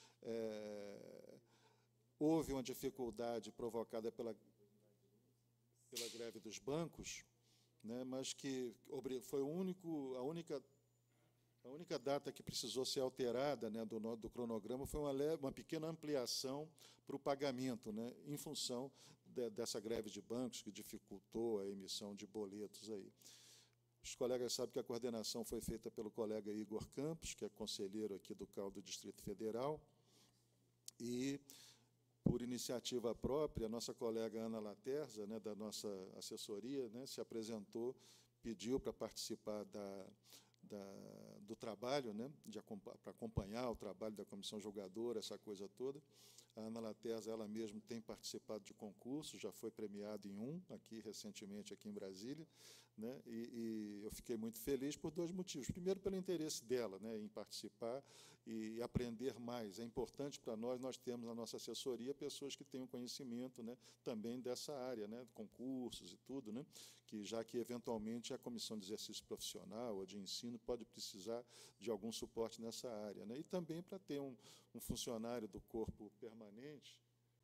Houve uma dificuldade provocada pela greve dos bancos, né, mas que foi a única data que precisou ser alterada, né, do cronograma foi uma pequena ampliação para o pagamento, né, em função dessa greve de bancos que dificultou a emissão de boletos aí. Os colegas sabem que a coordenação foi feita pelo colega Igor Campos, que é conselheiro aqui do CAU do Distrito Federal, e, por iniciativa própria, a nossa colega Ana Laterza, né, da nossa assessoria, né, se apresentou, pediu para participar do trabalho, né, para acompanhar o trabalho da comissão julgadora, essa coisa toda. A Ana Laterza, ela mesma, tem participado de concursos, já foi premiada em um, recentemente, aqui em Brasília, né, e eu fiquei muito feliz por 2 motivos. Primeiro, pelo interesse dela, né, em participar e aprender mais. É importante para nós temos na nossa assessoria pessoas que tenham conhecimento, né, também dessa área, né, de concursos e tudo, né, já que, eventualmente, a comissão de exercício profissional ou de ensino pode precisar de algum suporte nessa área, né, e também para ter um funcionário do corpo permanente,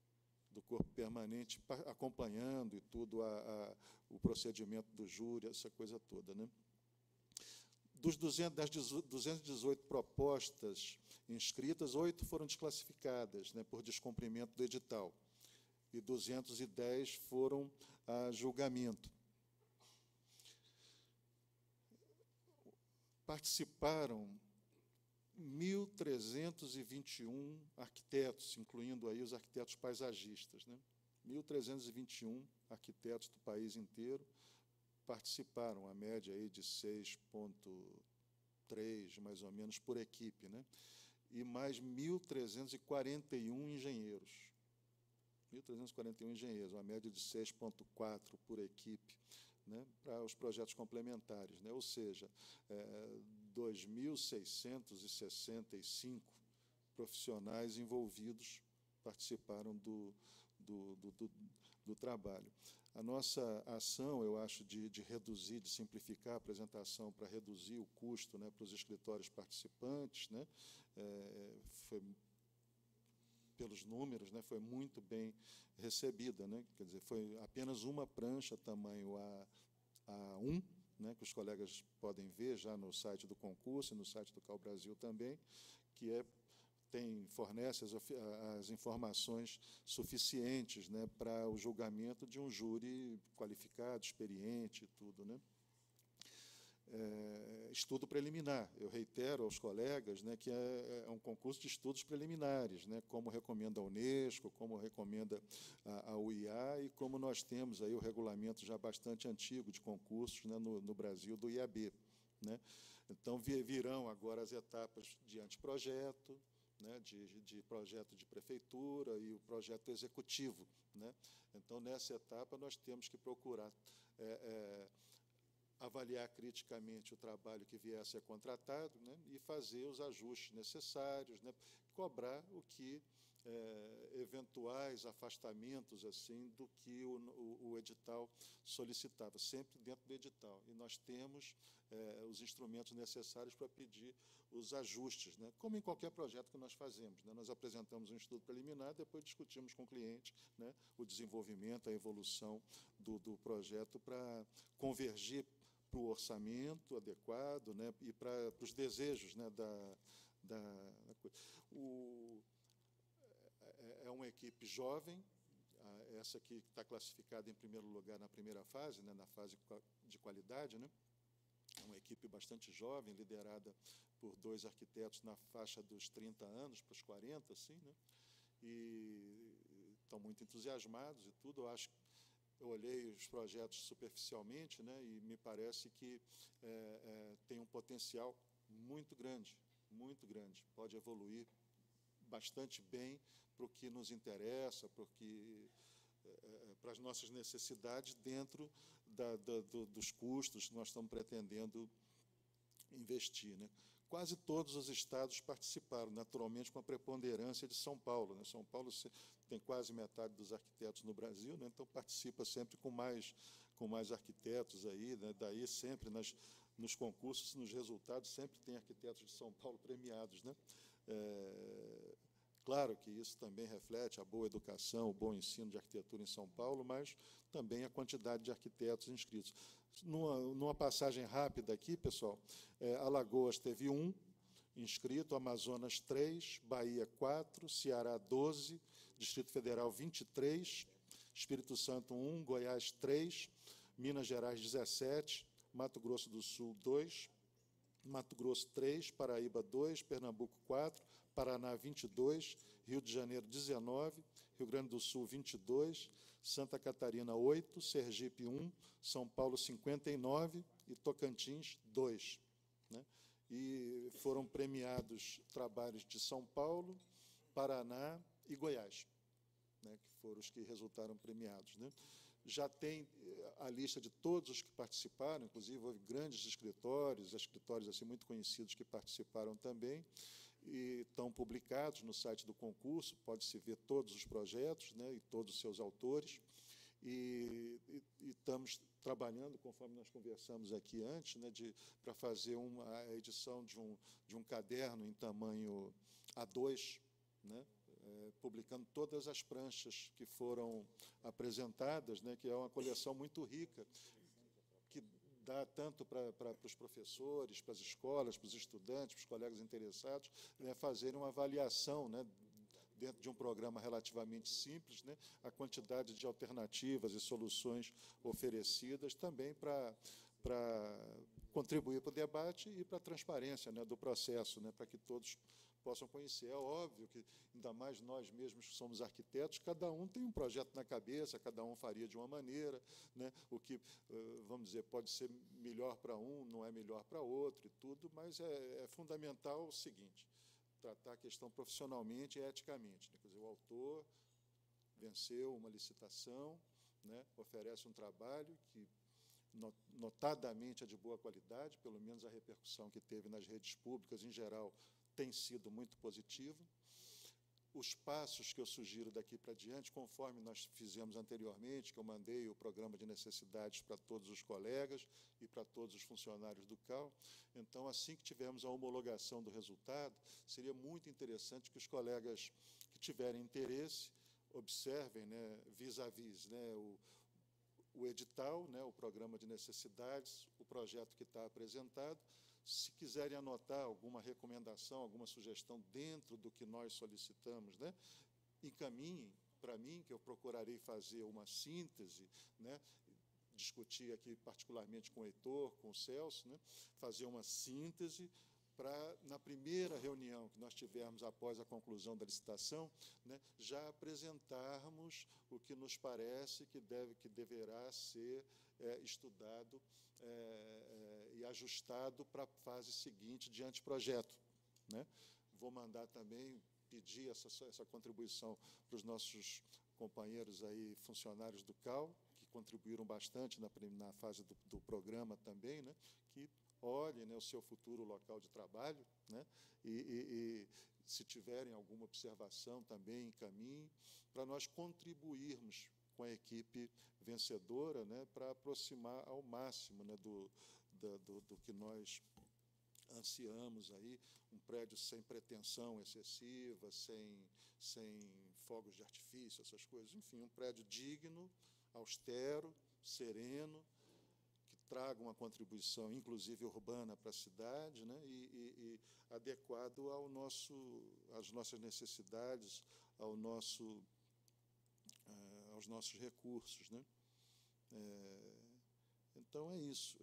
acompanhando e tudo o procedimento do júri, essa coisa toda, né. Das 218 propostas inscritas, 8 foram desclassificadas, né, por descumprimento do edital, e 210 foram a julgamento. Participaram 1.321 arquitetos, incluindo aí os arquitetos paisagistas, né? 1.321 arquitetos do país inteiro participaram, a média aí de 6,3, mais ou menos, por equipe, né? E mais 1.341 engenheiros. 1.341 engenheiros, uma média de 6,4 por equipe, né, para os projetos complementares, né? Ou seja, 2.665 profissionais envolvidos participaram do trabalho. A nossa ação, eu acho, de reduzir, de simplificar a apresentação para reduzir o custo, né, para os escritórios participantes, né, foi, pelos números, né, foi muito bem recebida, né? Quer dizer, foi apenas uma prancha tamanho A1, né, que os colegas podem ver já no site do concurso e no site do CAU Brasil também, que fornece as informações suficientes, né, para o julgamento de um júri qualificado, experiente e tudo, né? Estudo preliminar. Eu reitero aos colegas, né, que é um concurso de estudos preliminares, né, como recomenda a Unesco, como recomenda a UIA e como nós temos aí o regulamento já bastante antigo de concursos, né, no Brasil, do IAB, né? Então, virão agora as etapas de anteprojeto, né, de projeto de prefeitura e o projeto executivo, né? Então, nessa etapa, nós temos que procurar avaliar criticamente o trabalho que vier a ser contratado, né, e fazer os ajustes necessários, né, cobrar o que eventuais afastamentos assim do que o edital solicitava, sempre dentro do edital. E nós temos os instrumentos necessários para pedir os ajustes, né, como em qualquer projeto que nós fazemos, né. Nós apresentamos um estudo preliminar, depois discutimos com o cliente, né, o desenvolvimento, a evolução do projeto para convergir para o orçamento adequado, né, e para os desejos, né, da coisa. É uma equipe jovem, essa aqui está classificada em primeiro lugar na primeira fase, né, na fase de qualidade, né? É uma equipe bastante jovem, liderada por 2 arquitetos na faixa dos 30 anos para os 40, assim, né? E estão muito entusiasmados e tudo. Eu olhei os projetos superficialmente, né, e me parece que tem um potencial muito grande, pode evoluir bastante bem para o que nos interessa, para as nossas necessidades dentro dos custos que nós estamos pretendendo investir, né? Quase todos os estados participaram, naturalmente com a preponderância de São Paulo, né? São Paulo tem quase metade dos arquitetos no Brasil, né? Então participa sempre com mais arquitetos aí, né? Daí sempre nos concursos, nos resultados, sempre tem arquitetos de São Paulo premiados, né? Claro que isso também reflete a boa educação, o bom ensino de arquitetura em São Paulo, mas também a quantidade de arquitetos inscritos. Numa passagem rápida aqui, pessoal, Alagoas teve 1 inscrito, Amazonas 3, Bahia 4, Ceará 12, Distrito Federal 23, Espírito Santo 1, Goiás 3, Minas Gerais 17, Mato Grosso do Sul 2, Mato Grosso 3, Paraíba 2, Pernambuco 4, Paraná 22, Rio de Janeiro 19, Rio Grande do Sul 22, Santa Catarina 8, Sergipe 1, São Paulo 59 e Tocantins 2. Né? E foram premiados trabalhos de São Paulo, Paraná e Goiás, né, que foram os que resultaram premiados, né? Já tem a lista de todos os que participaram, inclusive houve grandes escritórios assim, muito conhecidos que participaram também, e estão publicados no site do concurso, pode-se ver todos os projetos, né, e todos os seus autores, e estamos trabalhando, conforme nós conversamos aqui antes, né, para fazer a edição de um caderno em tamanho A2, né, publicando todas as pranchas que foram apresentadas, né, que é uma coleção muito rica, que dá tanto para os professores, para as escolas, para os estudantes, para os colegas interessados, né, fazerem uma avaliação, né, dentro de um programa relativamente simples, né, a quantidade de alternativas e soluções oferecidas, também para contribuir para o debate e para a transparência, né, do processo, né, para que todos possam conhecer. É óbvio que, ainda mais nós mesmos que somos arquitetos, cada um tem um projeto na cabeça, cada um faria de uma maneira, né, o que, vamos dizer, pode ser melhor para um, não é melhor para outro e tudo, mas é fundamental o seguinte: tratar a questão profissionalmente e eticamente, né? Quer dizer, o autor venceu uma licitação, né, oferece um trabalho que, notadamente, é de boa qualidade, pelo menos a repercussão que teve nas redes públicas, em geral, tem sido muito positiva. Os passos que eu sugiro daqui para diante, conforme nós fizemos anteriormente, que eu mandei o programa de necessidades para todos os colegas e para todos os funcionários do CAL. Então, assim que tivermos a homologação do resultado, seria muito interessante que os colegas que tiverem interesse observem, né, vis-à-vis, né, o edital, né, o programa de necessidades, o projeto que está apresentado. Se quiserem anotar alguma recomendação, alguma sugestão dentro do que nós solicitamos, né, encaminhem para mim, que eu procurarei fazer uma síntese, né, discutir aqui particularmente com o Heitor, com o Celso, né, fazer uma síntese para, na primeira reunião que nós tivermos após a conclusão da licitação, né, já apresentarmos o que nos parece que deverá ser estudado e ajustado para a fase seguinte de anteprojeto, né? Vou mandar também, pedir essa contribuição para os nossos companheiros aí, funcionários do CAL, que contribuíram bastante na fase do programa também, né? Que olhem, né, o seu futuro local de trabalho, né? E se tiverem alguma observação também encaminhem, para nós contribuirmos com a equipe vencedora, né, para aproximar ao máximo, né, do que nós ansiamos aí, um prédio sem pretensão excessiva, sem fogos de artifício, essas coisas, enfim, um prédio digno, austero, sereno, que traga uma contribuição, inclusive urbana, para a cidade, né, e adequado às nossas necessidades, aos nossos recursos, né? Então é isso.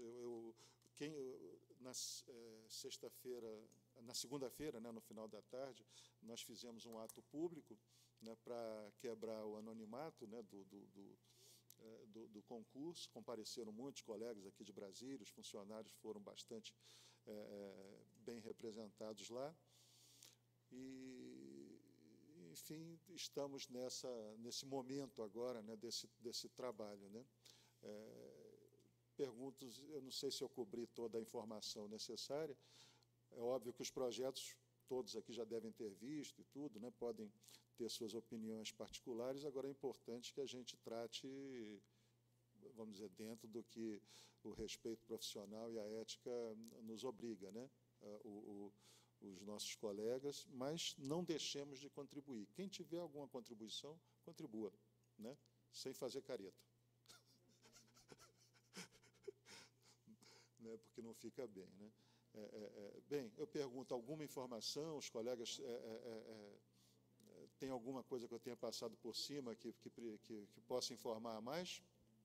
Na segunda-feira, né, no final da tarde, nós fizemos um ato público, né, para quebrar o anonimato, né, do concurso. Compareceram muitos colegas aqui de Brasília, os funcionários foram bastante bem representados lá. E, enfim, estamos nesse momento agora, né, desse trabalho, né? Pergunto, eu não sei se eu cobri toda a informação necessária. É óbvio que os projetos todos aqui já devem ter visto e tudo, né? Podem ter suas opiniões particulares. Agora é importante que a gente trate, vamos dizer, dentro do que o respeito profissional e a ética nos obriga, né? Os nossos colegas, mas não deixemos de contribuir. Quem tiver alguma contribuição, contribua, né? Sem fazer careta. Né? Porque não fica bem, né? Bem, eu pergunto, alguma informação, os colegas têm alguma coisa que eu tenha passado por cima que possa informar a mais?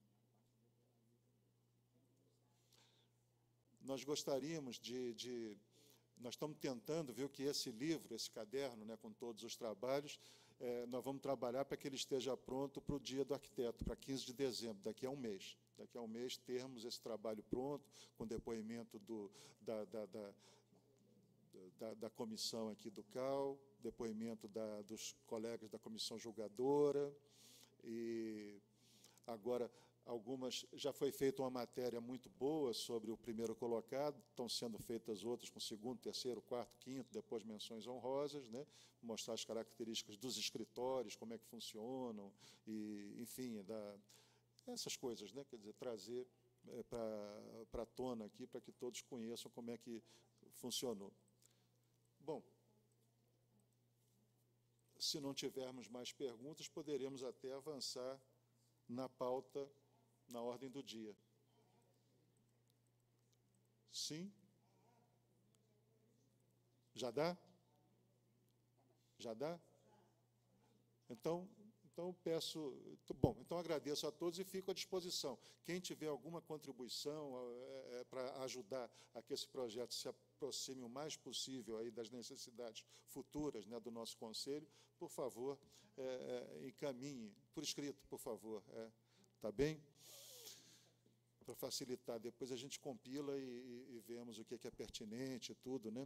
Nós gostaríamos nós estamos tentando, viu, que esse livro, esse caderno, né, com todos os trabalhos, nós vamos trabalhar para que ele esteja pronto para o Dia do Arquiteto, para 15 de dezembro, daqui a um mês. Daqui a um mês termos esse trabalho pronto, com depoimento da comissão aqui do CAL, depoimento dos colegas da comissão julgadora, e agora já foi feita uma matéria muito boa sobre o primeiro colocado, estão sendo feitas outras com segundo, terceiro, quarto, quinto, depois menções honrosas, né? Mostrar as características dos escritórios, como é que funcionam, e, enfim, essas coisas, né? Quer dizer, trazer para a tona aqui, para que todos conheçam como é que funcionou. Bom, se não tivermos mais perguntas, poderemos até avançar na pauta, na ordem do dia. Sim? Já dá? Já dá? Então peço... Bom, então agradeço a todos e fico à disposição. Quem tiver alguma contribuição para ajudar a que esse projeto se aproxime o mais possível aí das necessidades futuras, né, do nosso Conselho, por favor, encaminhe, por escrito, por favor. Tá bem? Para facilitar. Depois a gente compila e vemos o que é pertinente e tudo, né?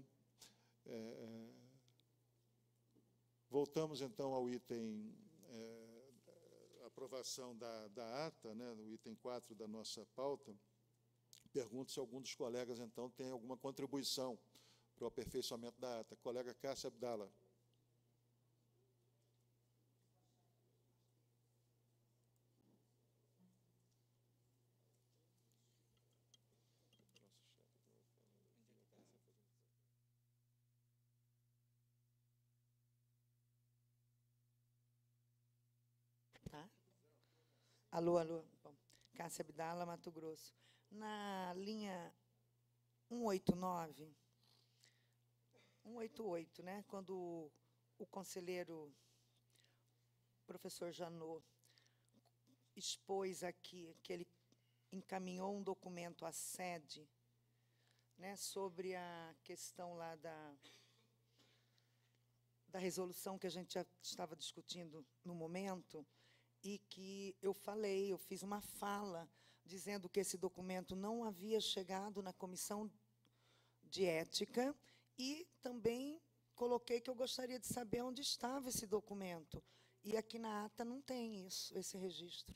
Voltamos, então, ao item aprovação da ata, né, o item 4 da nossa pauta. Pergunto se algum dos colegas, então, tem alguma contribuição para o aperfeiçoamento da ata. Colega Cássia Abdala.
Tá? Alô, alô. Bom, Cássia Abdala, Mato Grosso. Na linha 189, 188, né, quando o conselheiro professor Janot expôs aqui que ele encaminhou um documento à sede, né, sobre a questão lá da resolução que a gente já estava discutindo no momento, e que eu fiz uma fala dizendo que esse documento não havia chegado na comissão de ética, e também coloquei que eu gostaria de saber onde estava esse documento. E aqui na ata não tem isso, esse registro.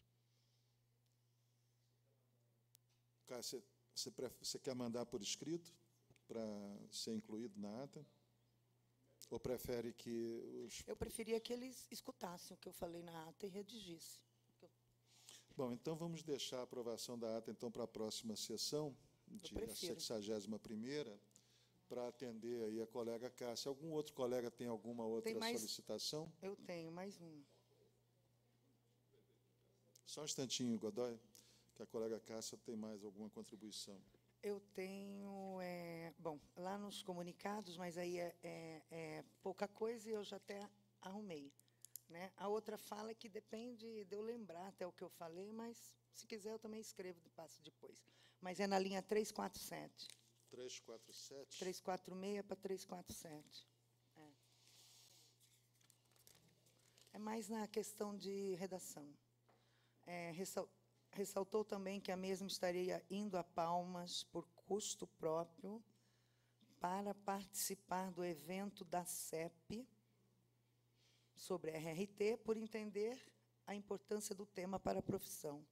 Cássia, você quer mandar por escrito para ser incluído na ata? Ou prefere que os...
Eu preferia que eles escutassem o que eu falei na ata e redigissem.
Bom, então vamos deixar a aprovação da ata então para a próxima sessão, a 61ª, para atender aí a colega Cássia. Algum outro colega tem alguma outra solicitação?
Eu tenho mais uma.
Só um instantinho, Godoy, que a colega Cássia tem mais alguma contribuição.
Eu tenho, bom, lá nos comunicados, mas aí é pouca coisa e eu já até arrumei, né? A outra fala é que depende de eu lembrar até o que eu falei, mas, se quiser, eu também escrevo e passo depois. Mas é na linha 347.
347?
346 para 347. É mais na questão de redação. Ressaltou também que a mesma estaria indo a Palmas por custo próprio para participar do evento da CEP sobre RRT, por entender a importância do tema para a profissão.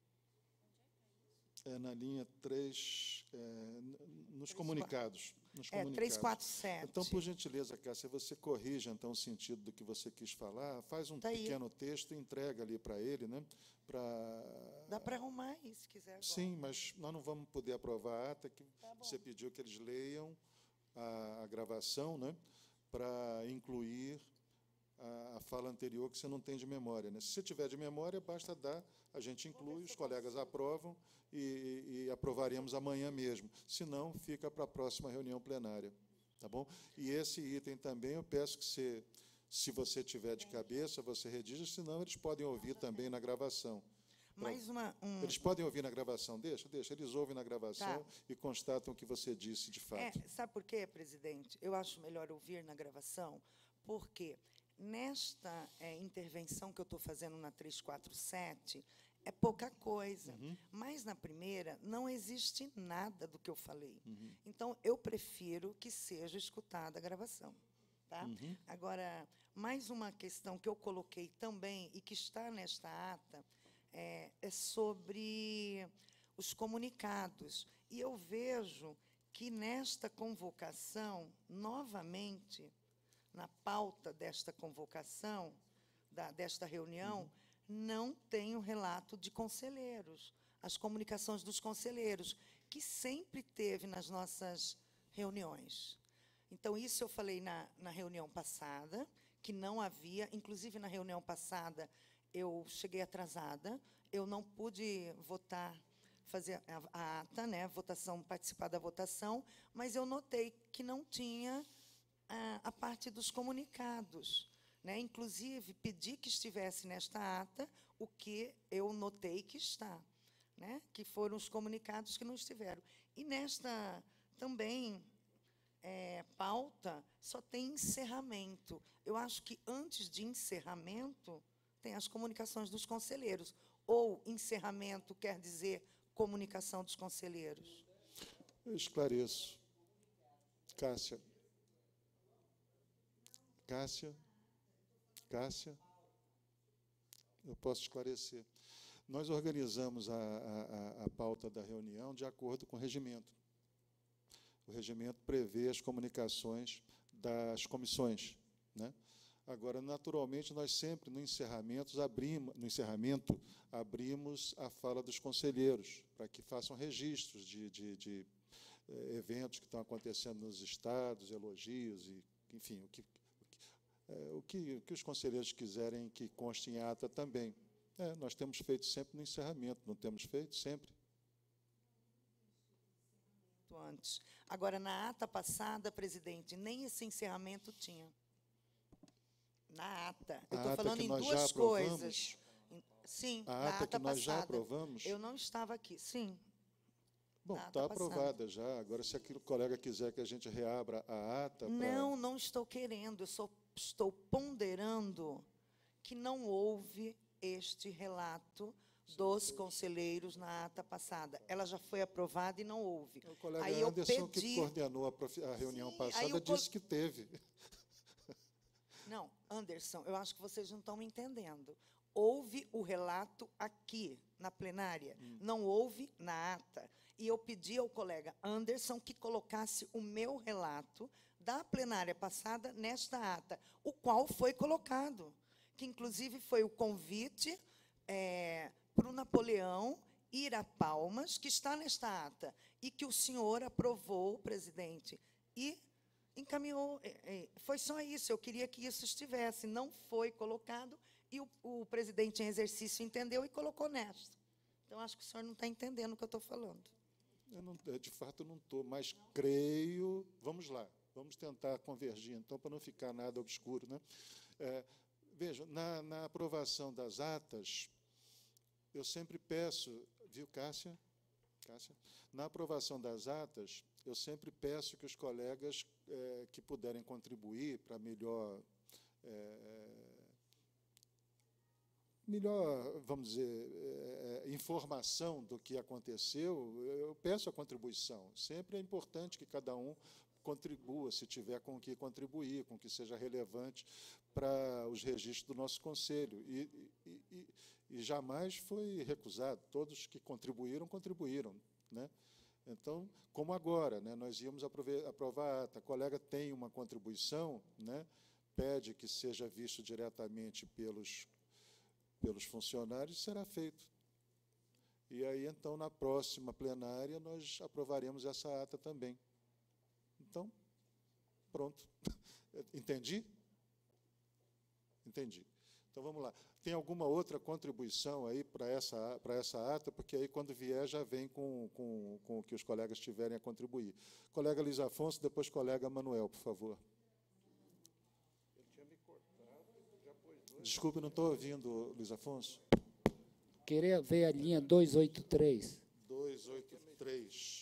Na linha 3, nos comunicados.
347.
Então, por gentileza, Cássia, você corrija então o sentido do que você quis falar, faz um pequeno texto e entrega ali para ele, né?
Dá para arrumar aí, se quiser. Agora.
Sim, mas nós não vamos poder aprovar a ata, que você pediu que eles leiam a gravação, né? Para incluir a fala anterior que você não tem de memória, né? Se você tiver de memória, basta dar, a gente inclui, os colegas aprovam e aprovaremos amanhã mesmo. Se não, fica para a próxima reunião plenária. Tá bom? E esse item também eu peço que você, se você tiver de cabeça, você redija, senão eles podem ouvir também na gravação.
Mais
Eles podem ouvir na gravação? Deixa. Eles ouvem na gravação e constatam o que você disse de fato.
Sabe por quê, presidente? Eu acho melhor ouvir na gravação, porque nesta intervenção que eu estou fazendo na 347, é pouca coisa. Mas, na primeira, não existe nada do que eu falei. Então, eu prefiro que seja escutada a gravação. Tá? Agora, mais uma questão que eu coloquei também e que está nesta ata é sobre os comunicados. E eu vejo que, nesta convocação, novamente, na pauta desta convocação, desta reunião, não tem o relato de conselheiros, as comunicações dos conselheiros, que sempre teve nas nossas reuniões. Então, isso eu falei na reunião passada, que não havia, inclusive na reunião passada eu cheguei atrasada, eu não pude votar fazer a ata, né, votação, participar da votação, mas eu notei que não tinha a parte dos comunicados, né? Inclusive, pedi que estivesse nesta ata o que eu notei que está, né? Que foram os comunicados que não estiveram. E nesta também pauta só tem encerramento. Eu acho que antes de encerramento tem as comunicações dos conselheiros. Ou encerramento quer dizer comunicação dos conselheiros?
Eu esclareço. Cássia. Cássia, eu posso esclarecer. Nós organizamos a pauta da reunião de acordo com o regimento. O regimento prevê as comunicações das comissões, né? Agora, naturalmente, nós sempre, no encerramento, abrimos a fala dos conselheiros, para que façam registros de eventos que estão acontecendo nos estados, elogios, e, enfim, o que os conselheiros quiserem que conste em ata também. Nós temos feito sempre no encerramento, não temos feito sempre?
Antes. Agora, na ata passada, presidente, nem esse encerramento tinha. Na ata. Eu estou falando em duas coisas. Sim,
a ata que nós já aprovamos?
Eu não estava aqui, sim.
Bom, está aprovada já. Agora, se aquele colega quiser que a gente reabra a ata...
Não estou querendo. Eu só estou ponderando que não houve este relato dos conselheiros na ata passada. Ela já foi aprovada e não houve.
O colega aí Anderson, que coordenou a reunião passada, disse que teve.
Não, Anderson, eu acho que vocês não estão me entendendo. Houve o relato aqui, na plenária, não houve na ata. E eu pedi ao colega Anderson que colocasse o meu relato da plenária passada nesta ata, o qual foi colocado, que, inclusive, foi o convite para o Napoleão ir a Palmas, que está nesta ata, e que o senhor aprovou, presidente, e encaminhou. Foi só isso, eu queria que isso estivesse. Não foi colocado, e o presidente em exercício entendeu e colocou nesta. Então, acho que o senhor não está entendendo o que eu estou falando.
De fato, eu não estou, mas creio... Vamos lá, vamos tentar convergir, então, para não ficar nada obscuro, né? Veja, na aprovação das atas, eu sempre peço, viu, Cássia? Na aprovação das atas, eu sempre peço que os colegas que puderem contribuir para melhor, vamos dizer, informação do que aconteceu, eu peço a contribuição. Sempre é importante que cada um contribua, se tiver com o que contribuir, com o que seja relevante para os registros do nosso conselho. E jamais foi recusado. Todos que contribuíram, né? Então, como agora, né, nós íamos aprovar a ata, a colega tem uma contribuição, né, pede que seja visto diretamente pelos funcionários, será feito. E aí, então, na próxima plenária, nós aprovaremos essa ata também. Então, pronto. Entendi? Entendi. Então, vamos lá. Tem alguma outra contribuição aí para essa ata? Porque aí, quando vier, já vem com o que os colegas tiverem a contribuir. Colega Luiz Afonso, depois colega Manuel, por favor. Desculpe, não estou ouvindo, Luiz Afonso.
Queria ver a linha 283.
283.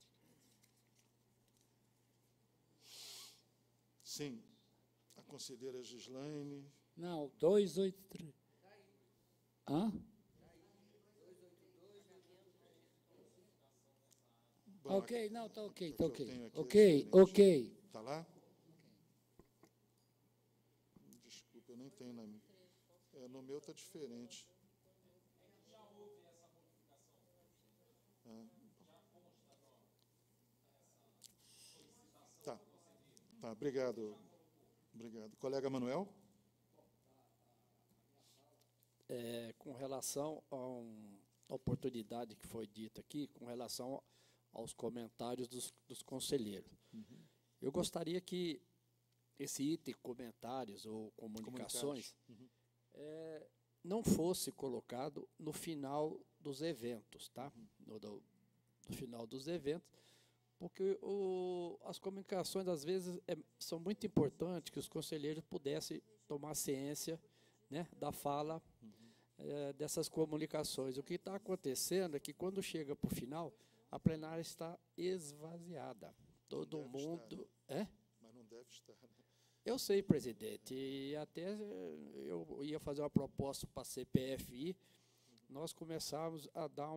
Sim. A conselheira Gislaine.
Não, 283. Hã?
Bom,
ok, não, está ok, está ok.
Ok. Está lá? Desculpa, eu nem tenho na minha. No meu está diferente. Já houve essa modificação? Tá, obrigado. Obrigado. Colega Manuel?
Com relação a uma oportunidade que foi dita aqui, com relação aos comentários dos conselheiros. Eu gostaria que esse item, comentários ou comunicações, não fosse colocado no final dos eventos, tá? no final dos eventos, porque as comunicações, às vezes, são muito importantes que os conselheiros pudessem tomar ciência, né, da fala dessas comunicações. O que está acontecendo é que, quando chega para o final, a plenária está esvaziada. Todo mundo...
Mas não deve estar, né?
Eu sei, presidente, e até eu ia fazer uma proposta para a CPFI, nós começamos a dar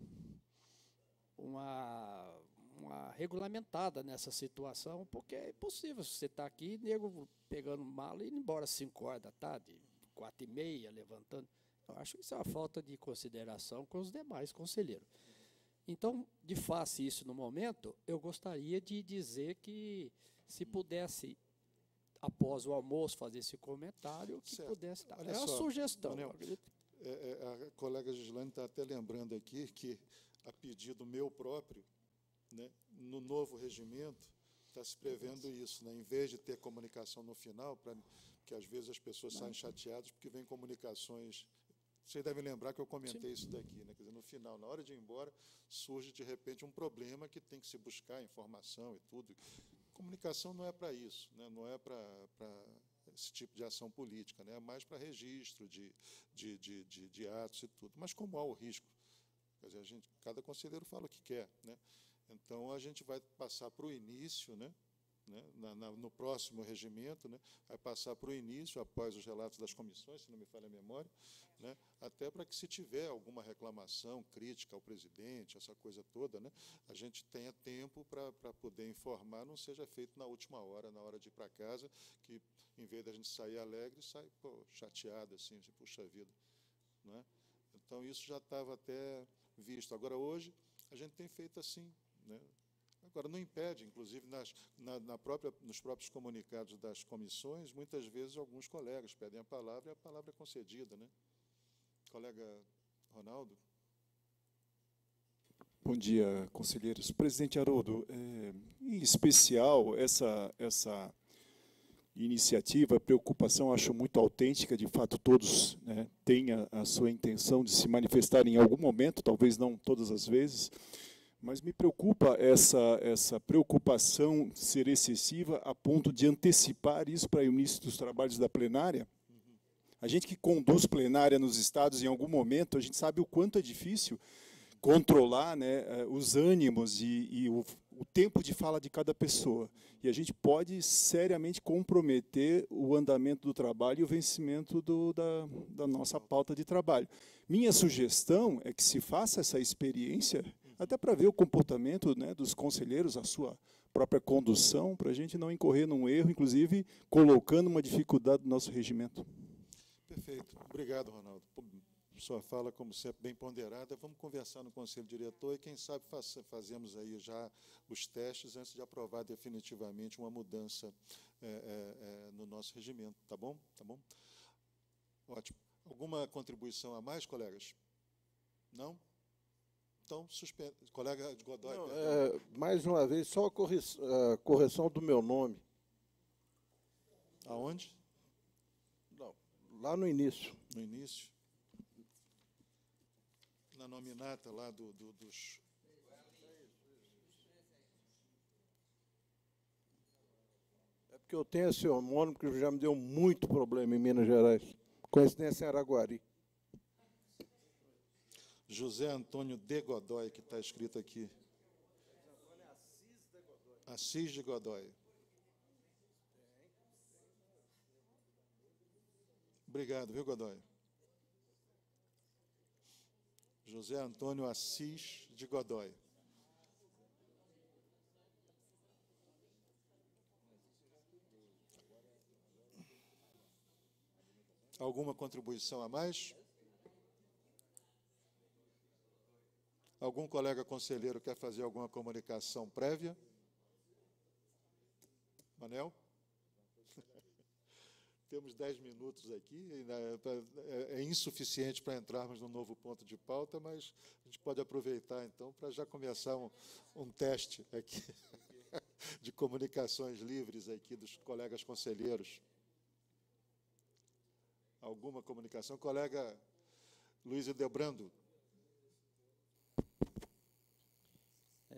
uma regulamentada nessa situação, porque é impossível você estar aqui, nego pegando mala e indo embora às 5 horas da tarde, 4h30, levantando. Eu acho que isso é uma falta de consideração com os demais conselheiros. Então, de face isso no momento, eu gostaria de dizer que, se pudesse, após o almoço, fazer esse comentário, que pudesse dar.
Olha
É uma
só,
sugestão.
Manuel, a colega Gislane está até lembrando aqui que, a pedido meu próprio, né, no novo regimento, está se prevendo isso, né? Em vez de ter comunicação no final, porque às vezes as pessoas saem chateadas porque vem comunicações. Vocês devem lembrar que eu comentei isso daqui, né? Quer dizer, no final, na hora de ir embora, surge de repente um problema que tem que se buscar informação e tudo. Comunicação não é para isso, né? Não é para esse tipo de ação política, né? É mais para registro de atos e tudo. Mas como há o risco, quer dizer, cada conselheiro fala o que quer, né? Então, a gente vai passar para o início, né? No próximo regimento, né? Vai passar para o início, após os relatos das comissões, se não me falha a memória, né? Até para que, se tiver alguma reclamação, crítica ao presidente, essa coisa toda, né? A gente tenha tempo para poder informar, não seja feito na última hora, na hora de ir para casa, que, em vez da gente sair alegre, sai chateado, assim, puxa vida, né? Então, isso já estava até visto. Agora, hoje, a gente tem feito assim, né? Agora, não impede, inclusive, nos próprios comunicados das comissões, muitas vezes alguns colegas pedem a palavra e a palavra é concedida, né? Colega Ronaldo.
Bom dia, conselheiros. Presidente Haroldo, em especial, essa iniciativa, preocupação, acho muito autêntica. De fato, todos, né, têm a sua intenção de se manifestar em algum momento, talvez não todas as vezes, mas me preocupa essa preocupação ser excessiva a ponto de antecipar isso para o início dos trabalhos da plenária. A gente que conduz plenária nos estados, em algum momento, a gente sabe o quanto é difícil controlar, né, os ânimos e o tempo de fala de cada pessoa. E a gente pode seriamente comprometer o andamento do trabalho e o vencimento da nossa pauta de trabalho. Minha sugestão é que se faça essa experiência, até para ver o comportamento, né, dos conselheiros, a sua própria condução, para a gente não incorrer num erro, inclusive colocando uma dificuldade no nosso regimento.
Perfeito. Obrigado, Ronaldo. Sua fala, como sempre, bem ponderada. Vamos conversar no Conselho Diretor e, quem sabe, fazemos aí já os testes antes de aprovar definitivamente uma mudança no nosso regimento. Tá bom? Tá bom? Ótimo. Alguma contribuição a mais, colegas? Não? Então, suspende. Colega de Godoy.
Não, mais uma vez, só a correção do meu nome.
Aonde?
Não, lá no início.
No início? Na nominata lá dos...
É porque eu tenho esse homônimo que já me deu muito problema em Minas Gerais. Coincidência em Araguari.
José Antônio de Godoy, que está escrito aqui. Assis de Godoy. Obrigado, viu, Godoy? José Antônio Assis de Godoy. Alguma contribuição a mais? Algum colega conselheiro quer fazer alguma comunicação prévia? Manel? Temos 10 minutos aqui, é insuficiente para entrarmos no novo ponto de pauta, mas a gente pode aproveitar, então, para já começar um teste aqui de comunicações livres aqui dos colegas conselheiros. Alguma comunicação? Colega Luiz Edelbrando.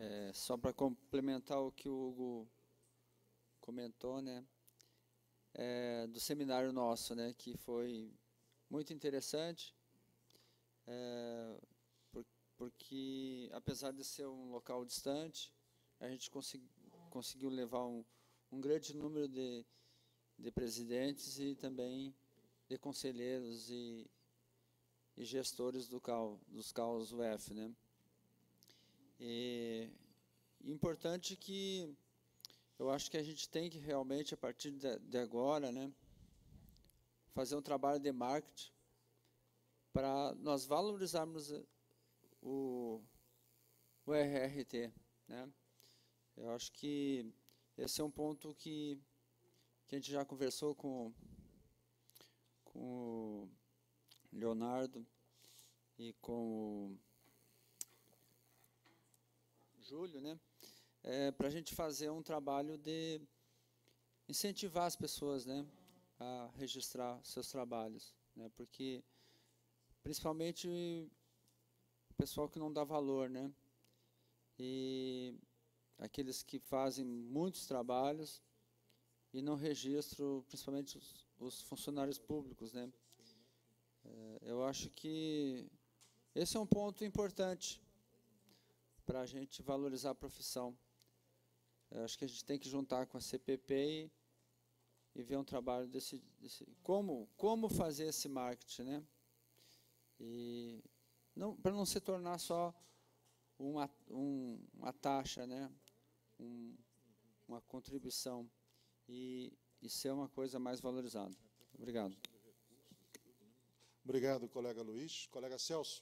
Só para complementar o que o Hugo comentou, né, do seminário nosso, né, que foi muito interessante, porque, apesar de ser um local distante, a gente conseguiu levar um grande número de presidentes e também de conselheiros e gestores dos CAUs UF, né? E importante que eu acho que a gente tem que realmente, a partir de agora, né, fazer um trabalho de marketing para nós valorizarmos o RRT, né? Eu acho que esse é um ponto que a gente já conversou com o Leonardo e com o Júlio, né? Para a gente fazer um trabalho de incentivar as pessoas, né, a registrar seus trabalhos, né? Porque principalmente o pessoal que não dá valor, né? E aqueles que fazem muitos trabalhos e não registram, principalmente os funcionários públicos, né? Eu acho que esse é um ponto importante para a gente valorizar a profissão. Eu acho que a gente tem que juntar com a CPP e ver um trabalho como fazer esse marketing, né? E para não se tornar só uma taxa, né? Uma contribuição e ser uma coisa mais valorizada. Obrigado.
Obrigado, colega Luiz. Colega Celso.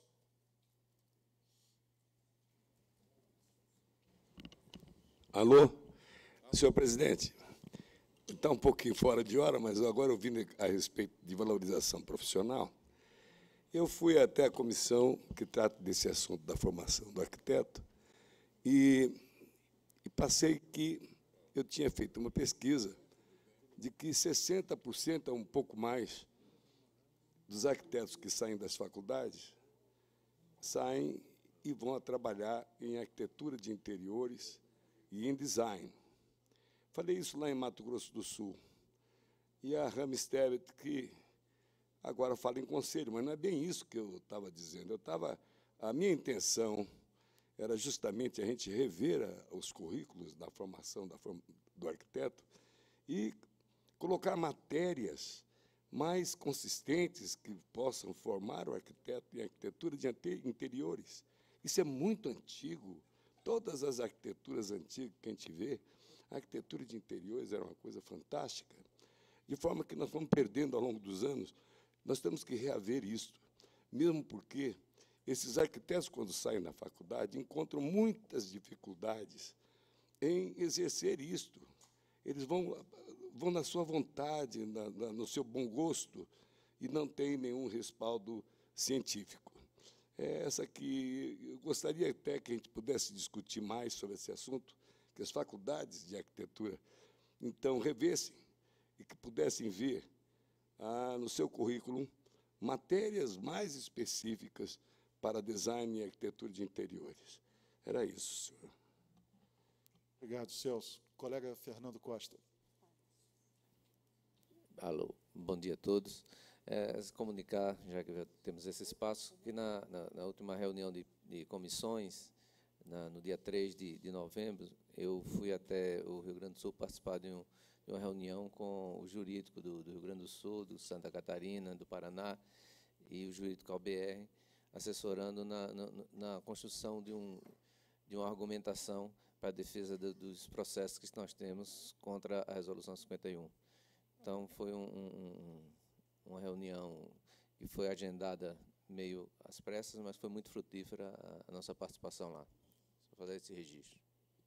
Alô, senhor presidente. Está um pouquinho fora de hora, mas agora ouvindo a respeito de valorização profissional, eu fui até a comissão que trata desse assunto da formação do arquiteto e passei que eu tinha feito uma pesquisa de que 60% ou um pouco mais dos arquitetos que saem das faculdades saem e vão a trabalhar em arquitetura de interiores e em design. Falei isso lá em Mato Grosso do Sul. E a Ramstedt, que agora fala em conselho, mas não é bem isso que eu estava dizendo. A minha intenção era justamente a gente rever os currículos da formação do arquiteto e colocar matérias mais consistentes que possam formar o arquiteto em arquitetura de interiores. Isso é muito antigo. Todas as arquiteturas antigas que a gente vê, a arquitetura de interiores era uma coisa fantástica, de forma que nós vamos perdendo ao longo dos anos. Nós temos que reaver isso, mesmo porque esses arquitetos, quando saem da faculdade, encontram muitas dificuldades em exercer isto. Eles vão na sua vontade, no seu bom gosto, e não têm nenhum respaldo científico. Essa que eu gostaria até que a gente pudesse discutir mais sobre esse assunto, que as faculdades de arquitetura, então, revessem e que pudessem ver no seu currículo matérias mais específicas para design e arquitetura de interiores. Era isso, senhor.
Obrigado, Celso. Colega Fernando Costa.
Alô, bom dia a todos. Comunicar, já que temos esse espaço, que na última reunião de comissões, no dia 3 de novembro, eu fui até o Rio Grande do Sul participar de uma reunião com o jurídico do Rio Grande do Sul, do Santa Catarina, do Paraná, e o jurídico CalBR, assessorando na construção de uma argumentação para a defesa dos processos que nós temos contra a Resolução 51. Então, foi uma reunião que foi agendada meio às pressas, mas foi muito frutífera a nossa participação lá. Só fazer esse registro.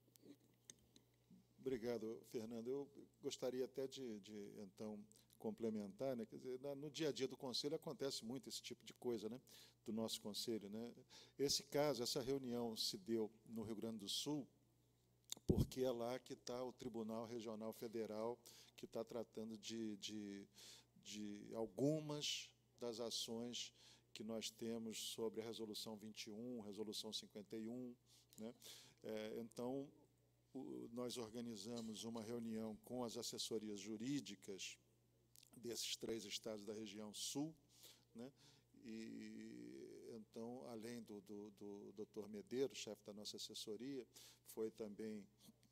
Obrigado, Fernando. Eu gostaria até de então, complementar, né? Quer dizer, no dia a dia do Conselho acontece muito esse tipo de coisa, né? Do nosso Conselho, né? Esse caso, essa reunião se deu no Rio Grande do Sul, porque é lá que está o Tribunal Regional Federal, que está tratando de algumas das ações que nós temos sobre a Resolução 21, Resolução 51, né? Então, nós organizamos uma reunião com as assessorias jurídicas desses 3 estados da região sul, né? E então, além do Dr. Medeiros, chefe da nossa assessoria, foi também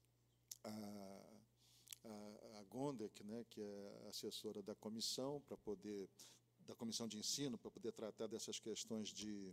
a Gondek, né, que é assessora da comissão da comissão de ensino, para poder tratar dessas questões de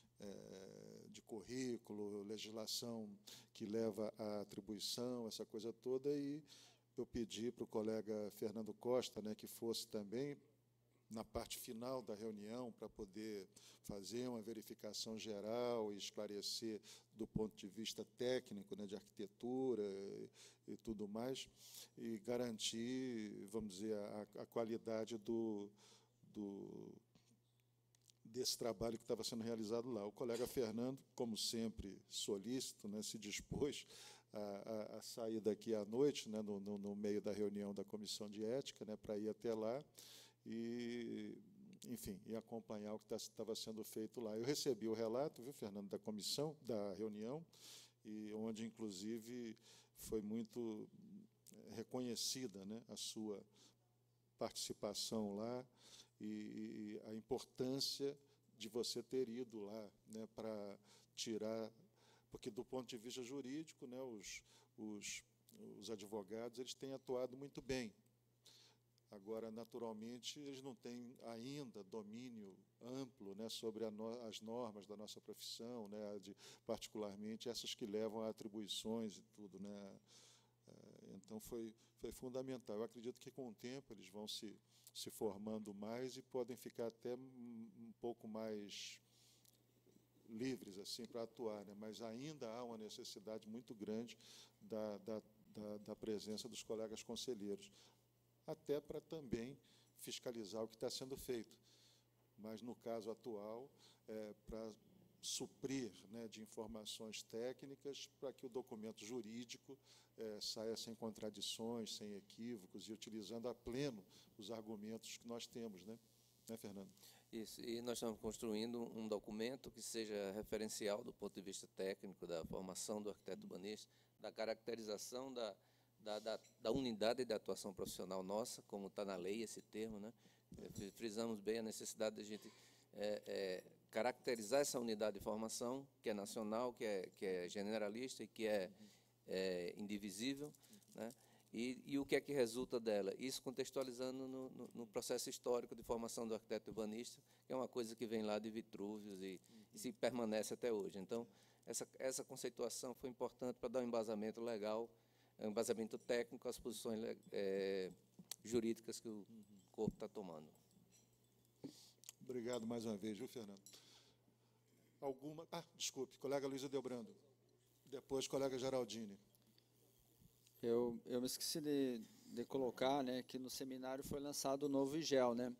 currículo, legislação que leva à atribuição, essa coisa toda, e eu pedi para o colega Fernando Costa, né, que fosse também na parte final da reunião para poder fazer uma verificação geral e esclarecer do ponto de vista técnico, né, de arquitetura e tudo mais, e garantir, vamos dizer, a qualidade desse trabalho que estava sendo realizado lá. O colega Fernando, como sempre solícito, né, se dispôs a sair daqui à noite, né, no meio da reunião da Comissão de Ética, né, para ir até lá e, enfim, e acompanhar o que estava sendo feito lá. Eu recebi o relato, viu, Fernando, da comissão, da reunião, e onde, inclusive, foi muito reconhecida, né, a sua participação lá e a importância de você ter ido lá, né, para tirar, porque do ponto de vista jurídico, né, os advogados eles têm atuado muito bem. Agora, naturalmente, eles não têm ainda domínio amplo, né, sobre as normas da nossa profissão, né, particularmente essas que levam a atribuições e tudo, né. Então, foi fundamental. Eu acredito que, com o tempo, eles vão se formando mais e podem ficar até um pouco mais livres assim para atuar, né? Mas ainda há uma necessidade muito grande da presença dos colegas conselheiros, até para também fiscalizar o que está sendo feito. Mas, no caso atual, para suprir, né, de informações técnicas para que o documento jurídico saia sem contradições, sem equívocos e utilizando a pleno os argumentos que nós temos, né, Fernando?
Isso, e nós estamos construindo um documento que seja referencial do ponto de vista técnico, da formação do arquiteto urbanista, da caracterização da unidade de atuação profissional nossa, como está na lei esse termo, né? Frisamos bem a necessidade de a gente caracterizar essa unidade de formação, que é nacional, que é generalista e que é indivisível, né? E o que é que resulta dela? Isso contextualizando no processo histórico de formação do arquiteto urbanista, que é uma coisa que vem lá de Vitrúvios e se permanece até hoje. Então, essa conceituação foi importante para dar um embasamento legal, um embasamento técnico às posições jurídicas que o corpo está tomando.
Obrigado mais uma vez, viu, Fernando? Desculpe, colega Luísa Delbrando. Depois, colega Geraldine.
Eu me esqueci de colocar, né, que no seminário foi lançado o novo IGEL, né?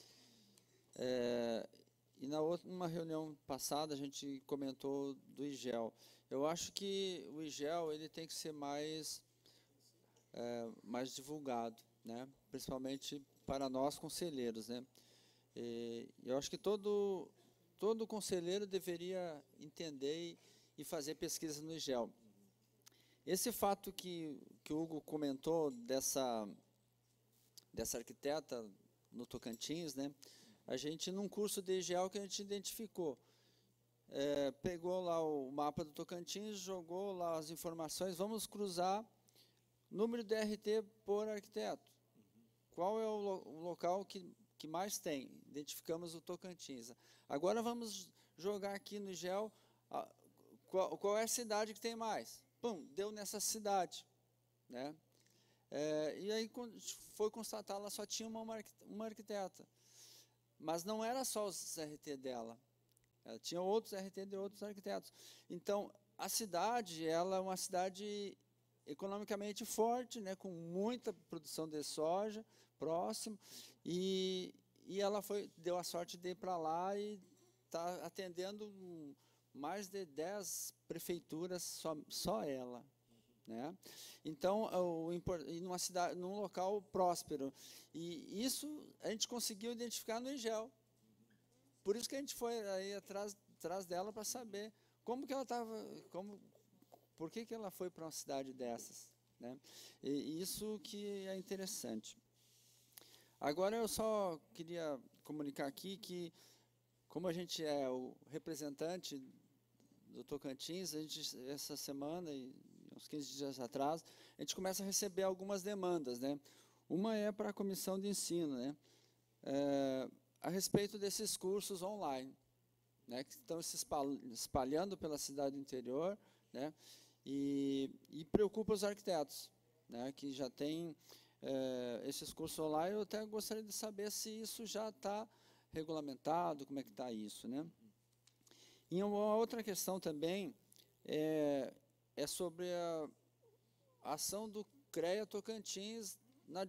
E na uma reunião passada a gente comentou do IGEL. Eu acho que o IGEL ele tem que ser mais divulgado, né? Principalmente para nós conselheiros, né? Eu acho que todo conselheiro deveria entender e fazer pesquisa no IGEL. Esse fato que o Hugo comentou dessa arquiteta no Tocantins, né? A gente, num curso de IGEL que a gente identificou, pegou lá o mapa do Tocantins, jogou lá as informações, vamos cruzar número de RT por arquiteto. Qual é o local que mais tem? Identificamos o Tocantins. Agora vamos jogar aqui no IGEL qual é a cidade que tem mais. Pum, deu nessa cidade, né? E aí, quando foi constatar, ela só tinha uma arquiteta. Mas não era só os RT dela. Ela tinha outros RT de outros arquitetos. Então, a cidade, ela é uma cidade economicamente forte, né, com muita produção de soja próximo, e ela deu a sorte de ir para lá e está atendendo mais de 10 prefeituras, só ela, né? Então, numa cidade, num local próspero. E isso a gente conseguiu identificar no IGEL. Por isso que a gente foi aí atrás dela para saber como que ela estava, por que ela foi para uma cidade dessas, né? E isso que é interessante. Agora eu só queria comunicar aqui que, como a gente é o representante do Tocantins, a gente, essa semana, e uns 15 dias atrás, a gente começa a receber algumas demandas, né? Uma é para a comissão de ensino, né? A respeito desses cursos online, né? Que estão se espalhando pela cidade do interior, né? E preocupa os arquitetos, né? Que já tem esses cursos online. Eu até gostaria de saber se isso já está regulamentado, como é que está isso, né? E uma outra questão também é sobre a ação do CREA Tocantins na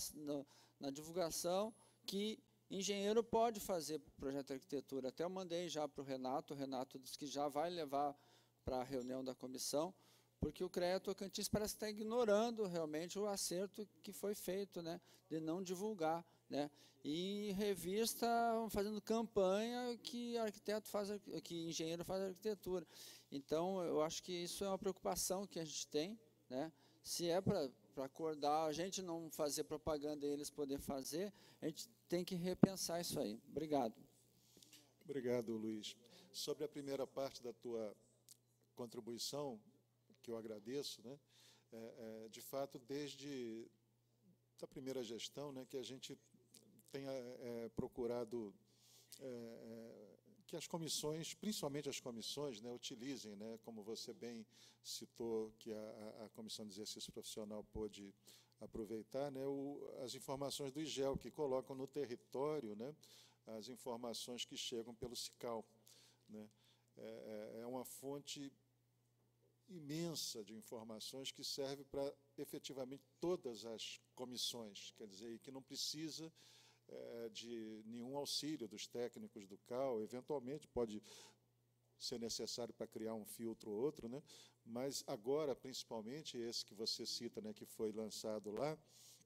divulgação que engenheiro pode fazer projeto de arquitetura. Até eu mandei já para o Renato disse que já vai levar para a reunião da comissão, porque o CREA Tocantins parece que está ignorando realmente o acerto que foi feito, né, de não divulgar, né, e revista fazendo campanha que arquiteto faz, que engenheiro faz arquitetura. Então, eu acho que isso é uma preocupação que a gente tem, né, se é para acordar, a gente não fazer propaganda e eles poderem fazer, a gente tem que repensar isso aí. Obrigado.
Obrigado, Luiz. Sobre a primeira parte da tua contribuição, que eu agradeço, né? De fato, desde a primeira gestão, né, que a gente tenha procurado que as comissões, principalmente as comissões, né, utilizem, né, como você bem citou, que a Comissão de Exercício Profissional pôde aproveitar, né, as informações do IGEL, que colocam no território, né, as informações que chegam pelo SICAL, né. É uma fonte imensa de informações que serve para efetivamente todas as comissões, quer dizer, e que não precisa de nenhum auxílio dos técnicos do CAL, eventualmente pode ser necessário para criar um filtro ou outro, né? Mas agora, principalmente, esse que você cita, né, que foi lançado lá,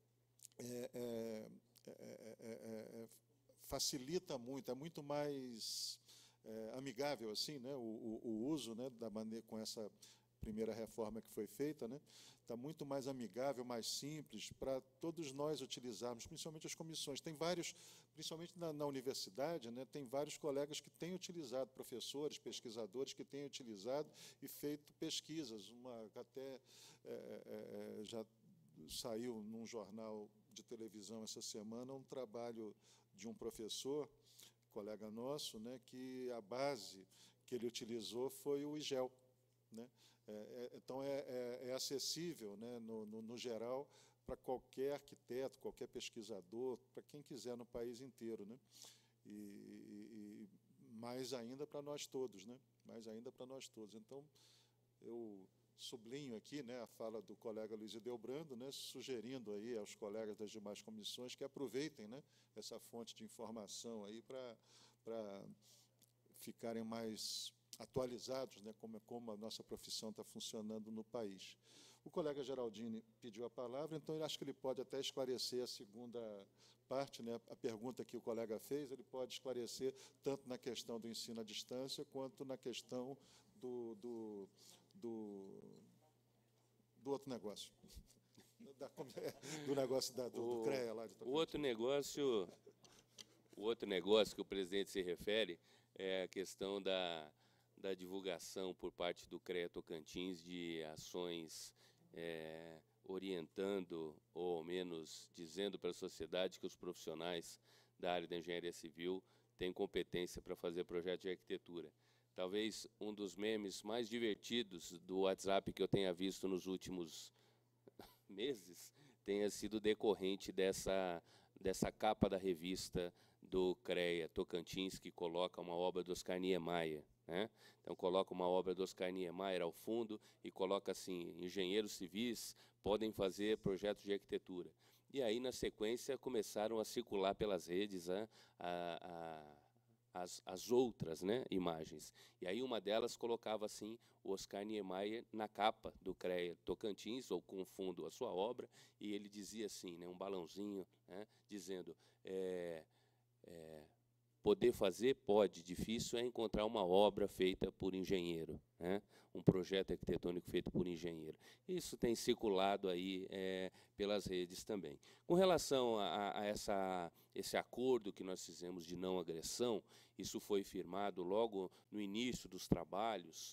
facilita muito, é muito mais amigável assim, né, o uso, né, da maneira, com essa primeira reforma que foi feita, né, está muito mais amigável, mais simples para todos nós utilizarmos, principalmente as comissões. Tem vários, principalmente na universidade, né, tem vários colegas que têm utilizado, professores, pesquisadores que têm utilizado e feito pesquisas. Uma até já saiu num jornal de televisão essa semana um trabalho de um professor, colega nosso, né, que a base que ele utilizou foi o IGEL, né? Então, é acessível, né, no geral, para qualquer arquiteto, qualquer pesquisador, para quem quiser no país inteiro, né? E mais ainda para nós todos, né? Mais ainda para nós todos. Então, eu sublinho aqui, né, a fala do colega Luiz Edelbrando, né, sugerindo aí aos colegas das demais comissões que aproveitem, né, essa fonte de informação aí para ficarem mais atualizados, né, como a nossa profissão está funcionando no país. O colega Geraldini pediu a palavra, então eu acho que ele pode até esclarecer a segunda parte, né, a pergunta que o colega fez, ele pode esclarecer tanto na questão do ensino à distância quanto na questão do outro negócio, do negócio do CREA lá de Tocantins.
O outro negócio que o presidente se refere é a questão da divulgação por parte do CREA Tocantins de ações orientando, ou ao menos dizendo para a sociedade que os profissionais da área da engenharia civil têm competência para fazer projeto de arquitetura. Talvez um dos memes mais divertidos do WhatsApp que eu tenha visto nos últimos meses tenha sido decorrente dessa capa da revista do CREA Tocantins, que coloca uma obra do Oscar Niemeyer, né? Então, coloca uma obra do Oscar Niemeyer ao fundo e coloca assim, engenheiros civis podem fazer projetos de arquitetura. E aí, na sequência, começaram a circular pelas redes as outras, né, imagens. E aí uma delas colocava assim o Oscar Niemeyer na capa do CREA Tocantins, ou com fundo a sua obra, e ele dizia assim, né, um balãozinho, né, dizendo Poder fazer, pode. Difícil é encontrar uma obra feita por engenheiro, né? Um projeto arquitetônico feito por engenheiro. Isso tem circulado aí pelas redes também. Com relação a esse acordo que nós fizemos de não agressão, isso foi firmado logo no início dos trabalhos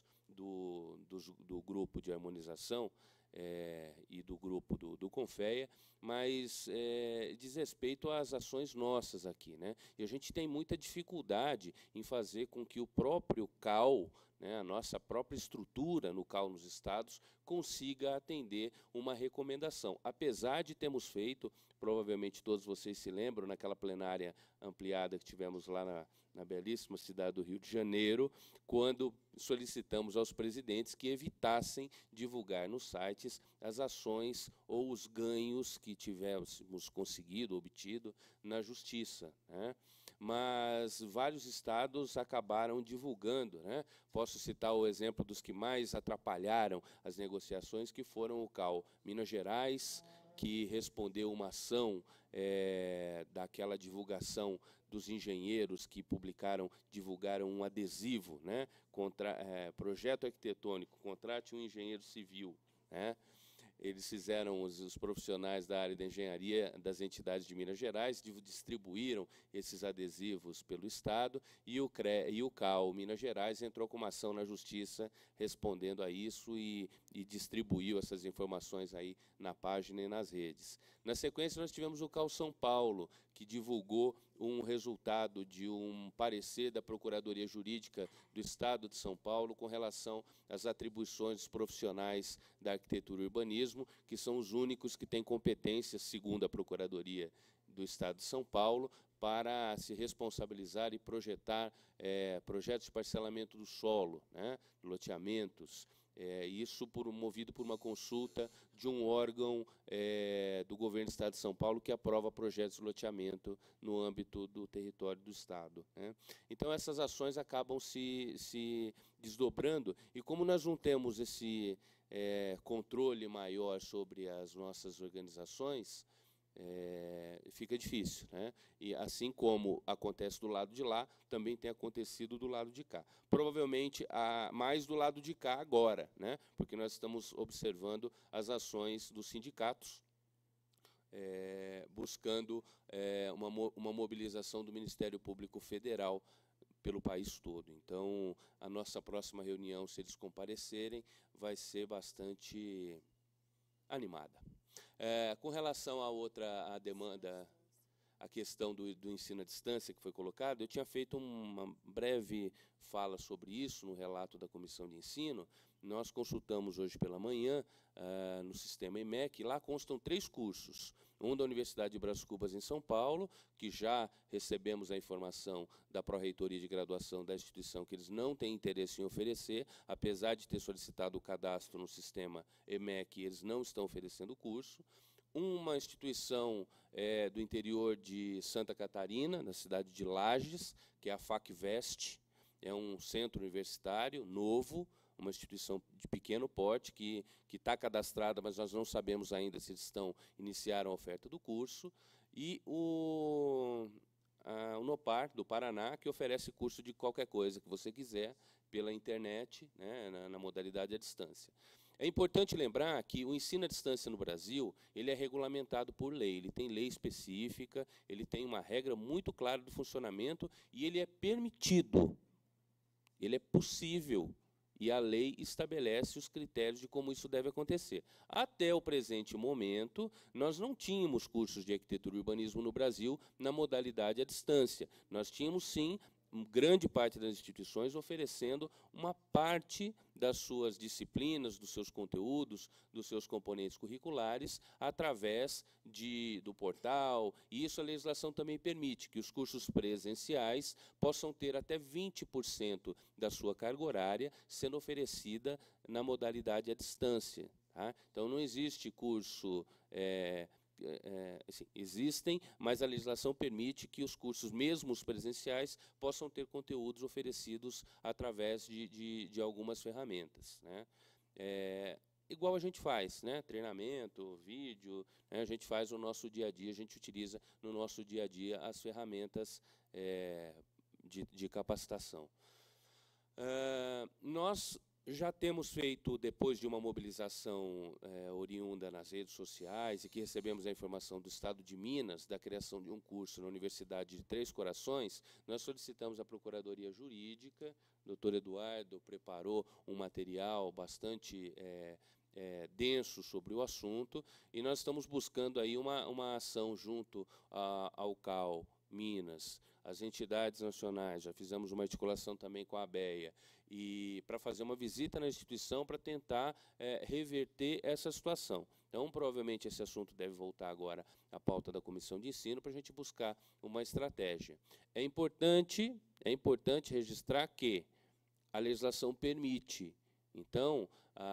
do grupo de harmonização e do grupo do Confeia, mas diz respeito às ações nossas aqui, né? E a gente tem muita dificuldade em fazer com que o próprio CAL, né, a nossa própria estrutura no CAL nos estados, consiga atender uma recomendação. Apesar de termos feito, provavelmente todos vocês se lembram, naquela plenária ampliada que tivemos lá na belíssima cidade do Rio de Janeiro, quando solicitamos aos presidentes que evitassem divulgar nos sites as ações ou os ganhos que tivéssemos conseguido, obtido na justiça, né? Mas vários estados acabaram divulgando, né? Posso citar o exemplo dos que mais atrapalharam as negociações, que foram o CAL Minas Gerais, que respondeu uma ação daquela divulgação dos engenheiros que divulgaram um adesivo, né? Projeto arquitetônico, contrate um engenheiro civil, né? Eles fizeram, os profissionais da área da engenharia das entidades de Minas Gerais, distribuíram esses adesivos pelo Estado, e o CAL Minas Gerais entrou com uma ação na Justiça respondendo a isso e distribuiu essas informações aí na página e nas redes. Na sequência, nós tivemos o CAL São Paulo, que divulgou um resultado de um parecer da Procuradoria Jurídica do Estado de São Paulo com relação às atribuições dos profissionais da arquitetura e urbanismo, que são os únicos que têm competências, segundo a Procuradoria do Estado de São Paulo, para se responsabilizar e projetar projetos de parcelamento do solo, né, loteamentos. Isso movido por uma consulta de um órgão do governo do Estado de São Paulo que aprova projetos de loteamento no âmbito do território do Estado, né? Então, essas ações acabam se desdobrando, e como nós não temos esse controle maior sobre as nossas organizações, fica difícil, né? E assim como acontece do lado de lá, também tem acontecido do lado de cá. Provavelmente mais do lado de cá agora, né? Porque nós estamos observando as ações dos sindicatos, buscando uma mobilização do Ministério Público Federal pelo país todo. Então, a nossa próxima reunião, se eles comparecerem, vai ser bastante animada. Com relação à demanda, a questão do ensino à distância que foi colocada, eu tinha feito uma breve fala sobre isso no relato da Comissão de Ensino. Nós consultamos hoje pela manhã no sistema EMEC, e lá constam 3 cursos. Um da Universidade de Brás Cubas, em São Paulo, que já recebemos a informação da Pró-Reitoria de Graduação da instituição que eles não têm interesse em oferecer, apesar de ter solicitado o cadastro no sistema EMEC, eles não estão oferecendo o curso. Uma instituição do interior de Santa Catarina, na cidade de Lages, que é a FACVest, é um centro universitário novo, uma instituição de pequeno porte que está cadastrada, mas nós não sabemos ainda se eles iniciaram a oferta do curso, e o Unopar, do Paraná, que oferece curso de qualquer coisa que você quiser pela internet, né, na modalidade à distância. É importante lembrar que o ensino à distância no Brasil, ele é regulamentado por lei, ele tem lei específica, ele tem uma regra muito clara do funcionamento, e ele é permitido, ele é possível, e a lei estabelece os critérios de como isso deve acontecer. Até o presente momento, nós não tínhamos cursos de arquitetura e urbanismo no Brasil na modalidade à distância. Nós tínhamos, sim, grande parte das instituições oferecendo uma parte das suas disciplinas, dos seus conteúdos, dos seus componentes curriculares, através do portal, e isso a legislação também permite, que os cursos presenciais possam ter até 20% da sua carga horária sendo oferecida na modalidade à distância, tá? Então, não existe curso... existem, mas a legislação permite que os cursos, mesmo os presenciais, possam ter conteúdos oferecidos através de algumas ferramentas, né? Igual a gente faz, né? Treinamento, vídeo, né? A gente faz no nosso dia a dia, a gente utiliza no nosso dia a dia as ferramentas de capacitação. Nós já temos feito, depois de uma mobilização oriunda nas redes sociais e que recebemos a informação do Estado de Minas, da criação de um curso na Universidade de Três Corações, nós solicitamos à Procuradoria Jurídica, o doutor Eduardo preparou um material bastante denso sobre o assunto, e nós estamos buscando aí uma ação junto ao CAL Minas, as entidades nacionais, já fizemos uma articulação também com a ABEA, e para fazer uma visita na instituição para tentar reverter essa situação. Então, provavelmente, esse assunto deve voltar agora à pauta da Comissão de Ensino para a gente buscar uma estratégia. É importante registrar que a legislação permite. Então,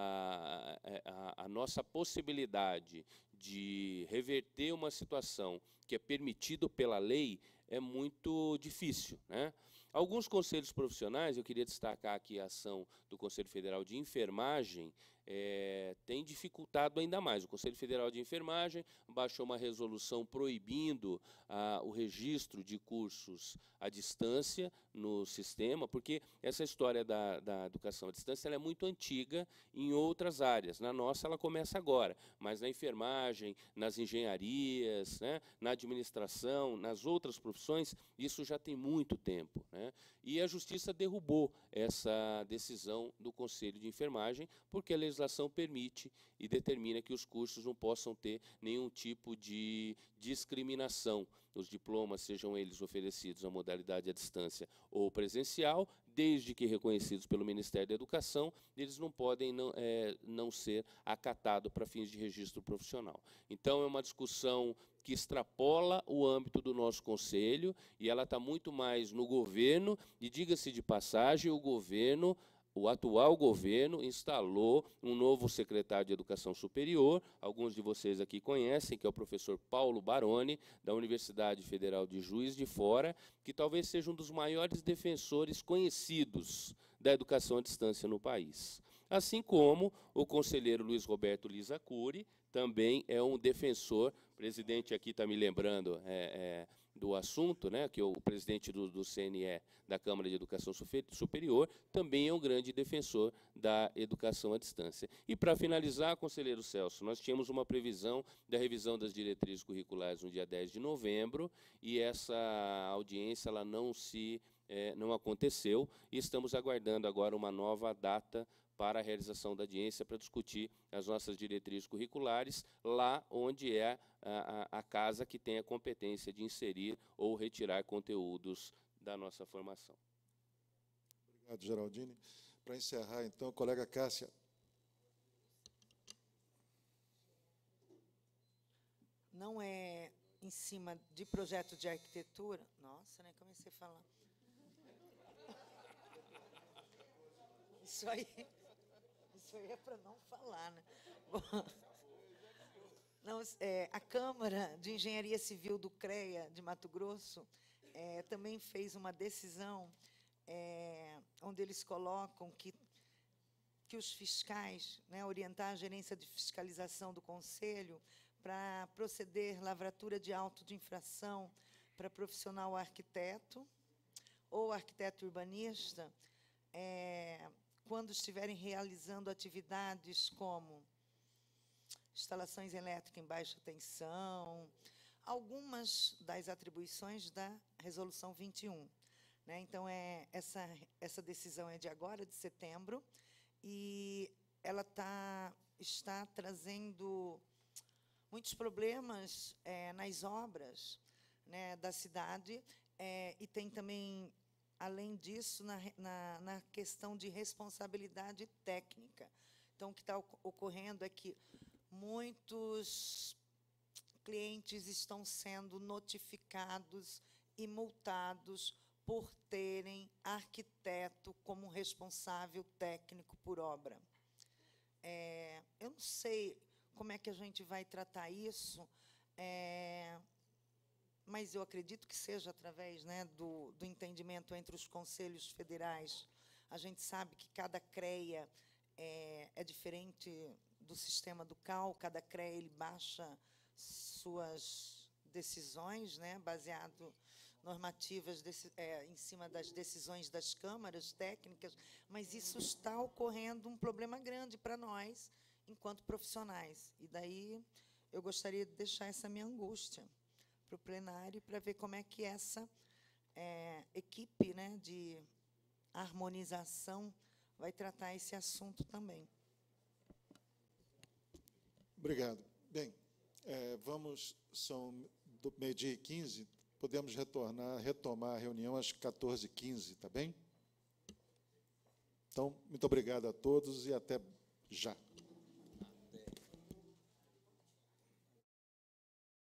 a nossa possibilidade de reverter uma situação que é permitido pela lei é muito difícil, né? Alguns conselhos profissionais, eu queria destacar aqui a ação do Conselho Federal de Enfermagem, tem dificultado ainda mais. O Conselho Federal de Enfermagem baixou uma resolução proibindo o registro de cursos à distância no sistema, porque essa história da educação à distância ela é muito antiga em outras áreas. Na nossa, ela começa agora, mas na enfermagem, nas engenharias, né, na administração, nas outras profissões, isso já tem muito tempo, né? E a Justiça derrubou essa decisão do Conselho de Enfermagem, porque a legislação permite e determina que os cursos não possam ter nenhum tipo de discriminação. Os diplomas, sejam eles oferecidos à modalidade à distância ou presencial, desde que reconhecidos pelo Ministério da Educação, eles não podem não ser acatados para fins de registro profissional. Então, é uma discussão que extrapola o âmbito do nosso Conselho, e ela está muito mais no governo, e diga-se de passagem, o atual governo instalou um novo secretário de Educação Superior, alguns de vocês aqui conhecem, que é o professor Paulo Baroni, da Universidade Federal de Juiz de Fora, que talvez seja um dos maiores defensores conhecidos da educação à distância no país. Assim como o conselheiro Luiz Roberto Lisa Cury, também é um defensor, o presidente aqui está me lembrando do assunto, né, que o presidente do CNE, da Câmara de Educação Superior, também é um grande defensor da educação à distância. E, para finalizar, conselheiro Celso, nós tínhamos uma previsão da revisão das diretrizes curriculares no dia 10 de novembro, e essa audiência ela não aconteceu, e estamos aguardando agora uma nova data para a realização da audiência, para discutir as nossas diretrizes curriculares, lá onde é a casa que tem a competência de inserir ou retirar conteúdos da nossa formação.
Obrigado, Geraldine. Para encerrar, então, colega Cássia.
Não é em cima de projeto de arquitetura? Nossa, né? Comecei a falar. Isso aí é para não falar, né? Bom, não, a Câmara de Engenharia Civil do CREA de Mato Grosso também fez uma decisão onde eles colocam que os fiscais, né, orientar a gerência de fiscalização do Conselho para proceder lavratura de auto de infração para profissional arquiteto ou arquiteto urbanista, quando estiverem realizando atividades como instalações elétricas em baixa tensão, algumas das atribuições da Resolução 21. Né? Então, essa decisão é de agora, de setembro, e ela está trazendo muitos problemas nas obras, né, da cidade, e tem também, além disso, na questão de responsabilidade técnica. Então, o que está ocorrendo é que muitos clientes estão sendo notificados e multados por terem arquiteto como responsável técnico por obra. Eu não sei como é que a gente vai tratar isso, mas eu acredito que seja através, né, do entendimento entre os conselhos federais. A gente sabe que cada CREA é diferente do sistema do CAL, cada CREA ele baixa suas decisões, né, baseado normativas em cima das decisões das câmaras técnicas, mas isso está ocorrendo um problema grande para nós, enquanto profissionais. E daí eu gostaria de deixar essa minha angústia para o plenário, para ver como é que essa equipe, né, de harmonização vai tratar esse assunto também.
Obrigado. Bem, são meio-dia e 15, podemos retomar a reunião às 14h15, tá bem? Então, muito obrigado a todos e até já.